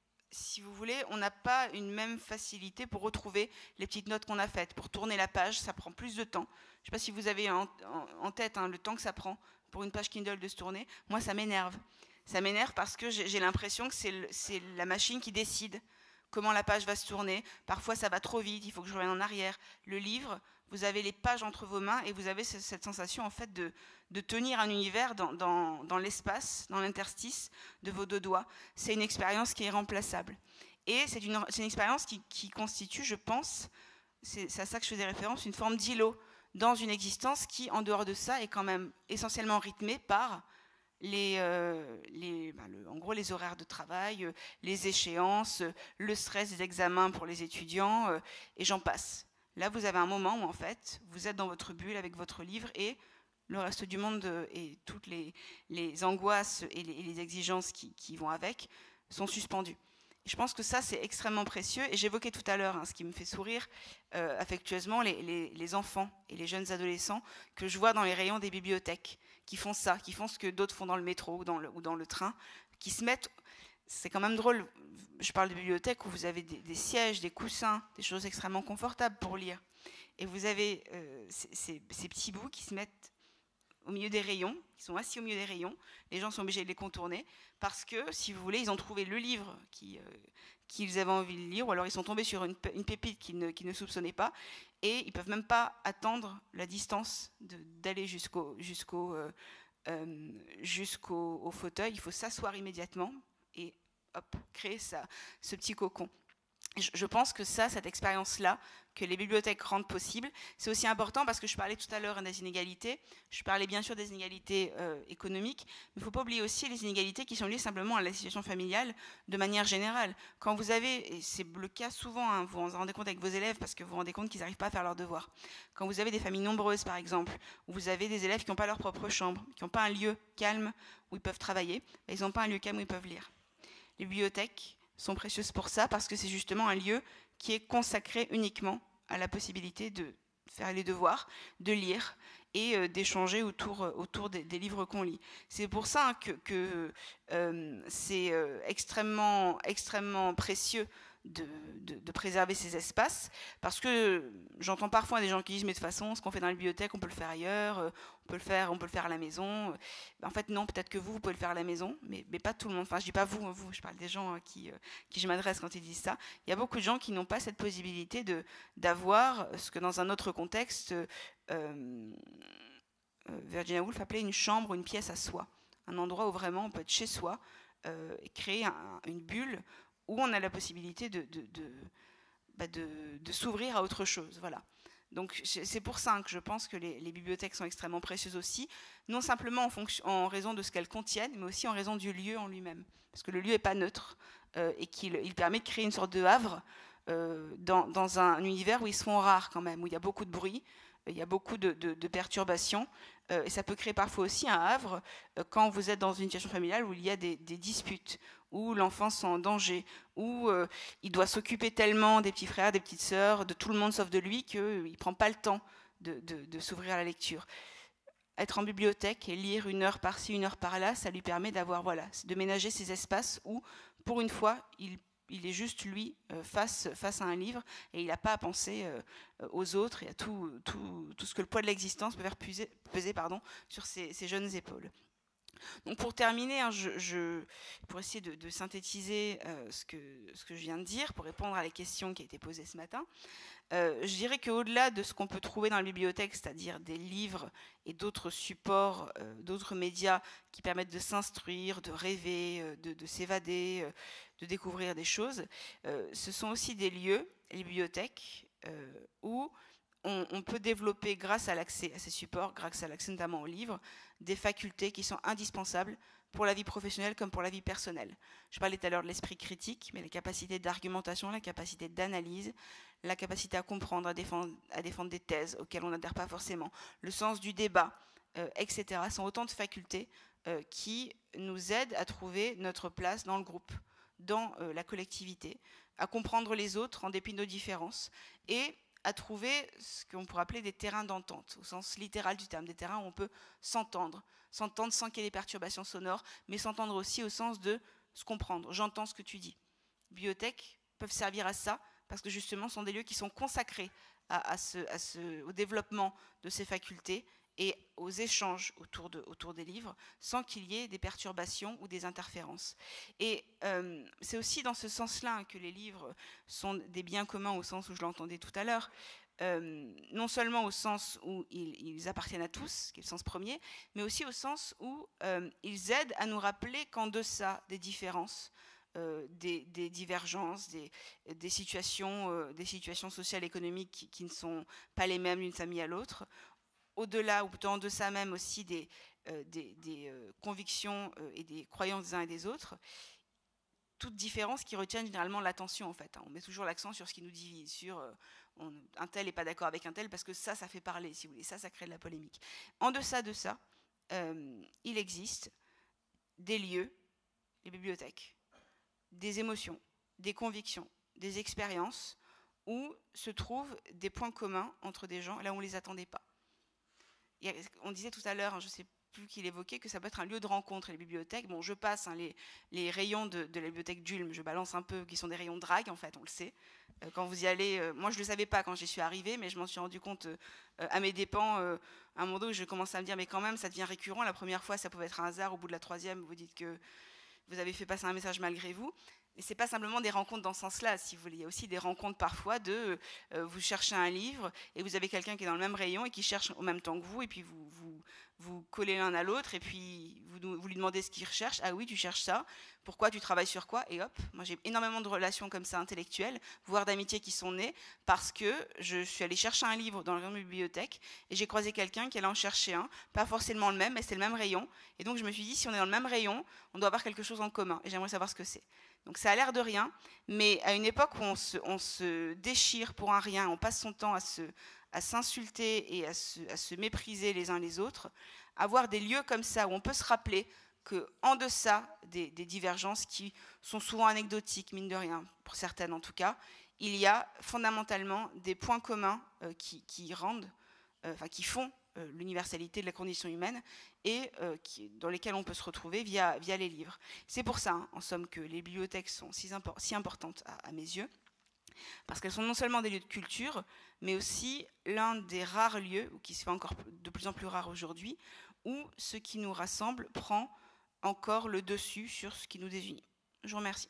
si vous voulez, on n'a pas une même facilité pour retrouver les petites notes qu'on a faites. Pour tourner la page, ça prend plus de temps. Je ne sais pas si vous avez en, en, en tête hein, le temps que ça prend pour une page Kindle de se tourner. Moi, ça m'énerve. Ça m'énerve parce que j'ai, j'ai l'impression que c'est, c'est la machine qui décide comment la page va se tourner. Parfois, ça va trop vite, il faut que je revienne en arrière. Le livre, vous avez les pages entre vos mains et vous avez cette sensation en fait de, de tenir un univers dans, dans, dans l'espace, dans l'interstice de vos deux doigts. C'est une expérience qui est irremplaçable. Et c'est une, c'est une expérience qui, qui constitue, je pense, c'est, c'est à ça que je faisais référence, une forme d'îlot dans une existence qui, en dehors de ça, est quand même essentiellement rythmée par Les, euh, les, ben le, en gros les horaires de travail, euh, les échéances, euh, le stress des examens pour les étudiants, euh, et j'en passe. Là, vous avez un moment où, en fait, vous êtes dans votre bulle avec votre livre et le reste du monde euh, et toutes les, les angoisses et les, et les exigences qui, qui vont avec sont suspendues. Et je pense que ça, c'est extrêmement précieux. Et j'évoquais tout à l'heure, hein, ce qui me fait sourire euh, affectueusement, les, les, les enfants et les jeunes adolescents que je vois dans les rayons des bibliothèques, qui font ça, qui font ce que d'autres font dans le métro ou dans le, ou dans le train, qui se mettent... C'est quand même drôle, je parle de bibliothèques où vous avez des, des sièges, des coussins, des choses extrêmement confortables pour lire. Et vous avez euh, ces, ces, ces petits bouts qui se mettent au milieu des rayons, ils sont assis au milieu des rayons, les gens sont obligés de les contourner, parce que, si vous voulez, ils ont trouvé le livre qui, euh, qu'ils avaient envie de lire, ou alors ils sont tombés sur une, une pépite qu'ils ne, qu'ils ne soupçonnaient pas, et ils ne peuvent même pas attendre la distance de, d'aller jusqu'au, jusqu'au, euh, euh, jusqu'au au fauteuil. Il faut s'asseoir immédiatement et hop, créer ça, ce petit cocon. Je pense que ça, cette expérience-là, que les bibliothèques rendent possible, c'est aussi important parce que je parlais tout à l'heure des inégalités, je parlais bien sûr des inégalités euh, économiques, mais il ne faut pas oublier aussi les inégalités qui sont liées simplement à la situation familiale de manière générale. Quand vous avez, et c'est le cas souvent, hein, vous vous rendez compte avec vos élèves parce que vous vous rendez compte qu'ils n'arrivent pas à faire leurs devoirs. Quand vous avez des familles nombreuses par exemple, où vous avez des élèves qui n'ont pas leur propre chambre, qui n'ont pas un lieu calme où ils peuvent travailler, ils n'ont pas un lieu calme où ils peuvent lire. Les bibliothèques sont précieuses pour ça, parce que c'est justement un lieu qui est consacré uniquement à la possibilité de faire les devoirs, de lire et euh, d'échanger autour, autour des, des livres qu'on lit. C'est pour ça que, que euh, c'est euh, extrêmement, extrêmement précieux de, de, de préserver ces espaces, parce que j'entends parfois des gens qui disent mais de toute façon ce qu'on fait dans la bibliothèque on peut le faire ailleurs, on peut le faire, on peut le faire à la maison. En fait non, peut-être que vous vous pouvez le faire à la maison, mais, mais pas tout le monde. Enfin je dis pas vous, vous, je parle des gens qui, qui je m'adresse quand ils disent ça. Il y a beaucoup de gens qui n'ont pas cette possibilité de, d'avoir ce que dans un autre contexte euh, euh, Virginia Woolf appelait une chambre ou une pièce à soi, un endroit où vraiment on peut être chez soi euh, et créer un, une bulle où on a la possibilité de, de, de, bah de, de s'ouvrir à autre chose. Voilà. Donc c'est pour ça que je pense que les, les bibliothèques sont extrêmement précieuses aussi, non simplement en, fonction, en raison de ce qu'elles contiennent, mais aussi en raison du lieu en lui-même. Parce que le lieu n'est pas neutre euh, et qu'il il permet de créer une sorte de havre euh, dans, dans un univers où ils se font rares quand même, où il y a beaucoup de bruit, il y a beaucoup de, de, de perturbations. Euh, et ça peut créer parfois aussi un havre euh, quand vous êtes dans une situation familiale où il y a des, des disputes, où l'enfant est en danger, où euh, il doit s'occuper tellement des petits frères, des petites sœurs, de tout le monde sauf de lui, qu'il ne prend pas le temps de, de, de s'ouvrir à la lecture. Être en bibliothèque et lire une heure par-ci, une heure par-là, ça lui permet d'avoir, voilà, de ménager ces espaces où, pour une fois, il Il est juste lui euh, face, face à un livre et il n'a pas à penser euh, aux autres et à tout, tout, tout ce que le poids de l'existence peut faire peser, peser pardon, sur ses, ses jeunes épaules. Donc pour terminer, hein, je, je, pour essayer de, de synthétiser euh, ce, que, ce que je viens de dire, pour répondre à la question qui a été posée ce matin, euh, je dirais qu'au-delà de ce qu'on peut trouver dans la bibliothèque, c'est-à-dire des livres et d'autres supports, euh, d'autres médias qui permettent de s'instruire, de rêver, euh, de, de s'évader, euh, de découvrir des choses, euh, ce sont aussi des lieux, les bibliothèques, euh, où on, on peut développer, grâce à l'accès à ces supports, grâce à l'accès notamment aux livres, des facultés qui sont indispensables pour la vie professionnelle comme pour la vie personnelle. Je parlais tout à l'heure de l'esprit critique, mais la capacité d'argumentation, la capacité d'analyse, la capacité à comprendre, à défendre, à défendre des thèses auxquelles on n'adhère pas forcément, le sens du débat, euh, et cetera, sont autant de facultés euh, qui nous aident à trouver notre place dans le groupe, dans euh, la collectivité, à comprendre les autres en dépit de nos différences, et à trouver ce qu'on pourrait appeler des terrains d'entente, au sens littéral du terme, des terrains où on peut s'entendre, s'entendre sans qu'il y ait des perturbations sonores, mais s'entendre aussi au sens de se comprendre. J'entends ce que tu dis. Les bibliothèques peuvent servir à ça, parce que justement, ce sont des lieux qui sont consacrés à, à ce, à ce, au développement de ces facultés et aux échanges autour, de, autour des livres, sans qu'il y ait des perturbations ou des interférences. Et euh, c'est aussi dans ce sens-là que les livres sont des biens communs, au sens où je l'entendais tout à l'heure, euh, non seulement au sens où ils, ils appartiennent à tous, qui est le sens premier, mais aussi au sens où euh, ils aident à nous rappeler qu'en deçà des différences, Euh, des, des divergences, des, des, situations, euh, des situations sociales et économiques qui, qui ne sont pas les mêmes d'une famille à l'autre, au-delà ou plutôt en deçà même aussi des, euh, des, des euh, convictions euh, et des croyances des uns et des autres, toutes différences qui retiennent généralement l'attention en fait. Hein. On met toujours l'accent sur ce qui nous divise, sur euh, on, un tel n'est pas d'accord avec un tel parce que ça, ça fait parler, si vous voulez, ça, ça crée de la polémique. En deçà de ça, euh, il existe des lieux, les bibliothèques, des émotions, des convictions, des expériences où se trouvent des points communs entre des gens là où on ne les attendait pas. Et on disait tout à l'heure, hein, je ne sais plus qui l'évoquait, que ça peut être un lieu de rencontre, les bibliothèques. Bon, je passe hein, les, les rayons de, de la bibliothèque d'Ulm, je balance un peu, qui sont des rayons de drague, en fait, on le sait. Euh, quand vous y allez, euh, moi je ne le savais pas quand j'y suis arrivée, mais je m'en suis rendu compte euh, à mes dépens, euh, à un moment donné où je commence à me dire, mais quand même, ça devient récurrent. La première fois, ça pouvait être un hasard, au bout de la troisième, vous dites que vous avez fait passer un message malgré vous. Et ce n'est pas simplement des rencontres dans ce sens-là, si vous voulez. Il y a aussi des rencontres parfois de euh, vous cherchez un livre et vous avez quelqu'un qui est dans le même rayon et qui cherche au même temps que vous, et puis vous vous, vous collez l'un à l'autre et puis vous, vous lui demandez ce qu'il recherche. Ah oui, tu cherches ça. Pourquoi? Tu travailles sur quoi? Et hop, moi j'ai énormément de relations comme ça intellectuelles, voire d'amitiés qui sont nées parce que je suis allée chercher un livre dans la bibliothèque et j'ai croisé quelqu'un qui allait en chercher un, pas forcément le même, mais c'est le même rayon. Et donc je me suis dit, si on est dans le même rayon, on doit avoir quelque chose en commun. Et j'aimerais savoir ce que c'est. Donc ça a l'air de rien, mais à une époque où on se, on se déchire pour un rien, on passe son temps à, se, à s'insulter et à se, à se mépriser les uns les autres, avoir des lieux comme ça où on peut se rappeler qu'en deçà des, des divergences qui sont souvent anecdotiques, mine de rien, pour certaines en tout cas, il y a fondamentalement des points communs euh, qui, qui rendent, euh, enfin qui font euh, l'universalité de la condition humaine et euh, qui, dans lesquels on peut se retrouver via, via les livres. C'est pour ça, hein, en somme, que les bibliothèques sont si, impor- si importantes à, à mes yeux, parce qu'elles sont non seulement des lieux de culture, mais aussi l'un des rares lieux, ou qui se fait encore de plus en plus rare aujourd'hui, où ce qui nous rassemble prend encore le dessus sur ce qui nous désunit. Je vous remercie.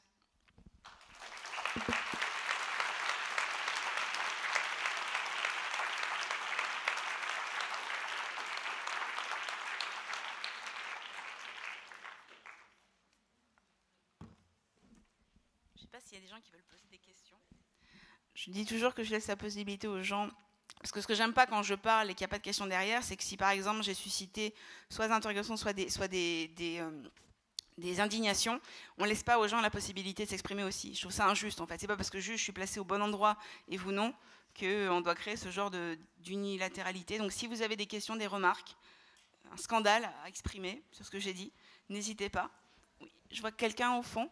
Je ne sais pas s'il y a des gens qui veulent poser des questions. Je dis toujours que je laisse la possibilité aux gens, parce que ce que j'aime pas quand je parle et qu'il n'y a pas de questions derrière, c'est que si par exemple j'ai suscité soit des interrogations, soit des, soit des, des, euh, des indignations, on ne laisse pas aux gens la possibilité de s'exprimer aussi. Je trouve ça injuste en fait. C'est pas parce que je, je suis placée au bon endroit et vous non, qu'on doit créer ce genre de, d'unilatéralité. Donc si vous avez des questions, des remarques, un scandale à exprimer sur ce que j'ai dit, n'hésitez pas. Oui, je vois quelqu'un au fond.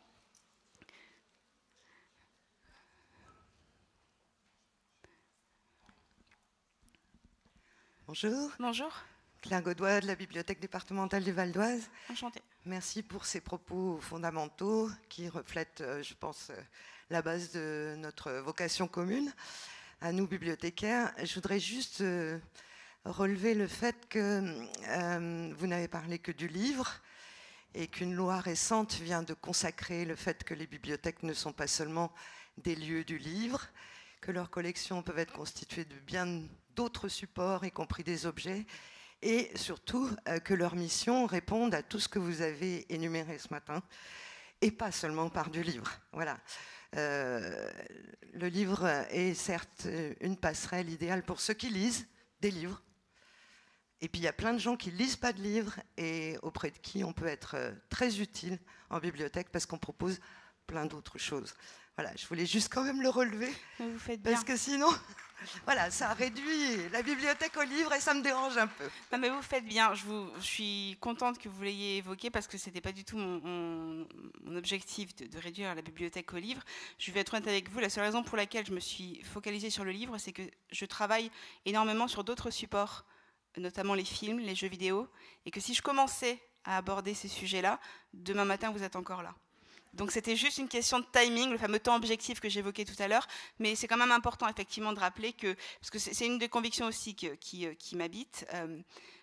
Bonjour. Bonjour. Claire Godoy de la Bibliothèque départementale du Val d'Oise. Enchantée. Merci pour ces propos fondamentaux qui reflètent, je pense, la base de notre vocation commune à nous bibliothécaires. Je voudrais juste relever le fait que euh, vous n'avez parlé que du livre et qu'une loi récente vient de consacrer le fait que les bibliothèques ne sont pas seulement des lieux du livre, que leurs collections peuvent être constituées de bien d'autres supports, y compris des objets, et surtout euh, que leur mission réponde à tout ce que vous avez énuméré ce matin, et pas seulement par du livre. Voilà. Euh, le livre est certes une passerelle idéale pour ceux qui lisent des livres. Et puis il y a plein de gens qui ne lisent pas de livres et auprès de qui on peut être très utile en bibliothèque parce qu'on propose plein d'autres choses. Voilà, je voulais juste quand même le relever. Vous faites bien. Parce que sinon, voilà, ça réduit la bibliothèque aux livres et ça me dérange un peu. Non, mais vous faites bien. Je, vous, je suis contente que vous l'ayez évoqué parce que ce n'était pas du tout mon, mon, mon objectif de, de réduire la bibliothèque aux livres. Je vais être honnête avec vous. La seule raison pour laquelle je me suis focalisée sur le livre, c'est que je travaille énormément sur d'autres supports, notamment les films, les jeux vidéo, et que si je commençais à aborder ces sujets-là, demain matin, vous êtes encore là. Donc c'était juste une question de timing, le fameux temps objectif que j'évoquais tout à l'heure, mais c'est quand même important effectivement de rappeler que, parce que c'est une des convictions aussi que, qui, qui m'habite, euh,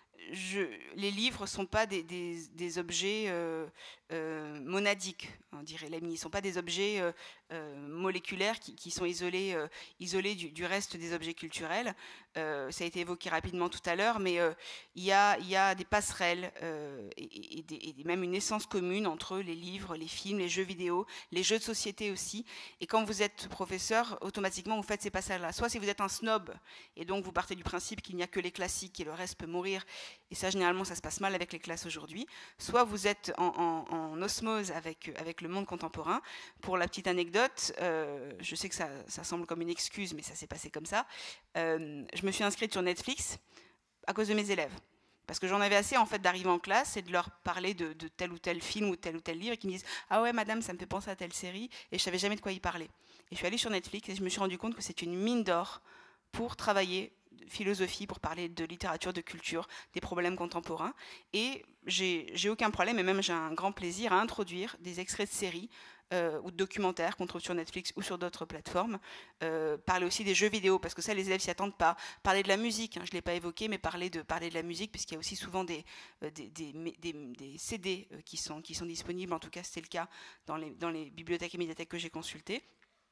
je, les livres ne sont pas des, des, des objets euh, euh, monadiques, on dirait l'A M I. Ils ne sont pas des objets euh, euh, moléculaires qui, qui sont isolés, euh, isolés du, du reste des objets culturels. Euh, ça a été évoqué rapidement tout à l'heure, mais euh, il y a, y a des passerelles euh, et, et, des, et même une essence commune entre les livres, les films, les jeux vidéo, les jeux de société aussi. Et quand vous êtes professeur, automatiquement vous faites ces passerelles-là. Soit si vous êtes un snob et donc vous partez du principe qu'il n'y a que les classiques et le reste peut mourir, et ça généralement ça se passe mal avec les classes aujourd'hui, soit vous êtes en, en, en osmose avec, avec le monde contemporain. Pour la petite anecdote, euh, je sais que ça, ça semble comme une excuse, mais ça s'est passé comme ça. Euh, je me suis inscrite sur Netflix à cause de mes élèves. Parce que j'en avais assez en fait d'arriver en classe et de leur parler de, de tel ou tel film ou tel ou tel livre et qui me disent « Ah ouais madame, ça me fait penser à telle série » et je savais jamais de quoi y parler. Et je suis allée sur Netflix et je me suis rendu compte que c'est une mine d'or pour travailler de philosophie, pour parler de littérature, de culture, des problèmes contemporains. Et j'ai j'ai aucun problème, et même j'ai un grand plaisir à introduire des extraits de séries euh, ou de documentaires qu'on trouve sur Netflix ou sur d'autres plateformes. Euh, parler aussi des jeux vidéo, parce que ça, les élèves s'y attendent pas. Parler de la musique, hein, je ne l'ai pas évoqué, mais parler de, parler de la musique, puisqu'il y a aussi souvent des, euh, des, des, des, des C D euh, qui, sont, qui sont disponibles. En tout cas, c'était le cas dans les, dans les bibliothèques et médiathèques que j'ai consultées.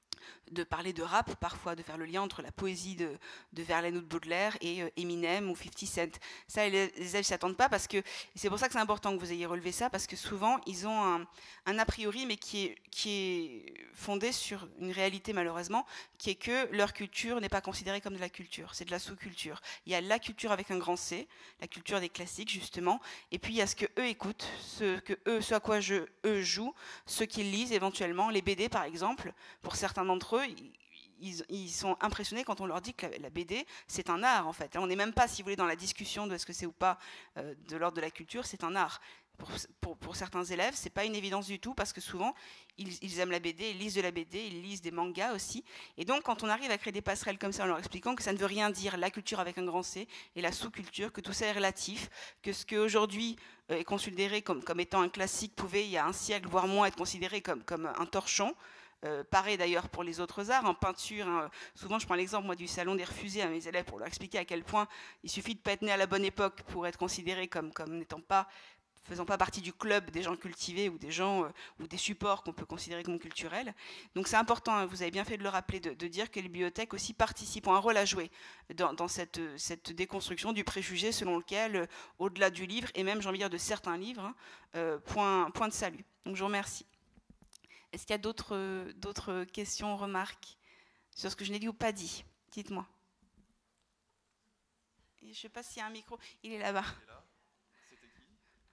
De parler de rap, parfois, de faire le lien entre la poésie de, de Verlaine ou de Baudelaire et euh, Eminem ou fifty Cent. Ça, les, les élèves ne s'y attendent pas, parce que c'est pour ça que c'est important que vous ayez relevé ça, parce que souvent, ils ont un, un a priori, mais qui est, qui est fondé sur une réalité, malheureusement, qui est que leur culture n'est pas considérée comme de la culture, c'est de la sous-culture. Il y a la culture avec un grand C, la culture des classiques, justement, et puis il y a ce que eux écoutent, ce, que eux, ce à quoi je, eux jouent, ce qu'ils lisent éventuellement, les B D, par exemple. Pour certains d'entre eux, ils, ils sont impressionnés quand on leur dit que la, la B D, c'est un art, en fait. On n'est même pas, si vous voulez, dans la discussion de ce que c'est ou pas euh, de l'ordre de la culture, c'est un art. Pour, pour, pour certains élèves, c'est pas une évidence du tout, parce que souvent, ils, ils aiment la B D, ils lisent de la B D, ils lisent des mangas aussi. Et donc, quand on arrive à créer des passerelles comme ça, en leur expliquant que ça ne veut rien dire, la culture avec un grand C, et la sous-culture, que tout ça est relatif, que ce qu'aujourd'hui euh, est considéré comme, comme étant un classique pouvait, il y a un siècle, voire moins, être considéré comme, comme un torchon. Euh, pareil d'ailleurs pour les autres arts, en peinture, hein, souvent je prends l'exemple moi du salon des refusés à mes élèves pour leur expliquer à quel point il suffit de pas être né à la bonne époque pour être considéré comme, comme n'étant pas, faisant pas partie du club des gens cultivés ou des gens euh, ou des supports qu'on peut considérer comme culturels. Donc c'est important, hein, vous avez bien fait de le rappeler, de, de dire que les bibliothèques aussi participent, ont un rôle à jouer dans, dans cette, cette déconstruction du préjugé selon lequel, euh, au-delà du livre, et même j'ai envie de dire de certains livres, hein, euh, point, point de salut. Donc je vous remercie. Est-ce qu'il y a d'autres, d'autres questions, remarques sur ce que je n'ai dit ou pas dit? Dites-moi. Je ne sais pas s'il y a un micro. Il est là-bas. C'était qui?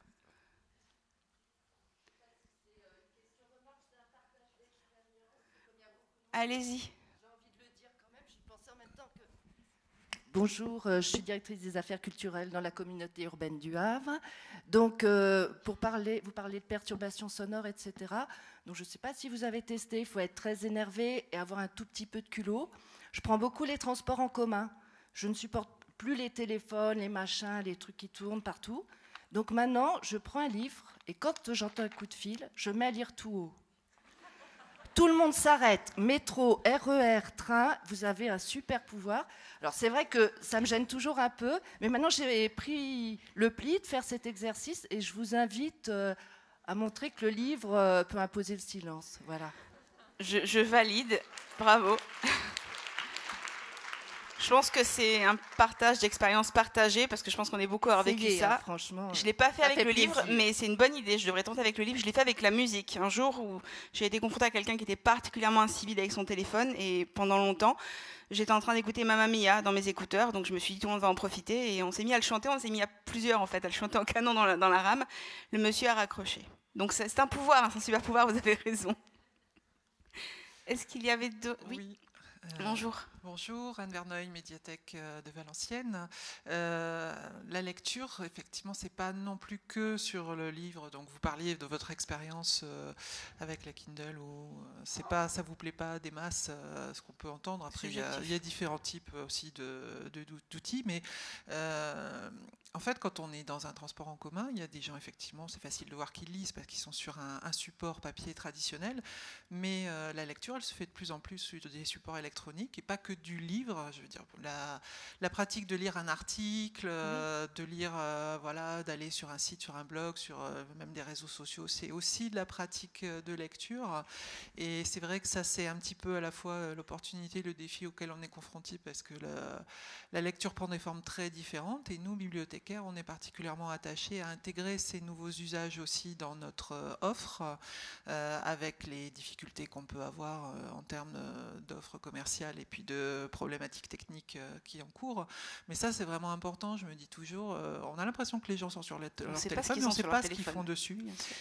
Allez-y. Bonjour, euh, je suis directrice des affaires culturelles dans la communauté urbaine du Havre. Donc, euh, pour parler, vous parlez de perturbations sonores, et cetera. Donc, je ne sais pas si vous avez testé, il faut être très énervé et avoir un tout petit peu de culot. Je prends beaucoup les transports en commun. Je ne supporte plus les téléphones, les machins, les trucs qui tournent partout. Donc maintenant, je prends un livre et quand j'entends un coup de fil, je mets à lire tout haut. Tout le monde s'arrête, métro, R E R, train, vous avez un super pouvoir. Alors c'est vrai que ça me gêne toujours un peu, mais maintenant j'ai pris le pli de faire cet exercice et je vous invite euh, à montrer que le livre euh, peut imposer le silence. Voilà. Je, je valide, bravo. Je pense que c'est un partage d'expériences partagées, parce que je pense qu'on est beaucoup à avoir vécu Essayez, ça. hein, franchement. Je ne l'ai pas fait ça avec fait le livre, plaisir. mais c'est une bonne idée. Je devrais tenter avec le livre. Je l'ai fait avec la musique. Un jour où j'ai été confrontée à quelqu'un qui était particulièrement incivil avec son téléphone, et pendant longtemps, j'étais en train d'écouter Mamma Mia dans mes écouteurs, donc je me suis dit tout le monde va en profiter, et on s'est mis à le chanter. On s'est mis à plusieurs en fait, à le chanter en canon dans la, dans la rame. Le monsieur a raccroché. Donc c'est c'est un pouvoir, hein, c'est un super pouvoir. Vous avez raison. Est-ce qu'il y avait deux... Oui. Oui. Euh, Bonjour. Bonjour, Anne Verneuil, médiathèque euh, de Valenciennes. Euh, la lecture, effectivement, c'est pas non plus que sur le livre. Donc, vous parliez de votre expérience euh, avec la Kindle, où c'est pas, ça vous plaît pas des masses, euh, ce qu'on peut entendre. Après, il y, a, il y a différents types aussi de, de, d'outils, mais euh, en fait, quand on est dans un transport en commun, il y a des gens, effectivement, c'est facile de voir qu'ils lisent parce qu'ils sont sur un, un support papier traditionnel, mais euh, la lecture, elle se fait de plus en plus sur des supports électroniques et pas que du livre. Je veux dire, la, la pratique de lire un article, euh, de lire, euh, voilà, d'aller sur un site, sur un blog, sur euh, même des réseaux sociaux, c'est aussi de la pratique de lecture. Et c'est vrai que ça, c'est un petit peu à la fois l'opportunité, le défi auquel on est confronté, parce que la, la lecture prend des formes très différentes. Et nous, bibliothécaires, on est particulièrement attachés à intégrer ces nouveaux usages aussi dans notre offre, euh, avec les difficultés qu'on peut avoir euh, en termes d'offres commerciales et puis de problématiques techniques euh, qui en courent. Mais ça, c'est vraiment important. Je me dis toujours, euh, on a l'impression que les gens sont sur leur téléphone, mais on ne sait pas ce qu'ils font dessus.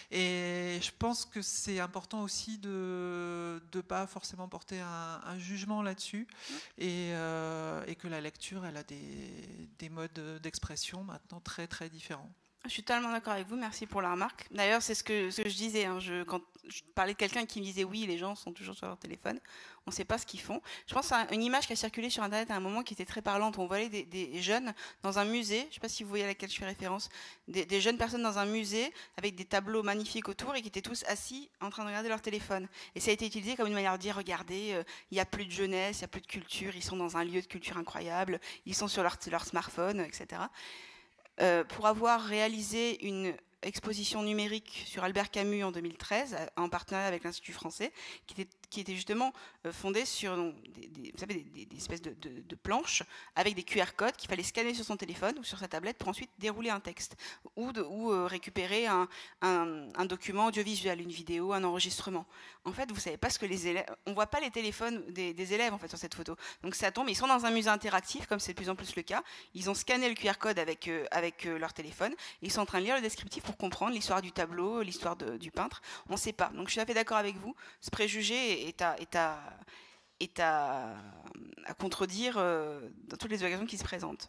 Et je pense que c'est important aussi de ne pas forcément porter un, un jugement là-dessus, mmh. et, euh, et que la lecture, elle a des, des modes d'expression maintenant très très différents. Je suis totalement d'accord avec vous, merci pour la remarque. D'ailleurs, c'est ce que, ce que je disais, hein, je, quand je parlais de quelqu'un qui me disait oui, les gens sont toujours sur leur téléphone, on ne sait pas ce qu'ils font. Je pense à une image qui a circulé sur Internet à un moment qui était très parlante. On voyait des, des jeunes dans un musée, je ne sais pas si vous voyez à laquelle je fais référence, des, des jeunes personnes dans un musée avec des tableaux magnifiques autour et qui étaient tous assis en train de regarder leur téléphone. Et ça a été utilisé comme une manière de dire, regardez, il euh, n'y a plus de jeunesse, il n'y a plus de culture, ils sont dans un lieu de culture incroyable, ils sont sur leur, leur smartphone, et cetera. Euh, pour avoir réalisé une exposition numérique sur Albert Camus en deux mille treize, en partenariat avec l'Institut français, qui était, qui était justement fondée sur donc, des, des, vous savez, des, des espèces de, de, de planches avec des Q R codes qu'il fallait scanner sur son téléphone ou sur sa tablette pour ensuite dérouler un texte ou, de, ou euh, récupérer un, un, un document audiovisuel, une vidéo, un enregistrement. En fait, vous savez pas ce que les élèves... On voit pas les téléphones des, des élèves en fait, sur cette photo. Donc ça tombe, ils sont dans un musée interactif, comme c'est de plus en plus le cas. Ils ont scanné le Q R code avec, euh, avec euh, leur téléphone. Et ils sont en train de lire le descriptif pour comprendre l'histoire du tableau, l'histoire du peintre. On ne sait pas. Donc je suis tout à fait d'accord avec vous. Ce préjugé est à, est à, est à, à contredire euh, dans toutes les occasions qui se présentent.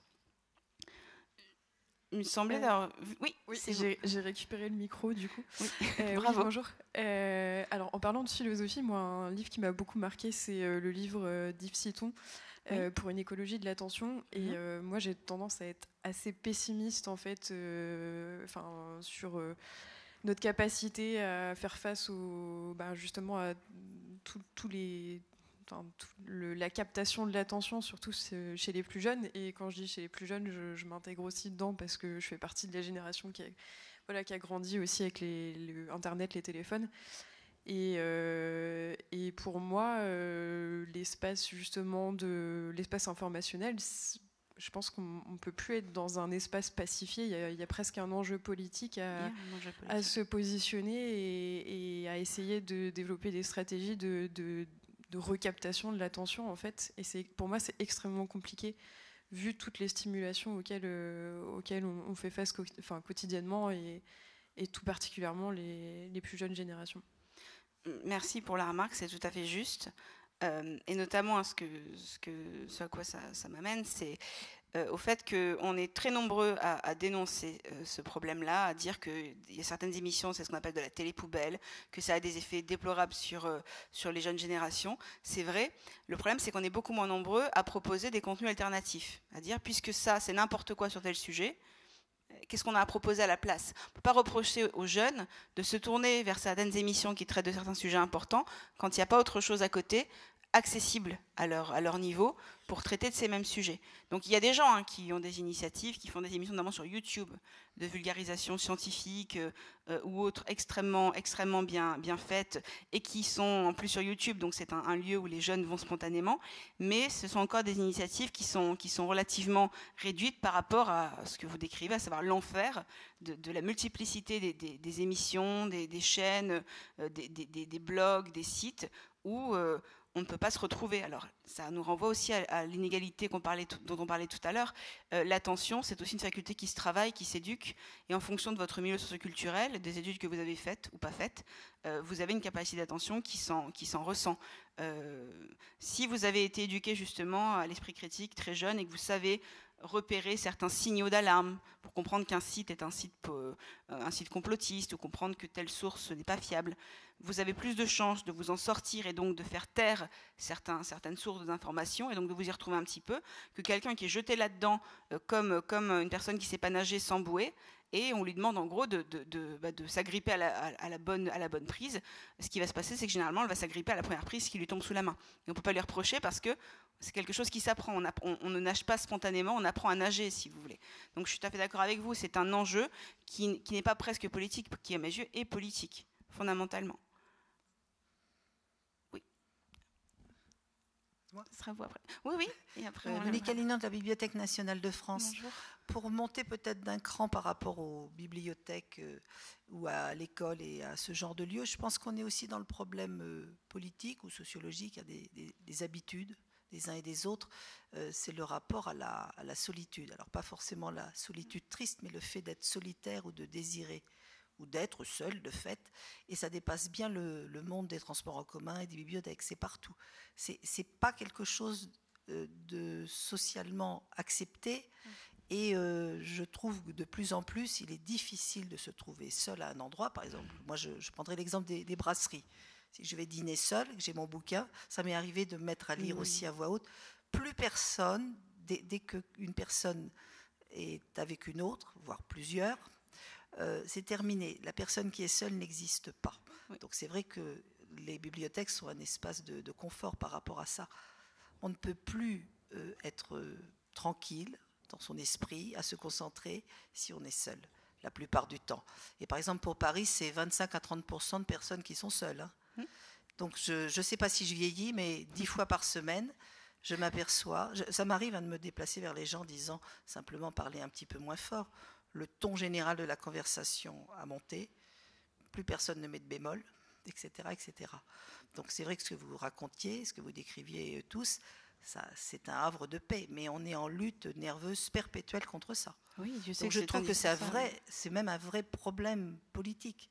Il me semblait d'avoir... Oui, oui j'ai, j'ai récupéré le micro du coup. Oui. Euh, Bravo. Oui, bonjour. Euh, alors en parlant de philosophie, moi un livre qui m'a beaucoup marqué, c'est euh, le livre euh, d'Yves Citon, euh, oui. pour une écologie de l'attention. Et mmh. euh, moi j'ai tendance à être assez pessimiste en fait, euh, sur euh, notre capacité à faire face au, bah, justement à tous les... Enfin, tout le, la captation de l'attention, surtout chez les plus jeunes. Et quand je dis chez les plus jeunes, je, je m'intègre aussi dedans parce que je fais partie de la génération qui a, voilà, qui a grandi aussi avec les, le Internet, les téléphones. Et, euh, et pour moi, euh, l'espace justement de l'espace informationnel, je pense qu'on ne peut plus être dans un espace pacifié. Il y a, il y a presque un enjeu politique à, enjeu politique. à se positionner et, et à essayer de développer des stratégies de, de de recaptation de l'attention en fait, et c'est, pour moi c'est extrêmement compliqué vu toutes les stimulations auxquelles, euh, auxquelles on, on fait face co- enfin, quotidiennement et, et tout particulièrement les, les plus jeunes générations. Merci pour la remarque, c'est tout à fait juste, euh, et notamment à ce, que, ce, que, ce à quoi ça, ça m'amène, c'est Euh, au fait qu'on est très nombreux à, à dénoncer euh, ce problème-là, à dire qu'il y a certaines émissions, c'est ce qu'on appelle de la télé-poubelle, que ça a des effets déplorables sur, euh, sur les jeunes générations. C'est vrai. Le problème, c'est qu'on est beaucoup moins nombreux à proposer des contenus alternatifs, à dire, puisque ça, c'est n'importe quoi sur tel sujet, qu'est-ce qu'on a à proposer à la place ? On ne peut pas reprocher aux jeunes de se tourner vers certaines émissions qui traitent de certains sujets importants quand il n'y a pas autre chose à côté accessibles à leur, à leur niveau pour traiter de ces mêmes sujets. Donc il y a des gens hein, qui ont des initiatives, qui font des émissions notamment sur YouTube de vulgarisation scientifique euh, euh, ou autres extrêmement, extrêmement bien, bien faites et qui sont en plus sur YouTube, donc c'est un, un lieu où les jeunes vont spontanément, mais ce sont encore des initiatives qui sont, qui sont relativement réduites par rapport à ce que vous décrivez, à savoir l'enfer de, de la multiplicité des, des, des émissions, des, des chaînes, euh, des, des, des blogs, des sites où euh, on ne peut pas se retrouver. Alors, ça nous renvoie aussi à, à l'inégalité qu'on parlait, dont on parlait tout à l'heure. Euh, l'attention, c'est aussi une faculté qui se travaille, qui s'éduque, et en fonction de votre milieu socioculturel, des études que vous avez faites ou pas faites, euh, vous avez une capacité d'attention qui s'en, qui s'en ressent. Euh, si vous avez été éduqué justement à l'esprit critique très jeune et que vous savez repérer certains signaux d'alarme pour comprendre qu'un site est un site, euh, un site complotiste ou comprendre que telle source n'est pas fiable, vous avez plus de chances de vous en sortir et donc de faire taire certains, certaines sources d'informations et donc de vous y retrouver un petit peu que quelqu'un qui est jeté là-dedans euh, comme, comme une personne qui ne sait pas nager sans bouée et on lui demande en gros de, de, de, bah de s'agripper à la, à, la bonne, à la bonne prise. Ce qui va se passer, c'est que généralement, elle va s'agripper à la première prise qui lui tombe sous la main. Et on ne peut pas lui reprocher parce que c'est quelque chose qui s'apprend. On, on, on ne nage pas spontanément, on apprend à nager, si vous voulez. Donc je suis tout à fait d'accord avec vous, c'est un enjeu qui, qui n'est pas presque politique, qui à mes yeux est politique, fondamentalement. Oui. Ce sera vous après. Oui, oui. Et après, euh, Monique Alinan de la Bibliothèque nationale de France. Bonjour. Pour monter peut-être d'un cran par rapport aux bibliothèques euh, ou à l'école et à ce genre de lieu, je pense qu'on est aussi dans le problème euh, politique ou sociologique, il y a des, des, des habitudes des uns et des autres, euh, c'est le rapport à la, à la solitude. Alors pas forcément la solitude triste, mais le fait d'être solitaire ou de désirer, ou d'être seul de fait, et ça dépasse bien le, le monde des transports en commun et des bibliothèques, c'est partout. C'est, c'est pas quelque chose euh, de socialement accepté, et euh, je trouve que de plus en plus, il est difficile de se trouver seul à un endroit. Par exemple, moi je, je prendrai l'exemple des, des brasseries. Si je vais dîner seul, que j'ai mon bouquin, ça m'est arrivé de me mettre à lire oui. aussi à voix haute. Plus personne, dès, dès qu'une personne est avec une autre, voire plusieurs, euh, c'est terminé. La personne qui est seule n'existe pas. Oui. Donc c'est vrai que les bibliothèques sont un espace de, de confort par rapport à ça. On ne peut plus euh, être euh, tranquille dans son esprit, à se concentrer si on est seul, la plupart du temps. Et par exemple, pour Paris, c'est vingt-cinq à trente pour cent de personnes qui sont seules. Hein. Mmh. Donc je ne sais pas si je vieillis, mais dix fois par semaine, je m'aperçois, je, ça m'arrive hein, de me déplacer vers les gens disant simplement parler un petit peu moins fort. Le ton général de la conversation a monté, plus personne ne met de bémol, et cetera, et cetera. Donc c'est vrai que ce que vous racontiez, ce que vous décriviez tous, ça, c'est un havre de paix, mais on est en lutte nerveuse perpétuelle contre ça. Oui, je sais. Donc que je trouve que c'est, un vrai, c'est même un vrai problème politique.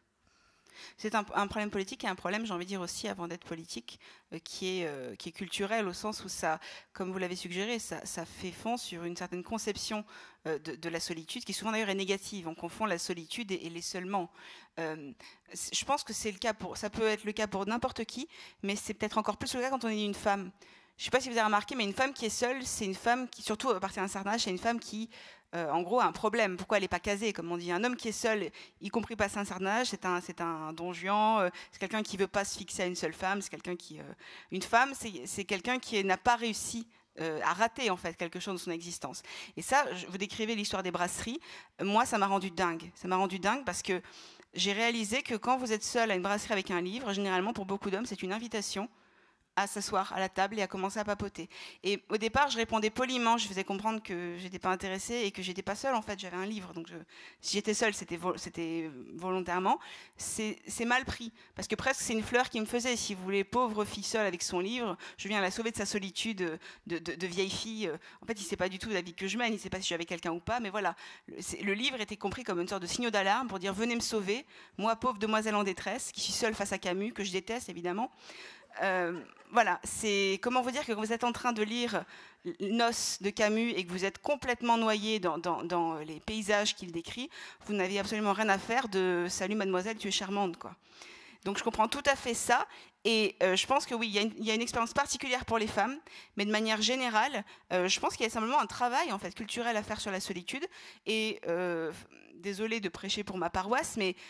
C'est un, un problème politique et un problème, j'ai envie de dire aussi, avant d'être politique, euh, qui, est, euh, qui est culturel, au sens où ça, comme vous l'avez suggéré, ça, ça fait fond sur une certaine conception euh, de, de la solitude, qui souvent d'ailleurs est négative. On confond la solitude et, et l'isolement. Euh, je pense que c'est le cas pour, ça peut être le cas pour n'importe qui, mais c'est peut-être encore plus le cas quand on est une femme. Je ne sais pas si vous avez remarqué, mais une femme qui est seule, c'est une femme qui, surtout à partir d'un certain âge, c'est une femme qui, euh, en gros, a un problème. Pourquoi elle n'est pas casée, comme on dit. Un homme qui est seul, y compris passé un certain âge, c'est un, c'est un don Juan, euh, c'est quelqu'un qui ne veut pas se fixer à une seule femme, c'est quelqu'un qui... Euh, une femme, c'est, c'est quelqu'un qui n'a pas réussi euh, à rater, en fait, quelque chose de son existence. Et ça, je, vous décrivez l'histoire des brasseries. Moi, ça m'a rendu dingue. Ça m'a rendu dingue parce que j'ai réalisé que quand vous êtes seul à une brasserie avec un livre, généralement, pour beaucoup d'hommes, c'est une invitation à s'asseoir à la table et à commencer à papoter. Et au départ, je répondais poliment, je faisais comprendre que j'étais pas intéressée et que j'étais pas seule, en fait, j'avais un livre. Donc je, si j'étais seule, c'était, vo- c'était volontairement. C'est, c'est mal pris, parce que presque c'est une fleur qui me faisait. Si vous voulez, pauvre fille seule avec son livre, je viens la sauver de sa solitude de, de, de vieille fille. En fait, il sait pas du tout la vie que je mène, il sait pas si je suis avec quelqu'un ou pas, mais voilà. Le, c'est, le livre était compris comme une sorte de signal d'alarme pour dire, venez me sauver, moi, pauvre demoiselle en détresse, qui suis seule face à Camus, que je déteste, évidemment. Euh, voilà, c'est comment vous dire que quand vous êtes en train de lire Noces de Camus et que vous êtes complètement noyé dans, dans, dans les paysages qu'il décrit, vous n'avez absolument rien à faire de « Salut mademoiselle, tu es charmante ». Quoi. Donc je comprends tout à fait ça et euh, je pense que oui, il y a une, il y a une expérience particulière pour les femmes, mais de manière générale, euh, je pense qu'il y a simplement un travail en fait, culturel à faire sur la solitude et euh, désolée de prêcher pour ma paroisse, mais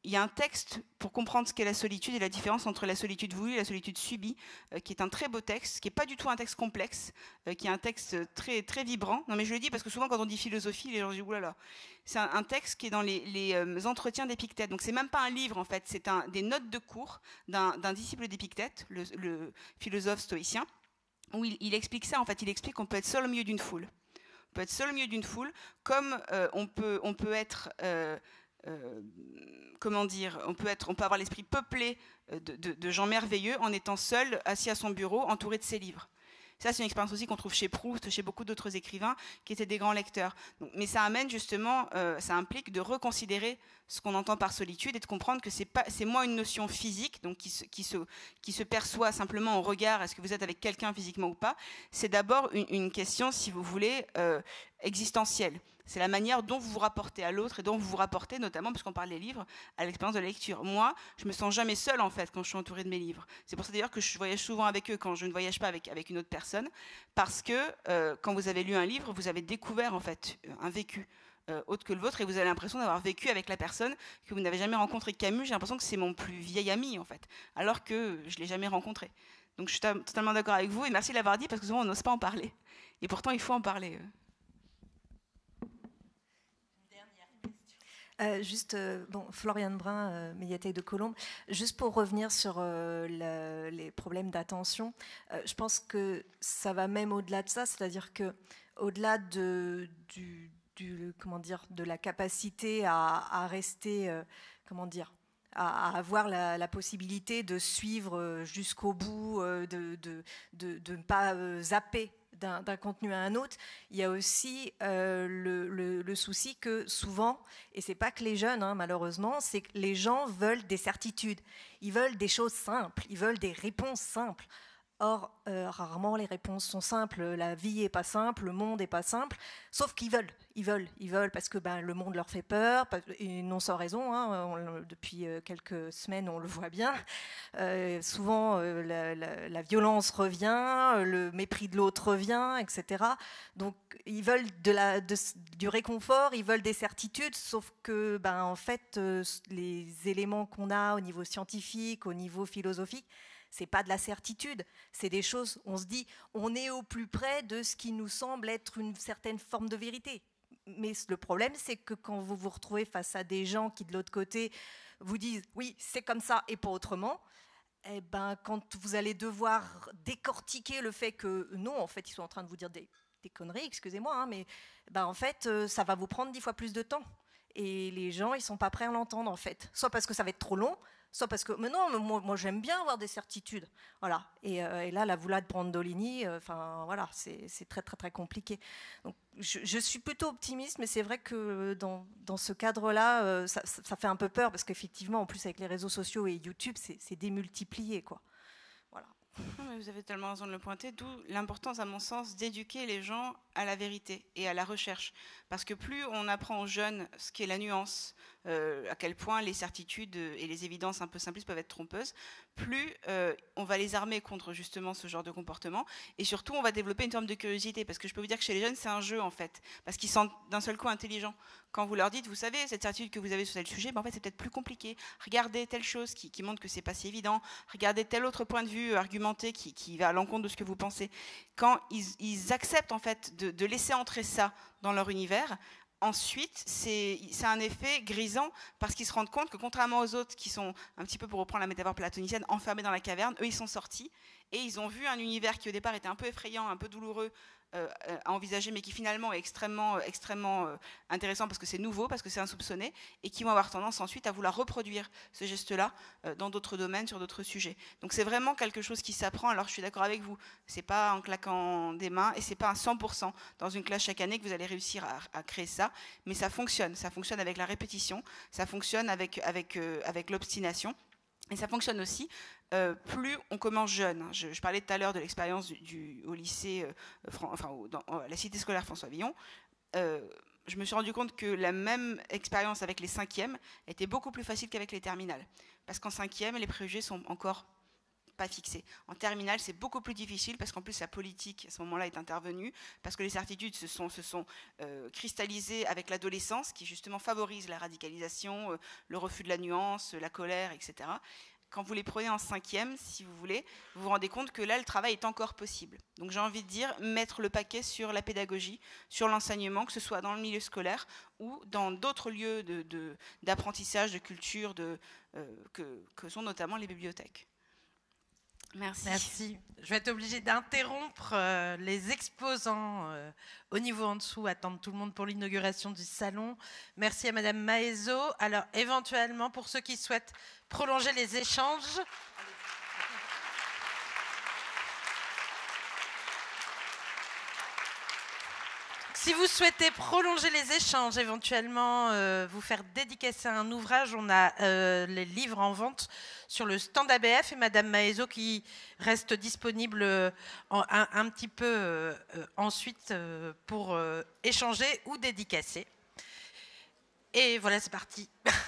il y a un texte pour comprendre ce qu'est la solitude et la différence entre la solitude voulue et la solitude subie, euh, qui est un très beau texte, qui n'est pas du tout un texte complexe, euh, qui est un texte très, très vibrant. Non mais je le dis parce que souvent quand on dit philosophie, les gens disent oulala. C'est un, un texte qui est dans les, les euh, entretiens d'Épictète. Donc c'est même pas un livre en fait, c'est un, des notes de cours d'un, d'un disciple d'Épictète, le, le philosophe stoïcien, où il, il explique ça. En fait, il explique qu'on peut être seul au milieu d'une foule. On peut être seul au milieu d'une foule, comme euh, on, peut, on peut être... Euh, Euh, comment dire, on peut, être, on peut avoir l'esprit peuplé de, de, de gens merveilleux en étant seul, assis à son bureau, entouré de ses livres. Ça, c'est une expérience aussi qu'on trouve chez Proust, chez beaucoup d'autres écrivains qui étaient des grands lecteurs. Donc, mais ça amène justement, euh, ça implique de reconsidérer ce qu'on entend par solitude et de comprendre que c'est pas, c'est moins une notion physique, donc qui se, qui se, qui se perçoit simplement au regard, est-ce que vous êtes avec quelqu'un physiquement ou pas. C'est d'abord une, une question, si vous voulez, euh, existentielle. C'est la manière dont vous vous rapportez à l'autre et dont vous vous rapportez, notamment, parce qu'on parle des livres, à l'expérience de la lecture. Moi, je me sens jamais seule, en fait, quand je suis entourée de mes livres. C'est pour ça, d'ailleurs, que je voyage souvent avec eux quand je ne voyage pas avec, avec une autre personne, parce que euh, quand vous avez lu un livre, vous avez découvert, en fait, un vécu euh, autre que le vôtre, et vous avez l'impression d'avoir vécu avec la personne que vous n'avez jamais rencontrée. Camus, j'ai l'impression que c'est mon plus vieil ami, en fait, alors que je ne l'ai jamais rencontré. Donc, je suis totalement d'accord avec vous, et merci de l'avoir dit, parce que souvent, on n'ose pas en parler. Et pourtant, il faut en parler. Euh. Euh, juste, euh, bon, Floriane Brun, euh, médiathèque de Colombes, juste pour revenir sur euh, le, les problèmes d'attention, euh, je pense que ça va même au-delà de ça, c'est-à-dire que au-delà de, du, du, comment dire, de la capacité à, à rester, euh, comment dire, à, à avoir la, la possibilité de suivre jusqu'au bout, euh, de, de, de, de ne pas euh, zapper d'un, d'un contenu à un autre, il y a aussi euh, le, le, le souci que souvent, et c'est pas que les jeunes, hein, malheureusement, c'est que les gens veulent des certitudes, ils veulent des choses simples, ils veulent des réponses simples. Or, euh, rarement les réponses sont simples, la vie est pas simple, le monde est pas simple, sauf qu'ils veulent, ils veulent, ils veulent parce que ben, le monde leur fait peur, et non sans raison, hein, on, depuis quelques semaines on le voit bien, euh, souvent euh, la, la, la violence revient, le mépris de l'autre revient, et cetera. Donc ils veulent de la, de, du réconfort, ils veulent des certitudes, sauf que ben, en fait euh, les éléments qu'on a au niveau scientifique, au niveau philosophique, c'est pas de la certitude, c'est des choses, on se dit, on est au plus près de ce qui nous semble être une certaine forme de vérité. Mais le problème, c'est que quand vous vous retrouvez face à des gens qui, de l'autre côté, vous disent « oui, c'est comme ça et pas autrement », eh ben, quand vous allez devoir décortiquer le fait que non, en fait, ils sont en train de vous dire des, des conneries, excusez-moi, hein, mais ben, en fait, ça va vous prendre dix fois plus de temps. Et les gens, ils sont pas prêts à l'entendre, en fait. Soit parce que ça va être trop long, soit parce que, mais non, mais moi, moi j'aime bien avoir des certitudes. Voilà. Et, euh, et là, la Voula de Brandolini, enfin, euh, voilà, c'est, c'est très, très, très compliqué. Donc, je, je suis plutôt optimiste, mais c'est vrai que dans, dans ce cadre-là, euh, ça, ça fait un peu peur, parce qu'effectivement, en plus, avec les réseaux sociaux et YouTube, c'est, c'est démultiplié, quoi. Voilà. Non, mais vous avez tellement raison de le pointer, d'où l'importance, à mon sens, d'éduquer les gens à la vérité et à la recherche. Parce que plus on apprend aux jeunes ce qu'est la nuance, euh, à quel point les certitudes et les évidences un peu simplistes peuvent être trompeuses, plus euh, on va les armer contre justement ce genre de comportement. Et surtout, on va développer une forme de curiosité. Parce que je peux vous dire que chez les jeunes, c'est un jeu, en fait. Parce qu'ils sont d'un seul coup intelligents. Quand vous leur dites, vous savez, cette certitude que vous avez sur tel sujet, ben en fait, c'est peut-être plus compliqué. Regardez telle chose qui, qui montre que c'est pas si évident. Regardez tel autre point de vue argumenté qui, qui va à l'encontre de ce que vous pensez. Quand ils, ils acceptent, en fait, de, de laisser entrer ça dans leur univers, ensuite, c'est, c'est un effet grisant parce qu'ils se rendent compte que contrairement aux autres qui sont, un petit peu pour reprendre la métaphore platonicienne, enfermés dans la caverne, eux, ils sont sortis et ils ont vu un univers qui au départ était un peu effrayant, un peu douloureux, Euh, à envisager, mais qui finalement est extrêmement, euh, extrêmement euh, intéressant parce que c'est nouveau, parce que c'est insoupçonné, et qui vont avoir tendance ensuite à vouloir reproduire ce geste-là euh, dans d'autres domaines, sur d'autres sujets. Donc c'est vraiment quelque chose qui s'apprend. Alors je suis d'accord avec vous, c'est pas en claquant des mains, et c'est pas à cent pour cent dans une classe chaque année que vous allez réussir à, à créer ça, mais ça fonctionne, ça fonctionne avec la répétition, ça fonctionne avec, avec, euh, avec l'obstination. Et ça fonctionne aussi, euh, plus on commence jeune. Je, je parlais tout à l'heure de l'expérience du, du, au lycée, euh, Fran, enfin au, dans euh, la cité scolaire François Villon. Euh, je me suis rendu compte que la même expérience avec les cinquièmes était beaucoup plus facile qu'avec les terminales. Parce qu'en cinquième, les préjugés sont encore pas fixées. En terminale, c'est beaucoup plus difficile parce qu'en plus la politique à ce moment-là est intervenue, parce que les certitudes se sont, se sont euh, cristallisées avec l'adolescence qui justement favorise la radicalisation, euh, le refus de la nuance, la colère, et cetera. Quand vous les prenez en cinquième, si vous voulez, vous vous rendez compte que là, le travail est encore possible. Donc j'ai envie de dire, mettre le paquet sur la pédagogie, sur l'enseignement, que ce soit dans le milieu scolaire ou dans d'autres lieux de, de, d'apprentissage, de culture, de, euh, que, que sont notamment les bibliothèques. Merci. Merci. Je vais être obligée d'interrompre euh, les exposants euh, au niveau en dessous, attendre tout le monde pour l'inauguration du salon. Merci à Madame Maezo. Alors, éventuellement, pour ceux qui souhaitent prolonger les échanges... Si vous souhaitez prolonger les échanges, éventuellement euh, vous faire dédicacer un ouvrage, on a euh, les livres en vente sur le stand A B F et Madame Maezo qui reste disponible euh, en, un, un petit peu euh, euh, ensuite euh, pour euh, échanger ou dédicacer. Et voilà, c'est parti.